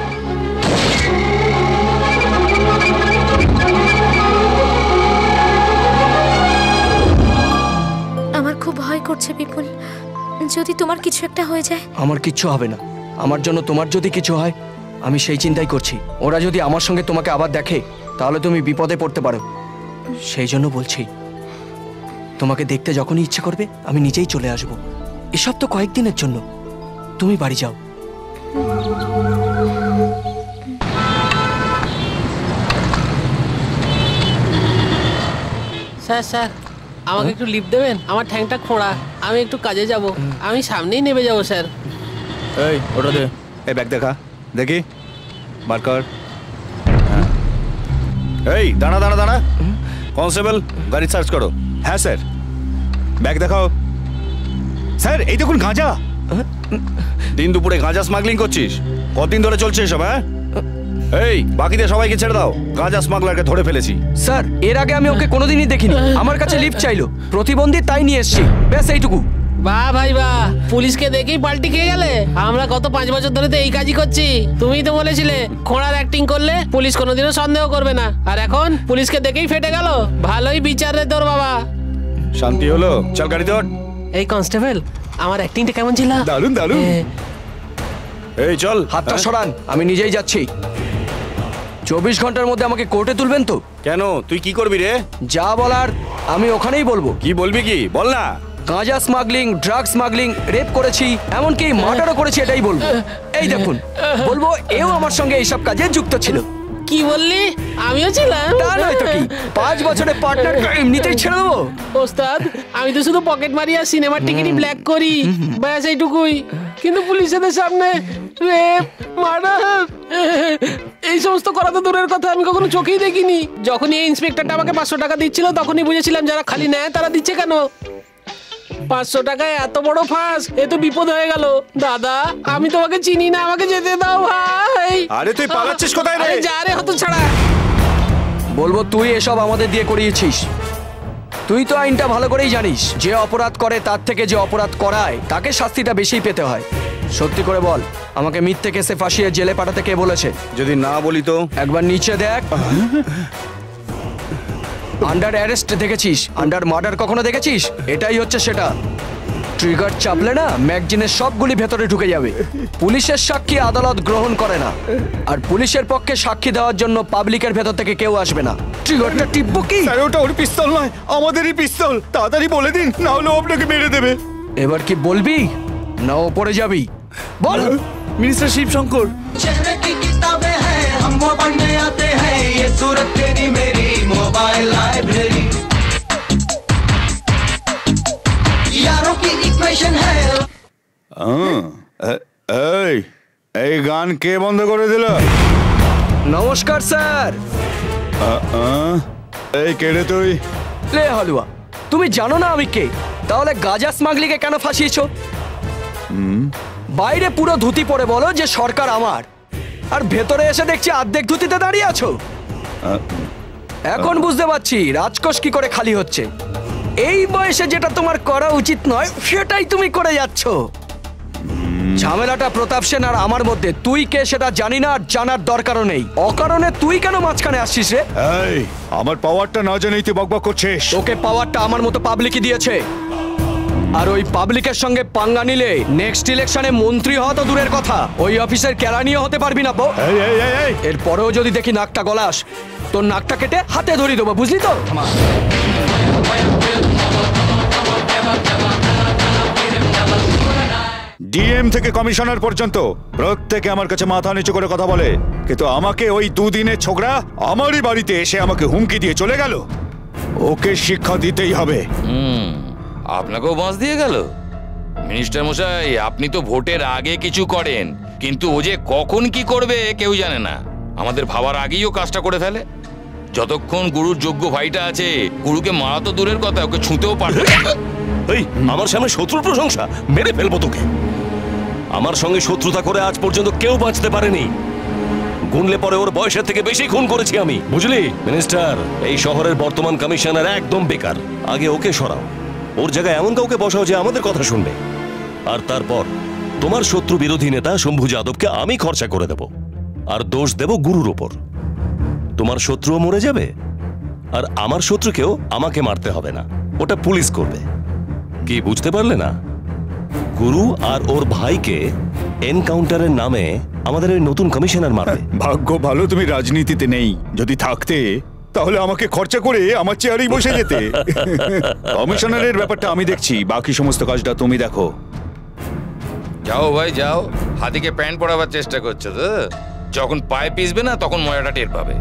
আমার খুব ভয় করছে বিপুল, যদি তোমার কিছু একটা হয়ে যায়। আমার কিচ্ছু হবে না। আমার জন্য তোমার যদি কিছু হয় আমি সেই চিন্তাই করছি। ওরা যদি আমার সঙ্গে তোমাকে আবার দেখে তাহলে তুমি বিপদে পড়তে পারো। সেই জন্য বলছি, তোমাকে দেখতে যখনই ইচ্ছে করবে আমি নিজেই চলে আসব। এসব তো কয়েকদিনের জন্য, তুমি বাড়ি যাও। স্যার স্যার, আমাকে একটু লিফট দেবেন? আমার ঠ্যাংটা খোঁড়া, আমি একটু কাজে যাব, আমি সামনেই নেমে যাব স্যার। এই ওটা দে, এই ব্যাগ দেখা দেখি, বার কর। এই দাঁড়া দাঁড়া দাঁড়া, কনস্টেবল গাড়ি সার্চ করো। হ্যাঁ স্যার, ব্যাগ দেখাও। স্যার এই দেখুন গাঁজা। দিন দুপুরে গাঁজা স্মাগলিং করছিস? কতদিন ধরে চলছে এসব? হ্যাঁ এই বাকিদের সবাইকে ছেড়ে দাও, গাঁজা স্মাগলারকে ধরে ফেলেছি। স্যার, এর আগে আমি ওকে কোনোদিনই দেখিনি। আমার কাছে লিফট চাইলো, প্রতিবন্ধী তাই নিয়ে এসেছি, ব্যাস এইটুকু। বাহ ভাই বাহ, পুলিশকে দেখেই পাল্টি খেয়ে গেলে। আমরা গত 5 বছর ধরে তো এই কাজই করছি। তুমিই তো বলেছিলে খোঁড়ার অ্যাক্টিং করলে পুলিশ কোনোদিনও সন্দেহ করবে না, আর এখন পুলিশকে দেখেই ফেটে গেল। ভালোই বিচার রে তোর বাবা। শান্তি হলো? চল গাড়ি ধর। এই কনস্টেবল, আমার অ্যাক্টিংটা কেমন ছিল? দারুণ দারুণ। এই চল, হাতটা সরান, আমি নিজেই যাচ্ছি। 24 ঘন্টার মধ্যে আমাকে কোর্টে তুলবেন তো? কেন, তুই কি করবি রে? যা বলার আমি ওখানেই বলবো। কি বলবি, কি বল না? গাঁজা স্মাগলিং, ড্রাগ স্মাগলিং, রেপ করেছি, এমনকি মার্ডারও করেছি, এটাই বলবো। এই দেখুন, বলবো এও আমার সঙ্গে এইসব কাজে যুক্ত ছিল। কি বললি? আমিও ছিলাম। তা নয় তো কি, 5 বছরের পার্টনার এমনিতেই ছেড়ে দেবো? ওস্তাদ, আমি তো শুধু পকেট মারি আর সিনেমার টিকিটই ব্ল্যাক করি, ব্যাস এইটুকুই। কিন্তু পুলিশের সামনে রেপ, মার্ডার, এই সমস্ত করা তো দূরের কথা, আমি কখনো চোখেই দেখিনি। যখনই এই ইন্সপেক্টরটা আমাকে 500 টাকা দিচ্ছিল তখনই বুঝেছিলাম যারা খালি নেয় তারা দিচ্ছে কেন। 500 টাকায় এত বড় ফাঁস, এ তো বিপদ হয়ে গেল। দাদা, আমি তোমাকে চিনি না, আমাকে যেতে দাও ভাই। আরে তুই পালাচ্ছিস কোথায় রে? যা রে হতছাড়া। বলবো তুই এসব আমাদের দিয়ে করিয়েছিস। তুই তো আইনটা ভালো করেই জানিস, যে অপরাধ করে তার থেকে যে অপরাধ করায় তাকে শাস্তিটা বেশি পেতে হয়। সত্যি করে বল, আমাকে মিথ্যে কেসে ফাঁসিয়ে জেলে পাঠাতে কে বলেছে? যদি না বলি তো? একবার নিচে দেখ। আন্ডার অ্যারেস্ট দেখেছিস, আন্ডার মার্ডার কখনো দেখেছিস? এটাই হচ্ছে সেটা। ট্রিগার চাপলে না ম্যাগজিনের সবগুলি ভেতরে ঢুকে যাবে। পুলিশের সাক্ষী আদালত গ্রহণ করে না, আর পুলিশের পক্ষে সাক্ষী দেওয়ার জন্য পাবলিকের ভেতর থেকে কেউ আসবে না। ট্রিগারটা টিপবো কি? স্যার ওটা ওর পিস্তল নয়, আমাদেরই পিস্তল। তাড়াতাড়ি বলে দিন, না হলে আপনাকে মেরে দেবে। এবার কি বলবি না ওপরে যাবি? বল। মিনিস্টার শিবশঙ্কর। चेहरे की किताबें हैं, हम वो पढ़ने आते हैं, ये सूरत तेरी मेरी मोबाइल लाइब्रेरी। यारों की इक्वेशन है, গান কে বন্ধ করে দিল? নমস্কার স্যার। এই কে রে তুই? লে হালুয়া, তুমি জানো না আমি কে? তাহলে গাঁজা স্মাগলিংকে কেন ফাঁসিয়েছো? বাইরে পুরো ধুতি পরে বলো যে সরকার আমার, আর ভেতরে এসে দেখছি অর্ধেক ধুতিতে দাঁড়িয়ে আছো। এখন বুঝতে পারছি রাজকোষ কি করে খালি হচ্ছে। এই বয়সে যেটা তোমার করা উচিত নয় সেটাই তুমি করে যাচ্ছ। ঝামেলাটা প্রতাপ সেন আর আমার মধ্যে। তুই কে সেটা জানি না, আর জানার দরকারও নেই। অকারণে তুই কেন মাঝখানে আসছিস রে? এই আমার পাওয়ারটা না জানেই তুই বকবক করছিস। তোকে পাওয়ারটা আমার মতো পাবলিকই দিয়েছে, আর ওই পাবলিকের সঙ্গে পাঙ্গা নিলে নেক্সট ইলেকশনে মন্ত্রী হওয়া তো দূরের কথা, ওই অফিসের কেরানিও হতে পারবি না। এরপরেও যদি দেখি নাকটা গলাস, তোর নাকটা কেটে হাতে ধরিয়ে দেবো, বুঝলি তো? ডিএম থেকে কমিশনার পর্যন্ত প্রত্যেকে আমার কাছে মাথা নিচু করে কথা বলে, কিন্তু আমাকে ওই দুদিনের ছোকরা আমারই বাড়িতে এসে আমাকে হুমকি দিয়ে চলে গেল। ওকে শিক্ষা দিতেই হবে। আপনাকেও বাঁশ দিয়ে গেল? মিনিস্টার মশাই, আপনি তো ভোটের আগে কিছু করেন, কিন্তু ও যে কখন কি করবে কেউ জানে না। আমাদের ভাবার আগেই ও কাজটা করে ফেলে। যতক্ষণ গুরুর যোগ্য ভাইটা আছে, গুরুকে মারা তো দূরের কথা, ওকে ছুঁতেও পারবে। এই আমার সামনে শত্রুর প্রশংসা? মেরে ফেলবো তোকে। আমার সঙ্গে শত্রুতা করে আজ পর্যন্ত কেউ বাঁচতে পারেনি। গুনলে পরে ওর বয়সের থেকে বেশি খুন করেছি আমি, বুঝলি? মিনিস্টার, এই শহরের বর্তমান কমিশনার একদম বেকার। আগে ওকে সরাও, ওর জায়গায় এমন কাউকে বসাও যে আমাদের কথা শুনবে। আর তারপর তোমার শত্রু বিরোধী নেতা শম্ভু যাদবকে আমি খরচা করে দেব, আর দোষ দেব গুরুর ওপর। তোমার শত্রুও মরে যাবে, আর আমার শত্রুকেও আমাকে মারতে হবে না, ওটা পুলিশ করবে। কি বুঝতে পারলে না? গুরু আর ওর ভাইকে এনকাউন্টারের নামে আমাদের ওই নতুন কমিশনার মারবে। ভাগ্য ভালো তুমি রাজনীতিতে নেই, যদি থাকতে তাহলে আমাকে খরচা করে আমার চেয়ারেই বসে যেতে। কমিশনারের ব্যাপারটা আমি দেখছি, বাকি সমস্ত কাজটা তুমি দেখো। যাও ভাই যাও, হাতিকে প্যান্ট পরাবার চেষ্টা করছো তো? যখন পায়ে পিসবে না তখন মজাটা টের পাবে।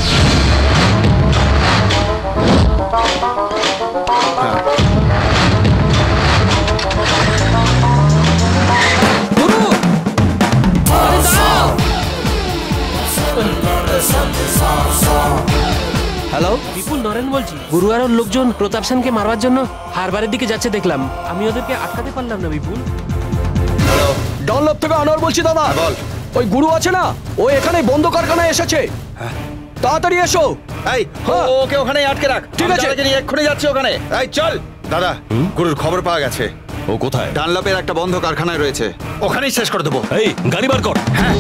হ্যালো, বিপুল নরেন বলছি। গুরু আর ওর লোকজন প্রতাপ সেনকে মারবার জন্য হারবারের দিকে যাচ্ছে দেখলাম। আমি ওদেরকে আটকাতে পারলাম না বিপুল। ডনলপ থেকে আনোয়ার বলছি দাদা। বল। ওই গুরু আছে না, ও এখানে বন্ধ কারখানায় এসেছে। তাড়াতাড়ি এসো। এই ওকে ওখানেই আটকে রাখ। ঠিক আছে, এক্ষুনি যাচ্ছি ওখানে। এই চল। দাদা, গুরুর খবর পাওয়া গেছে। ও কোথায়? ডানলপের একটা বন্ধ কারখানায় রয়েছে, ওখানেই শেষ করে দেবো। এই গাড়ি বার কর। হ্যাঁ।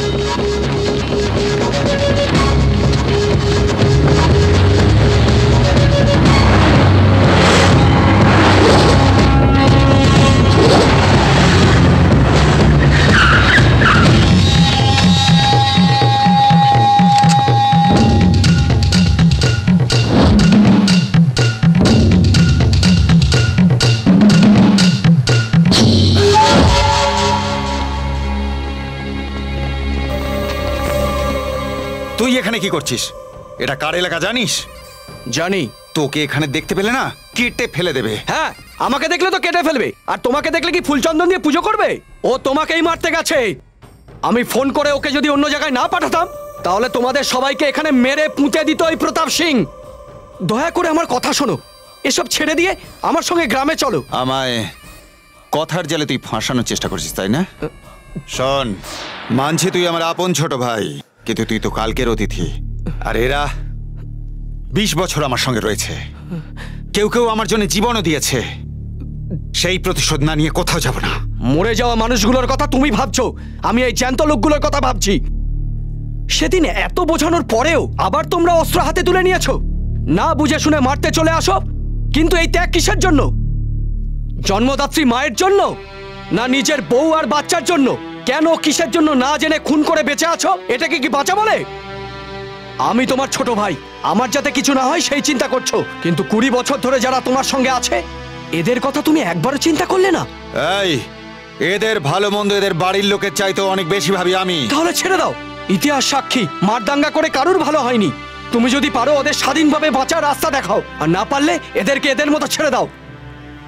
তুই এখানে কি করছিস? এটা কার এলাকা জানিস? জানি। তোকে এখানে দেখতে পেলে না কেটে ফেলে দেবে। হ্যাঁ, আমাকে দেখলে তো কেটে ফেলবে, আর তোমাকে দেখলে কি ফুলচন্দন দিয়ে পুজো করবে? ও তোমাকেই মারতে গেছে। আমি ফোন করে ওকে যদি অন্য জায়গায় না পাঠাতাম, তাহলে তোমাদের সবাইকে এখানে মেরে পুঁতে দিত ওই প্রতাপ সিং। দয়া করে আমার কথা শোনো, এসব ছেড়ে দিয়ে আমার সঙ্গে গ্রামে চলো। আমায় কথার জালে তুই ফাঁসানোর চেষ্টা করছিস, তাই না? শোন, মানছি তুই আমার আপন ছোট ভাই, কিন্তু তুই তো কালকের অতিথি। আর এরা 20 বছর আমার সঙ্গে রয়েছে, কেউ কেউ আমার জন্য জীবনও দিয়েছে। সেই প্রতিশোধ না নিয়ে কোথাও যাব না। মরে যাওয়া মানুষগুলোর কথা তুমি ভাবছো, আমি এই জ্যান্ত লোকগুলোর কথা ভাবছি। সেদিন এত বোঝানোর পরেও আবার তোমরা অস্ত্র হাতে তুলে নিয়েছো। না বুঝে শুনে মারতে চলে আসো, কিন্তু এই ত্যাগ কিসের জন্য? জন্মদাত্রী মায়ের জন্য, না নিজের বউ আর বাচ্চার জন্য? কেন, কিসের জন্য না জেনে খুন করে বেঁচে আছো? এটাকে কি বাঁচা বলে? আমি তোমার ছোট ভাই, আমার যাতে কিছু না হয় সেই চিন্তা করছো, কিন্তু 20 বছর ধরে যারা তোমার সঙ্গে আছে এদের কথা তুমি একবারও চিন্তা করলে না। এই, এদের ভালো মন্দ এদের বাড়ির লোকের চাইতে অনেক বেশি ভাবি আমি। তাহলে ছেড়ে দাও, ইতিহাস সাক্ষী মারদাঙ্গা করে কারুর ভালো হয়নি। তুমি যদি পারো ওদের স্বাধীনভাবে বাঁচার রাস্তা দেখাও, আর না পারলে এদেরকে এদের মতো ছেড়ে দাও।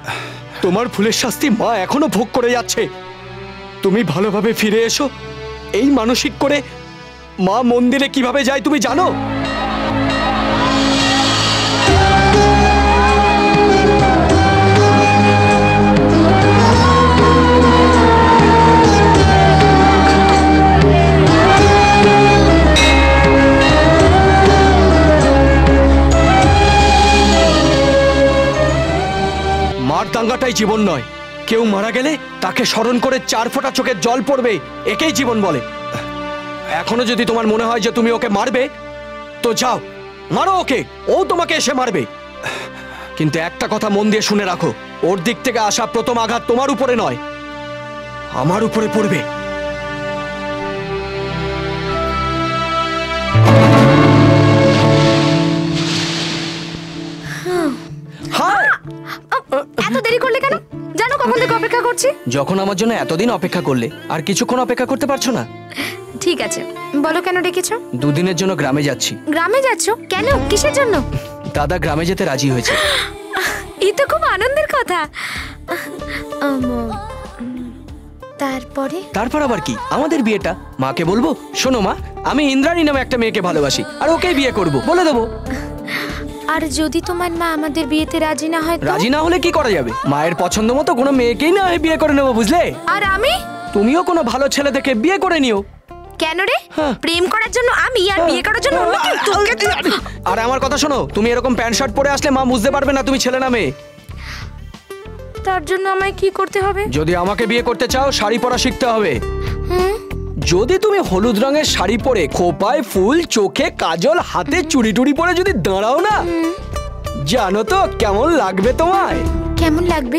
তোমার ভুলের শাস্তি মা এখনো ভোগ করে যাচ্ছে। তুমি ভালোভাবে ফিরে এসো, এই মানসিক করে মা মন্দিরে কিভাবে যায় তুমি জানো? মার দাঙ্গাটাই জীবন নয়। কেউ মারা গেলে তাকে স্মরণ করে 4 ফোঁটা চোখের জল পড়বে, একেই জীবন বলে। এখনো যদি তোমার মনে হয় যে তুমি ওকে মারবে, তো যাও মারো ওকে, ও তোমাকে এসে মারবে। কিন্তু একটা কথা মন দিয়ে শুনে রাখো, ওর দিক থেকে আসা প্রথম আঘাত তোমার উপরে নয়, আমার উপরে পড়বে। এত দেরি করলে কেন? জানো কখন থেকে অপেক্ষা করছি? যখন আমার জন্য এতদিন অপেক্ষা করলে, আর কিছুক্ষণ অপেক্ষা করতে পারছো না? ঠিক আছে, বলো কেন ডেকেছো? 2 দিনের জন্য গ্রামে যাচ্ছি। গ্রামে যাচ্ছো কেন? কিসের জন্য? দাদা গ্রামে যেতে রাজি হয়েছে। এই তো খুব আনন্দের কথা। তারপর আবার কি? আমাদের বিয়েটা। মাকে বলবো, শোনো মা, আমি ইন্দ্রাণী নামে একটা মেয়েকে ভালোবাসি, আর ওকেই বিয়ে করব, বলে দেবো। আর যদি তোমার মা আমাদের বিয়েতে রাজি না হয়? রাজি না হলে কি করা যাবে? মায়ের পছন্দ মতো কোনো মেয়েকেই না হয় বিয়ে করে নেবো, বুঝলে? আর আমি? তুমিও কোনো ভালো ছেলে দেখে বিয়ে করে নিও। কেন রে? প্রেম করার জন্য আমি, আর বিয়ে করার জন্য অন্য কেউ? তোকে তো আর আমার কথা শোনো, তুমি এরকম প্যান্ট শার্ট পরে আসলে মা বুঝতে পারবে না তুমি ছেলে না মেয়ে। তার জন্য আমায় কি করতে হবে? যদি আমাকে বিয়ে করতে চাও, শাড়ি পরা শিখতে হবে। যদি তুমি হলুদ রঙের শাড়ি পরে, খোপায় ফুল, চোখে কাজল, হাতে চুড়ি টুড়ি পরে যদি দাঁড়াও না, জানো তো কেমন লাগবে তোমায়? কেমন লাগবে?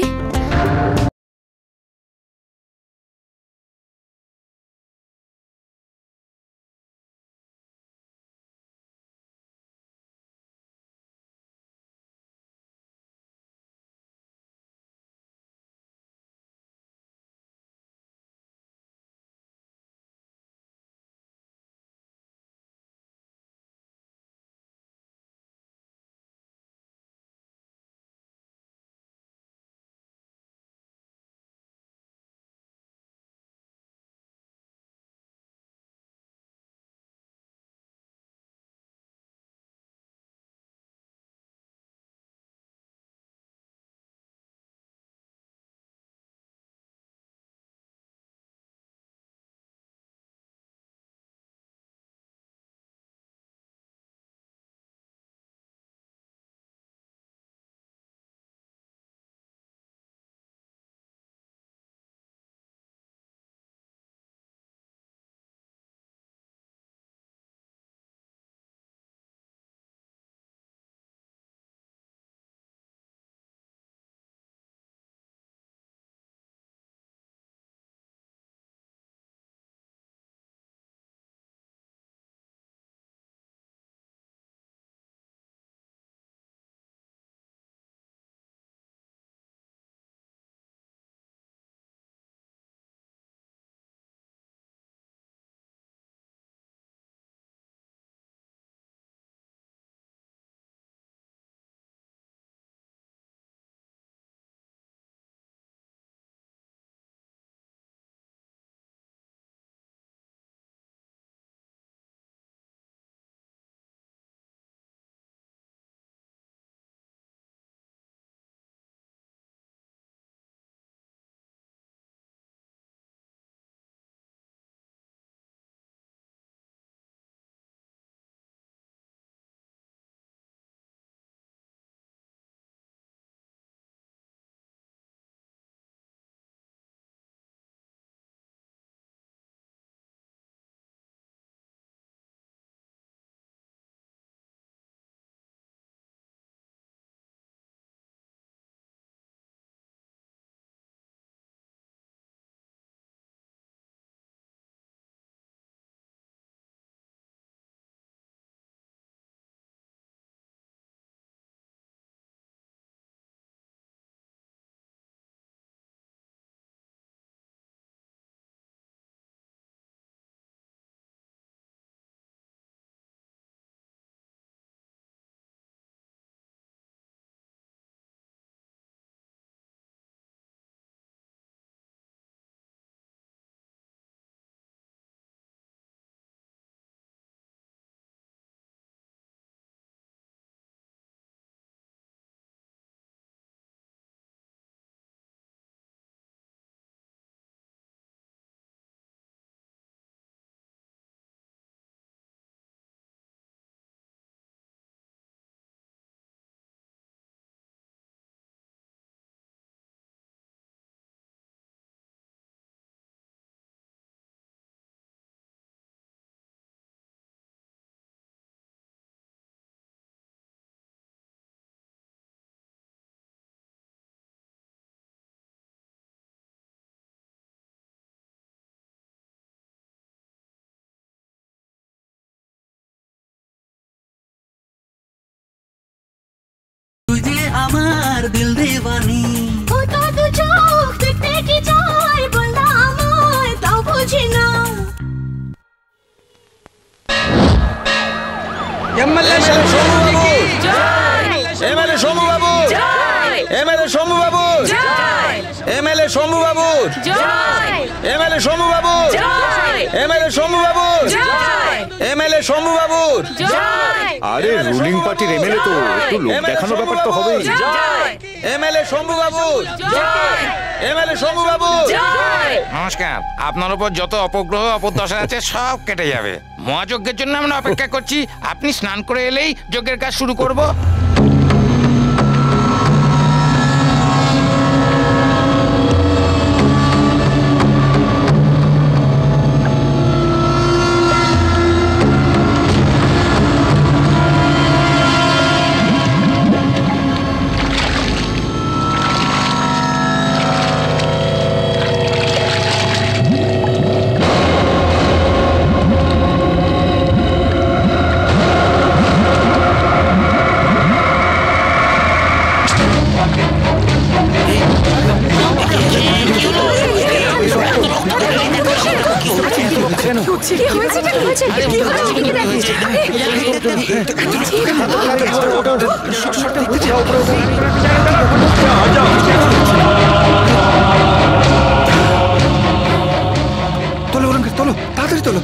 এমএলএ শম্ভু বাবু এমএলএ শম্ভু বাবু এমএলএ শম্ভু বাবু এমএলএ শম্ভু বাবু এমএলএ শম্ভু বাবু এমএলএ শম্ভু বাবু এমএলএ শম্ভু বাবু আরে রুলিং পার্টির এমএলএ তো একটু লোক দেখানোর ব্যাপার তো হবেই। এমএলএ শম্ভু বাবু এমএলএ শম্ভু বাবু নমস্কার। আপনার উপর যত অপগ্রহ অপদশা আছে সব কেটে যাবে। মহাযজ্ঞের জন্য আমরা অপেক্ষা করছি। আপনি স্নান করে এলেই যজ্ঞের কাজ শুরু করব। তোলো অলঙ্কার, তোলো তাড়াতাড়ি তোলো।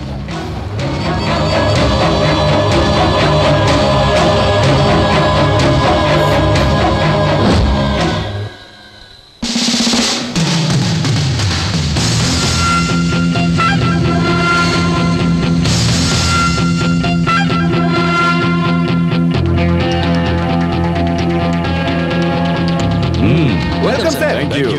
Welcome sir. Thank you.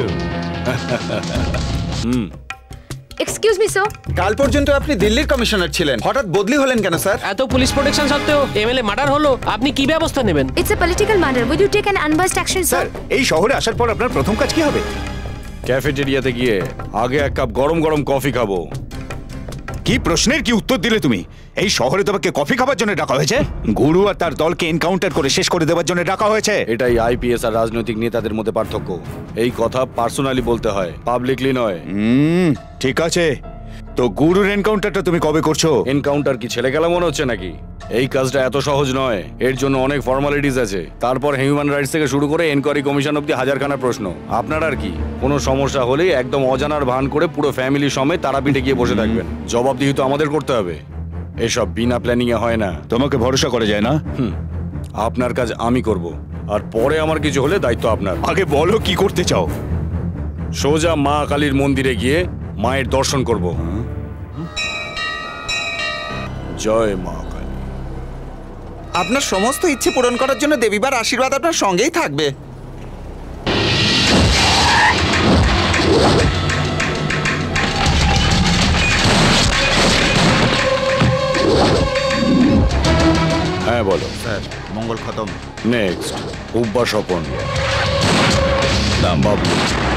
Excuse me sir. কাল পর্যন্ত আপনি দিল্লির কমিশনার ছিলেন, হঠাৎ বদলি হলেন কেন স্যার? এত পুলিশ প্রোটেকশন সত্ত্বেও এমএলএ মার্ডার হলো, আপনি কি ব্যবস্থা নেবেন? It's a political matter, will you take an unbiased action sir? এই শহরে আসার পর আপনার প্রথম কাজ কি হবে? ক্যাফেটেরিয়াতে গিয়ে আগে এক কাপ গরম গরম কফি খাবো। কি প্রশ্নের কি উত্তর দিলে তুমি? এই শহরে তোমাকে কফি খাবার জন্য ডাকা হয়েছে? গুরু আর তার দলকে এনকাউন্টার করে শেষ করে দেওয়ার জন্য ডাকা হয়েছে? এটাই আইপিএস আর রাজনৈতিক নেতাদের মধ্যে পার্থক্য। এই কথা পার্সোনালি বলতে হয়, পাবলিকলি নয়। ঠিক আছে, তো গুরুর এনকাউন্টারটা তুমি কবে করছো? এনকাউন্টার কি ছেলে খেলা মনে হচ্ছে নাকি? এই কাজটা এত সহজ নয়, এর জন্য অনেক ফর্মালিটিস আছে। তারপর হিউম্যান রাইটস থেকে শুরু করে এনকোয়ারি কমিশন অব্দি হাজারখানা প্রশ্ন। আপনার আর কি, কোনো সমস্যা হলেই একদম অজানার ভান করে পুরো ফ্যামিলি সমেত তারাপীঠে গিয়ে বসে থাকবেন। জবাবদিহি তো আমাদের করতে হবে। এসব বিনা প্ল্যানিং এ হয় না। তোমাকে ভরসা করা যায় না? আপনার কাজ আমি করব, আর পরে আমার কিছু হলে দায়িত্ব আপনার। আগে বলো কি করতে চাও? সোজা মা কালীর মন্দিরে গিয়ে মায়ের দর্শন করব। জয় মা কালী। আপনার সমস্ত ইচ্ছে পূরণ করার জন্য দেবীবার আশীর্বাদ আপনার সঙ্গেই থাকবে। হ্যাঁ বলো স্যার, মঙ্গল খতম। নেক্সট উব্বা স্বপন বাবলু।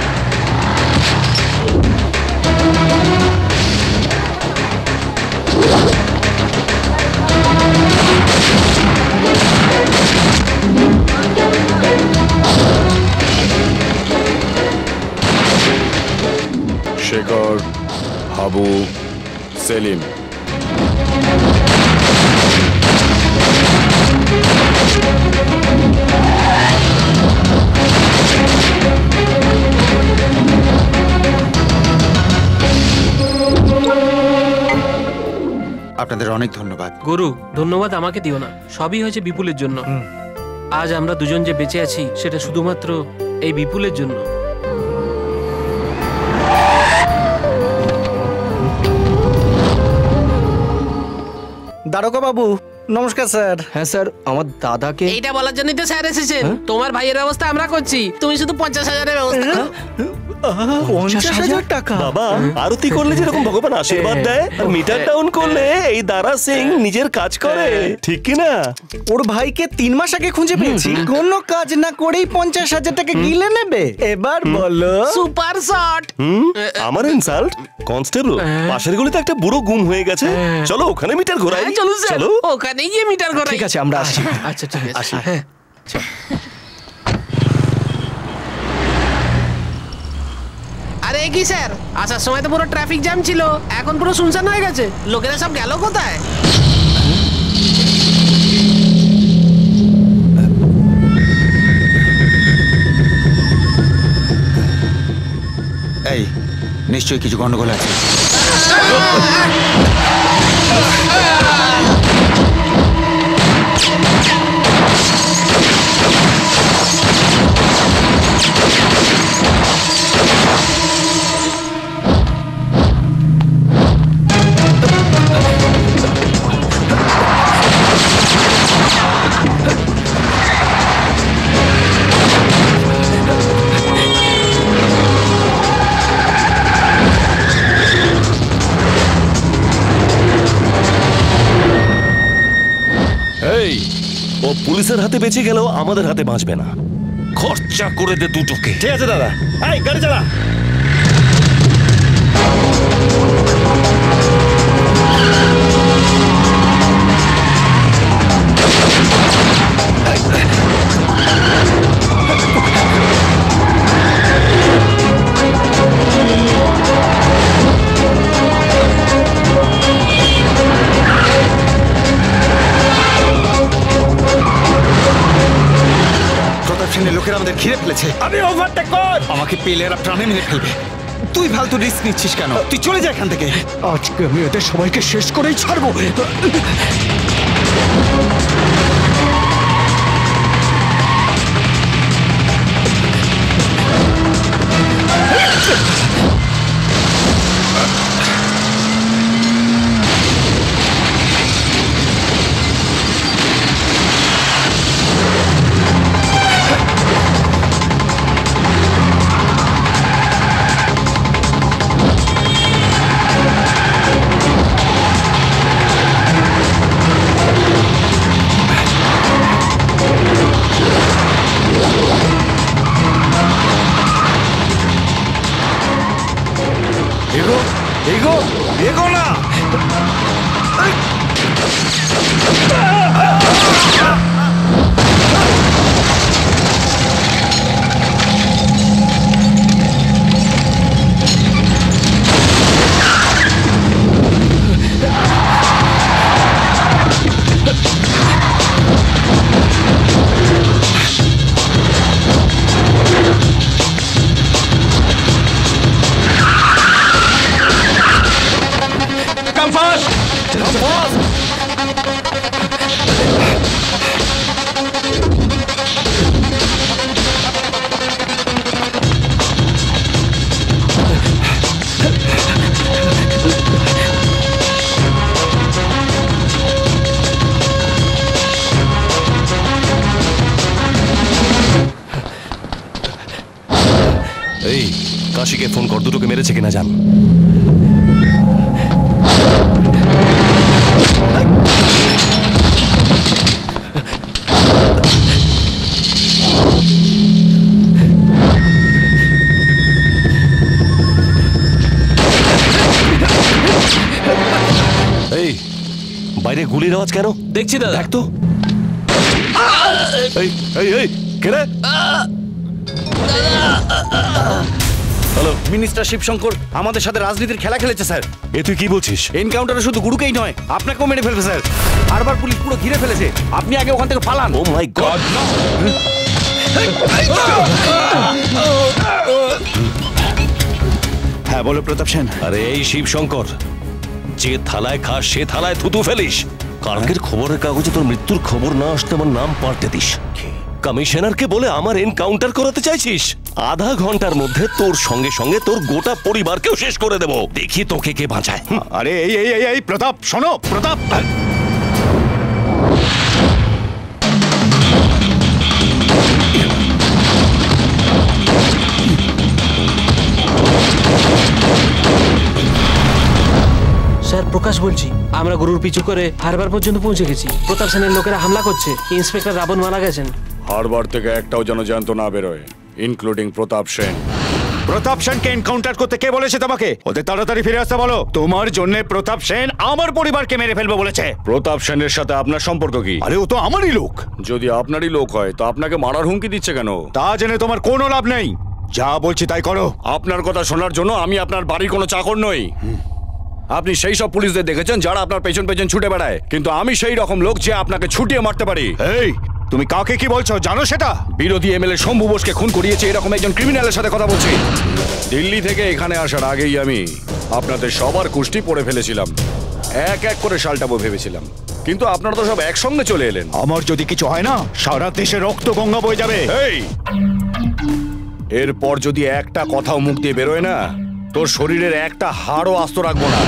শেখর, হাবু, সেলিম। আপনাদের অনেক ধন্যবাদ। গুরু, ধন্যবাদ আমাকে দিও না, সবই হয়েছে বিপুলের জন্য। আজ আমরা দুজন যে বেঁচে আছি সেটা শুধুমাত্র এই বিপুলের জন্য। দারোগা বাবু নমস্কার স্যার। হ্যাঁ স্যার, আমার দাদাকে এইটা বলার জন্যই তো স্যার এসেছেন। তোমার ভাইয়ের ব্যবস্থা আমরা করছি, তুমি শুধু 50,000-এর ব্যবস্থা করো। 50,000 টাকা? বাবা, আরতি করলে যেরকম ভগবান আশীর্বাদ দেয়, আর মিটার ডাউন করলে এই দারা সিং নিজের কাজ করে, ঠিক কি না? ওর ভাইকে 3 মাস আগে খুঁজে পেয়েছি, কোনো কাজ না করেই 50,000 টাকা গিলে নেবে। এবার বলো। Super shot. আমার ইনসাল্ট? কনস্টেবল, পাশের গলিতে একটা বুড়ো গুম হয়ে গেছে, চলো ওখানে মিটার ঘোরাই। চলো স্যার, ওখানে গিয়ে মিটার ঘোরাই। ঠিক আছে, আমরা আসছি। আচ্ছা ঠিক আছে, আসি। হ্যাঁ। আরে কি স্যার, আসার সময় তো পুরো ট্রাফিক জ্যাম ছিল, এখন পুরো শুনশান হয়ে গেছে। লোকেরা সব গেল কোথায়? নিশ্চয়ই কিছু গন্ডগোল আছে। এই, ও পুলিশের হাতে বেঁচে গেলেও আমাদের হাতে বাঁচবে না। খরচা করে দে দুটোকে। ঠিক আছে দাদা, এই গাড়ি চালা। লোকেরা আমাদের ঘিরে ফেলেছে। আমি ওভারটেক কর। আমাকে পেলে এরা প্রাণে মেরে ফেলবে। তুই ফালতু রিস্ক নিচ্ছিস কেন? তুই চলে যা এখান থেকে। আজকে আমি ওদের সবাইকে শেষ করেই ছাড়বো। এগো না। এই, কাশিকে ফোন কর, দুটোকে মেরেছে কিনা জান। এই, বাইরে গুলির আওয়াজ কেন? দেখছি দাদা। দেখ তো। এই এই এই, কে রে? হ্যালো, মিনিস্টার শিবশঙ্কর আমাদের সাথে রাজনীতির খেলা খেলেছে স্যার। এ তুই কি বলছিস? এনকাউন্টারে শুধু গুরুকেই নয়, আপনাকেও মেরে ফেলবে স্যার। আরবার পুলিশ পুরো ঘিরে ফেলেছে, আপনি আগে ওখান থেকে পালান। Oh my god. হ্যাঁ বলো প্রতাপ সেন। আরে এই শিবশঙ্কর, যে থালায় খাস সে থালায় থুতু ফেলিস। কালকের খবরের কাগজে তোর মৃত্যুর খবর না আসতে আমার নাম পাল্টে দিস। কমিশনারকে বলে আমার এনকাউন্টার করাতে চাইছিস? আধা ঘন্টার মধ্যে তোর সঙ্গে সঙ্গে তোর গোটা পরিবারকেও শেষ করে দেব। দেখি তোকে কে বাঁচায়। আরে এই এই এই এই প্রতাপ শোনো, প্রতাপ স্যার প্রকাশ বলছি, আমরা গরুর পিছু করে হারবার পর্যন্ত পৌঁছে গেছি। প্রতাপ সেনের লোকেরা হামলা করছে। ইন্সপেক্টর রাবণ মারা গেছেন। হারবার থেকে একটাও যেন জ্যান্ত না বেরোয়, ইনক্লুডিং প্রতাপ সেন। প্রতাপ সেনকে এনকাউন্টার করতে কে বলেছে তোমাকে? ওদের তাড়াতাড়ি ফিরে আসতে বলো। তোমার জন্য প্রতাপ সেন আমার পরিবারকে মেরে ফেলবে বলেছে। প্রতাপ সেনের সাথে আপনার সম্পর্ক কি? আরে ও তো আমারই লোক। যদি আপনারই লোক হয় তো আপনাকে মারার হুমকি দিচ্ছে কেন? তা জেনে তোমার কোনো লাভ নেই। যা বলছি তাই করো। আপনার কথা শোনার জন্য আমি আপনার বাড়ির কোনো চাকর নই। আপনি সেই সব পুলিশদের দেখেছেন যারা আপনার পেছন পেছন ছুটে বেড়ায়, কিন্তু আমি সেই রকম লোক যে আপনাকে ছুটিয়ে মারতে পারি। এই তুমি কাকে কি বলছো জানো সেটা? বিরোধী এমএলএ শম্ভু বোসকে খুন করিয়েছে এরকম একজন ক্রিমিনালের সাথে কথা বলছি। দিল্লি থেকে এখানে আসার আগেই আমি আপনাদের সবার কুষ্টি পড়ে ফেলেছিলাম, এক এক করে শালটাবো ভেবেছিলাম, কিন্তু আপনারা তো সব একসঙ্গে চলে এলেন। আমার যদি কিছু হয় না সারা দেশে রক্ত গঙ্গা বয়ে যাবে। এই এরপর যদি একটা কথাও মুখ দিয়ে বেরোয় না, তোর শরীরের একটা হাড়ও আস্ত রাখবো না।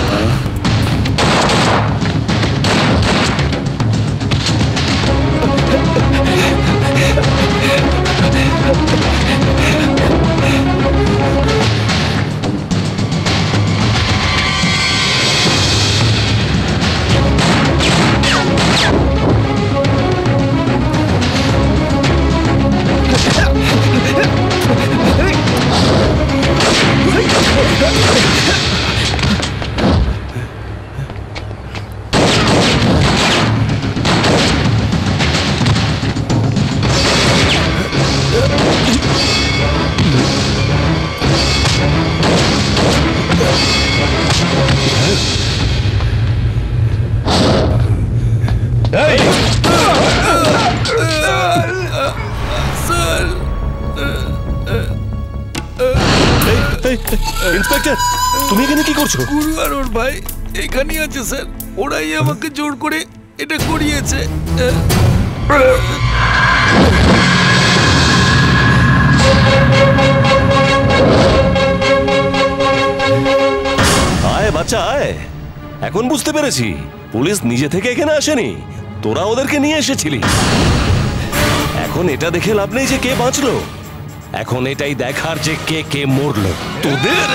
ইন্সপেক্টর, তুমি এখানে কি করছো? গুরু আর ওর ভাই এখানেই আছে স্যার, ওরাই আমাকে জোর করে এটা করিয়েছে। আয় বাচ্চা আয়, এখন বুঝতে পেরেছি পুলিশ নিজে থেকে এখানে আসেনি, তোরা ওদেরকে নিয়ে এসেছিলি। এখন এটা দেখে লাভ নেই যে কে বাঁচলো, এখন এটাই দেখার যে কে কে মরলো। তোদের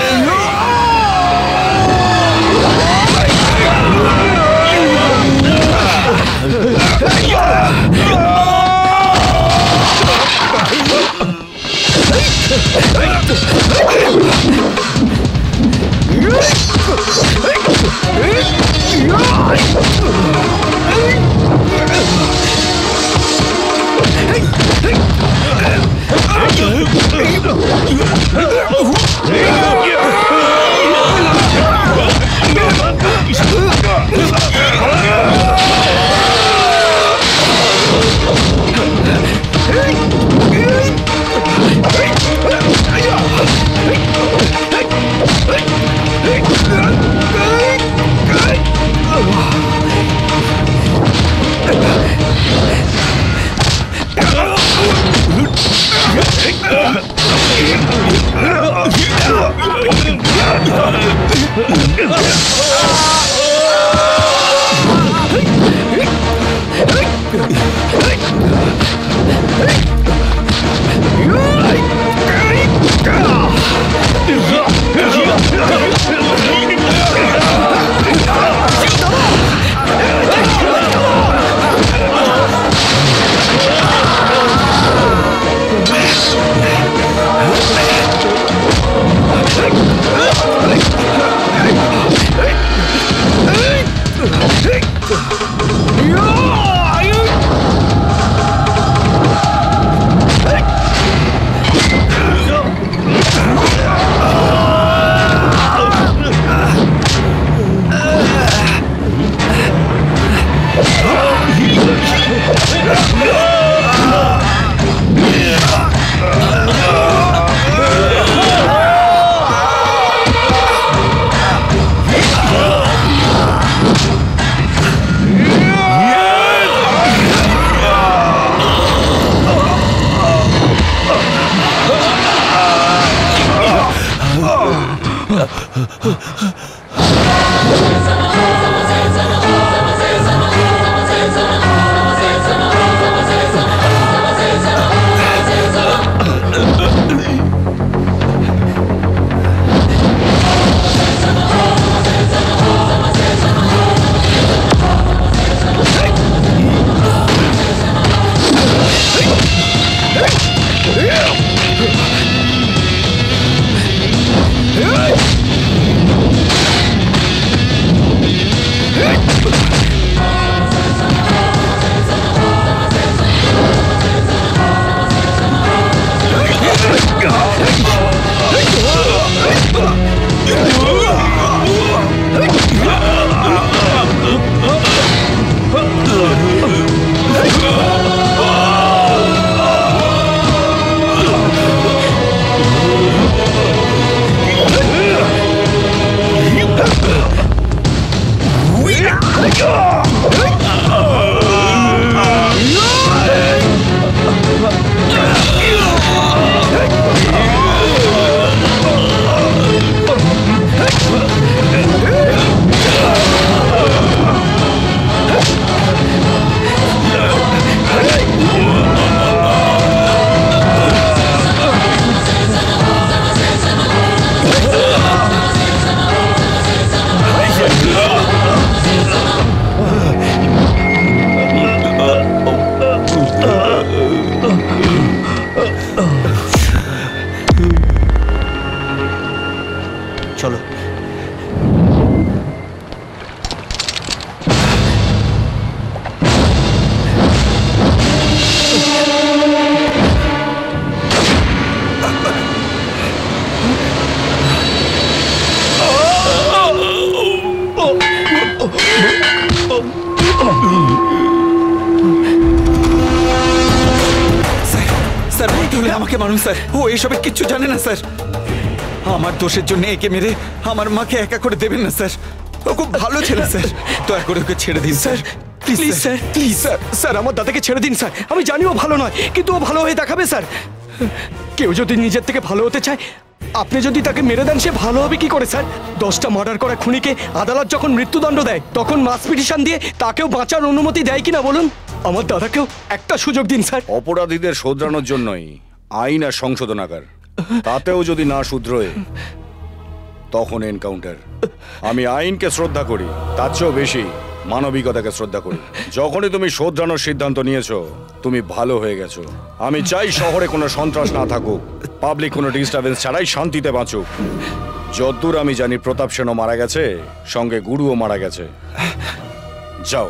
হলে আমাকে মানুষ স্যার, ও এসবের কিচ্ছু জানে না স্যার। আমার দোষের জন্য একে মেরে আমার মাকে একা করে দেবেন না স্যার। ও খুব ভালো ছেলে স্যার, দয়া করে ওকে ছেড়ে দিন sir. Please sir, please sir, sir আমার দাদাকে ছেড়ে দিন স্যার। আমি জানি ও ভালো নয়, কিন্তু ও ভালো হয়ে দেখাবে স্যার। কেউ যদি নিজের থেকে ভালো হতে চায়, আপনি যদি তাকে মেরে দেন, সে ভালো হবে কি করে স্যার? 10টা মার্ডার করা খুনিকে আদালত যখন মৃত্যুদণ্ড দেয়, তখন মাস পিটিশন দিয়ে তাকেও বাঁচার অনুমতি দেয় কিনা বলুন? আমার দাদাকেও একটা সুযোগ দিন স্যার। অপরাধীদের শোধরানোর জন্যই আইন আর সংশোধনাগার, তাতেও যদি না শুধরোয় তখন এনকাউন্টার। আমি আইনকে শ্রদ্ধা করি, তার চেয়েও বেশি মানবিকতাকে শ্রদ্ধা করি। যখনই তুমি শোধরানোর সিদ্ধান্ত নিয়েছো, তুমি ভালো হয়ে গেছো। আমি চাই শহরে কোনো সন্ত্রাস না থাকুক, পাবলিক কোনো ডিস্টারবেন্স ছাড়াই শান্তিতে বাঁচুক। যতদূর আমি জানি প্রতাপ সেনও মারা গেছে, সঙ্গে গুরুও মারা গেছে। যাও।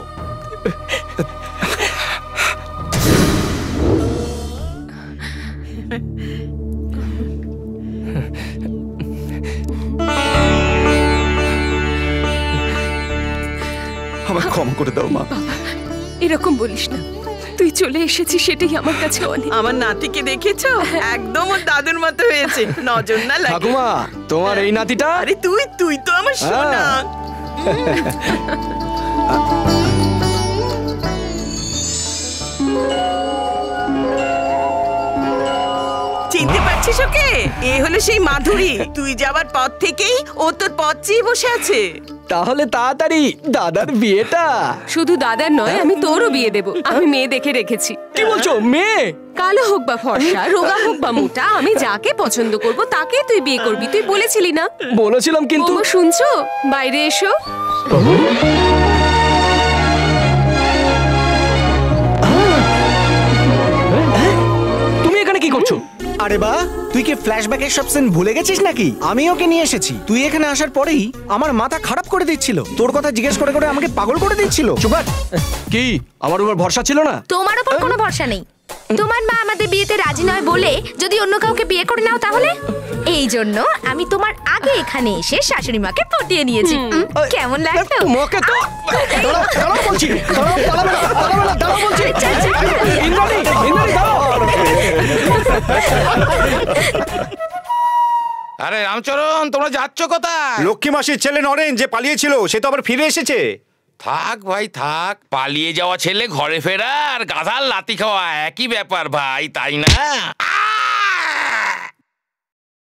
আমাকে ক্ষমা করে দাও মা। এরকম বলিস না, তুই চলে এসেছিস সেটাই আমার কাছে অনেক। আমার নাতিকে দেখেছো? একদম ওর দাদুর মতো হয়েছে, নজর না লাগে। ঠাকুমা, তোমার এই নাতিটা? আরে তুই তো আমার সোনা। চিনতে পারছিস ওকে? এ হলো সেই মাধুরী। তুই যাবার পর থেকেই ও তোর পথ চেয়ে বসে আছে। তাহলে তাড়াতাড়ি দাদার বিয়েটা। শুধু দাদার নয়, আমি তোরও বিয়ে দেব। আমি মেয়ে দেখে রেখেছি। কি বলছো? মেয়ে? কালো হোক বা ফর্সা, রোগা হোক বা মোটা, আমি যাকে পছন্দ করব তাকে তুই বিয়ে করবি। তুই বলেছিলি না? বলেছিলাম, কিন্তু শুনছো? বাইরে এসো। তুমি এখানে কি করছো? আরে বা, তুই কি ফ্ল্যাশব্যাকের সব সিন ভুলে গেছিস নাকি? আমি ওকে নিয়ে এসেছি। তুই এখানে আসার পরেই আমার মাথা খারাপ করে দিচ্ছিল। তোর কথা জিজ্ঞেস করে করে আমাকে পাগল করে দিচ্ছিল। চুপ কর। কি আমার উপর ভরসা ছিল না? তোমার উপর কোনো ভরসা নেই। তোমার মা আমাদের বিয়েতে রাজি নয় বলে যদি অন্য কাউকে বিয়ে করে নাও তাহলে? এই জন্য আমি তোমার আগে এখানে এসে শাশুড়ি মাকে পটিয়ে নিয়েছি। কেমন লাগলো? তোমাকে তো দাঁড়াও বলছি, দাঁড়াও বলছি। ইন্দ্রাণী, দাঁড়াও। আরে রামচরণ, তোমরা যাচ্ছ কোথায়? লক্ষ্মী মাসির ছেলে নরেন যে পালিয়েছিল, সে তো আবার ফিরে এসেছে। থাক ভাই থাক, পালিয়ে যাওয়া ছেলে ঘরে ফেরা আর গাধার লাথি খাওয়া একই ব্যাপার ভাই, তাই না?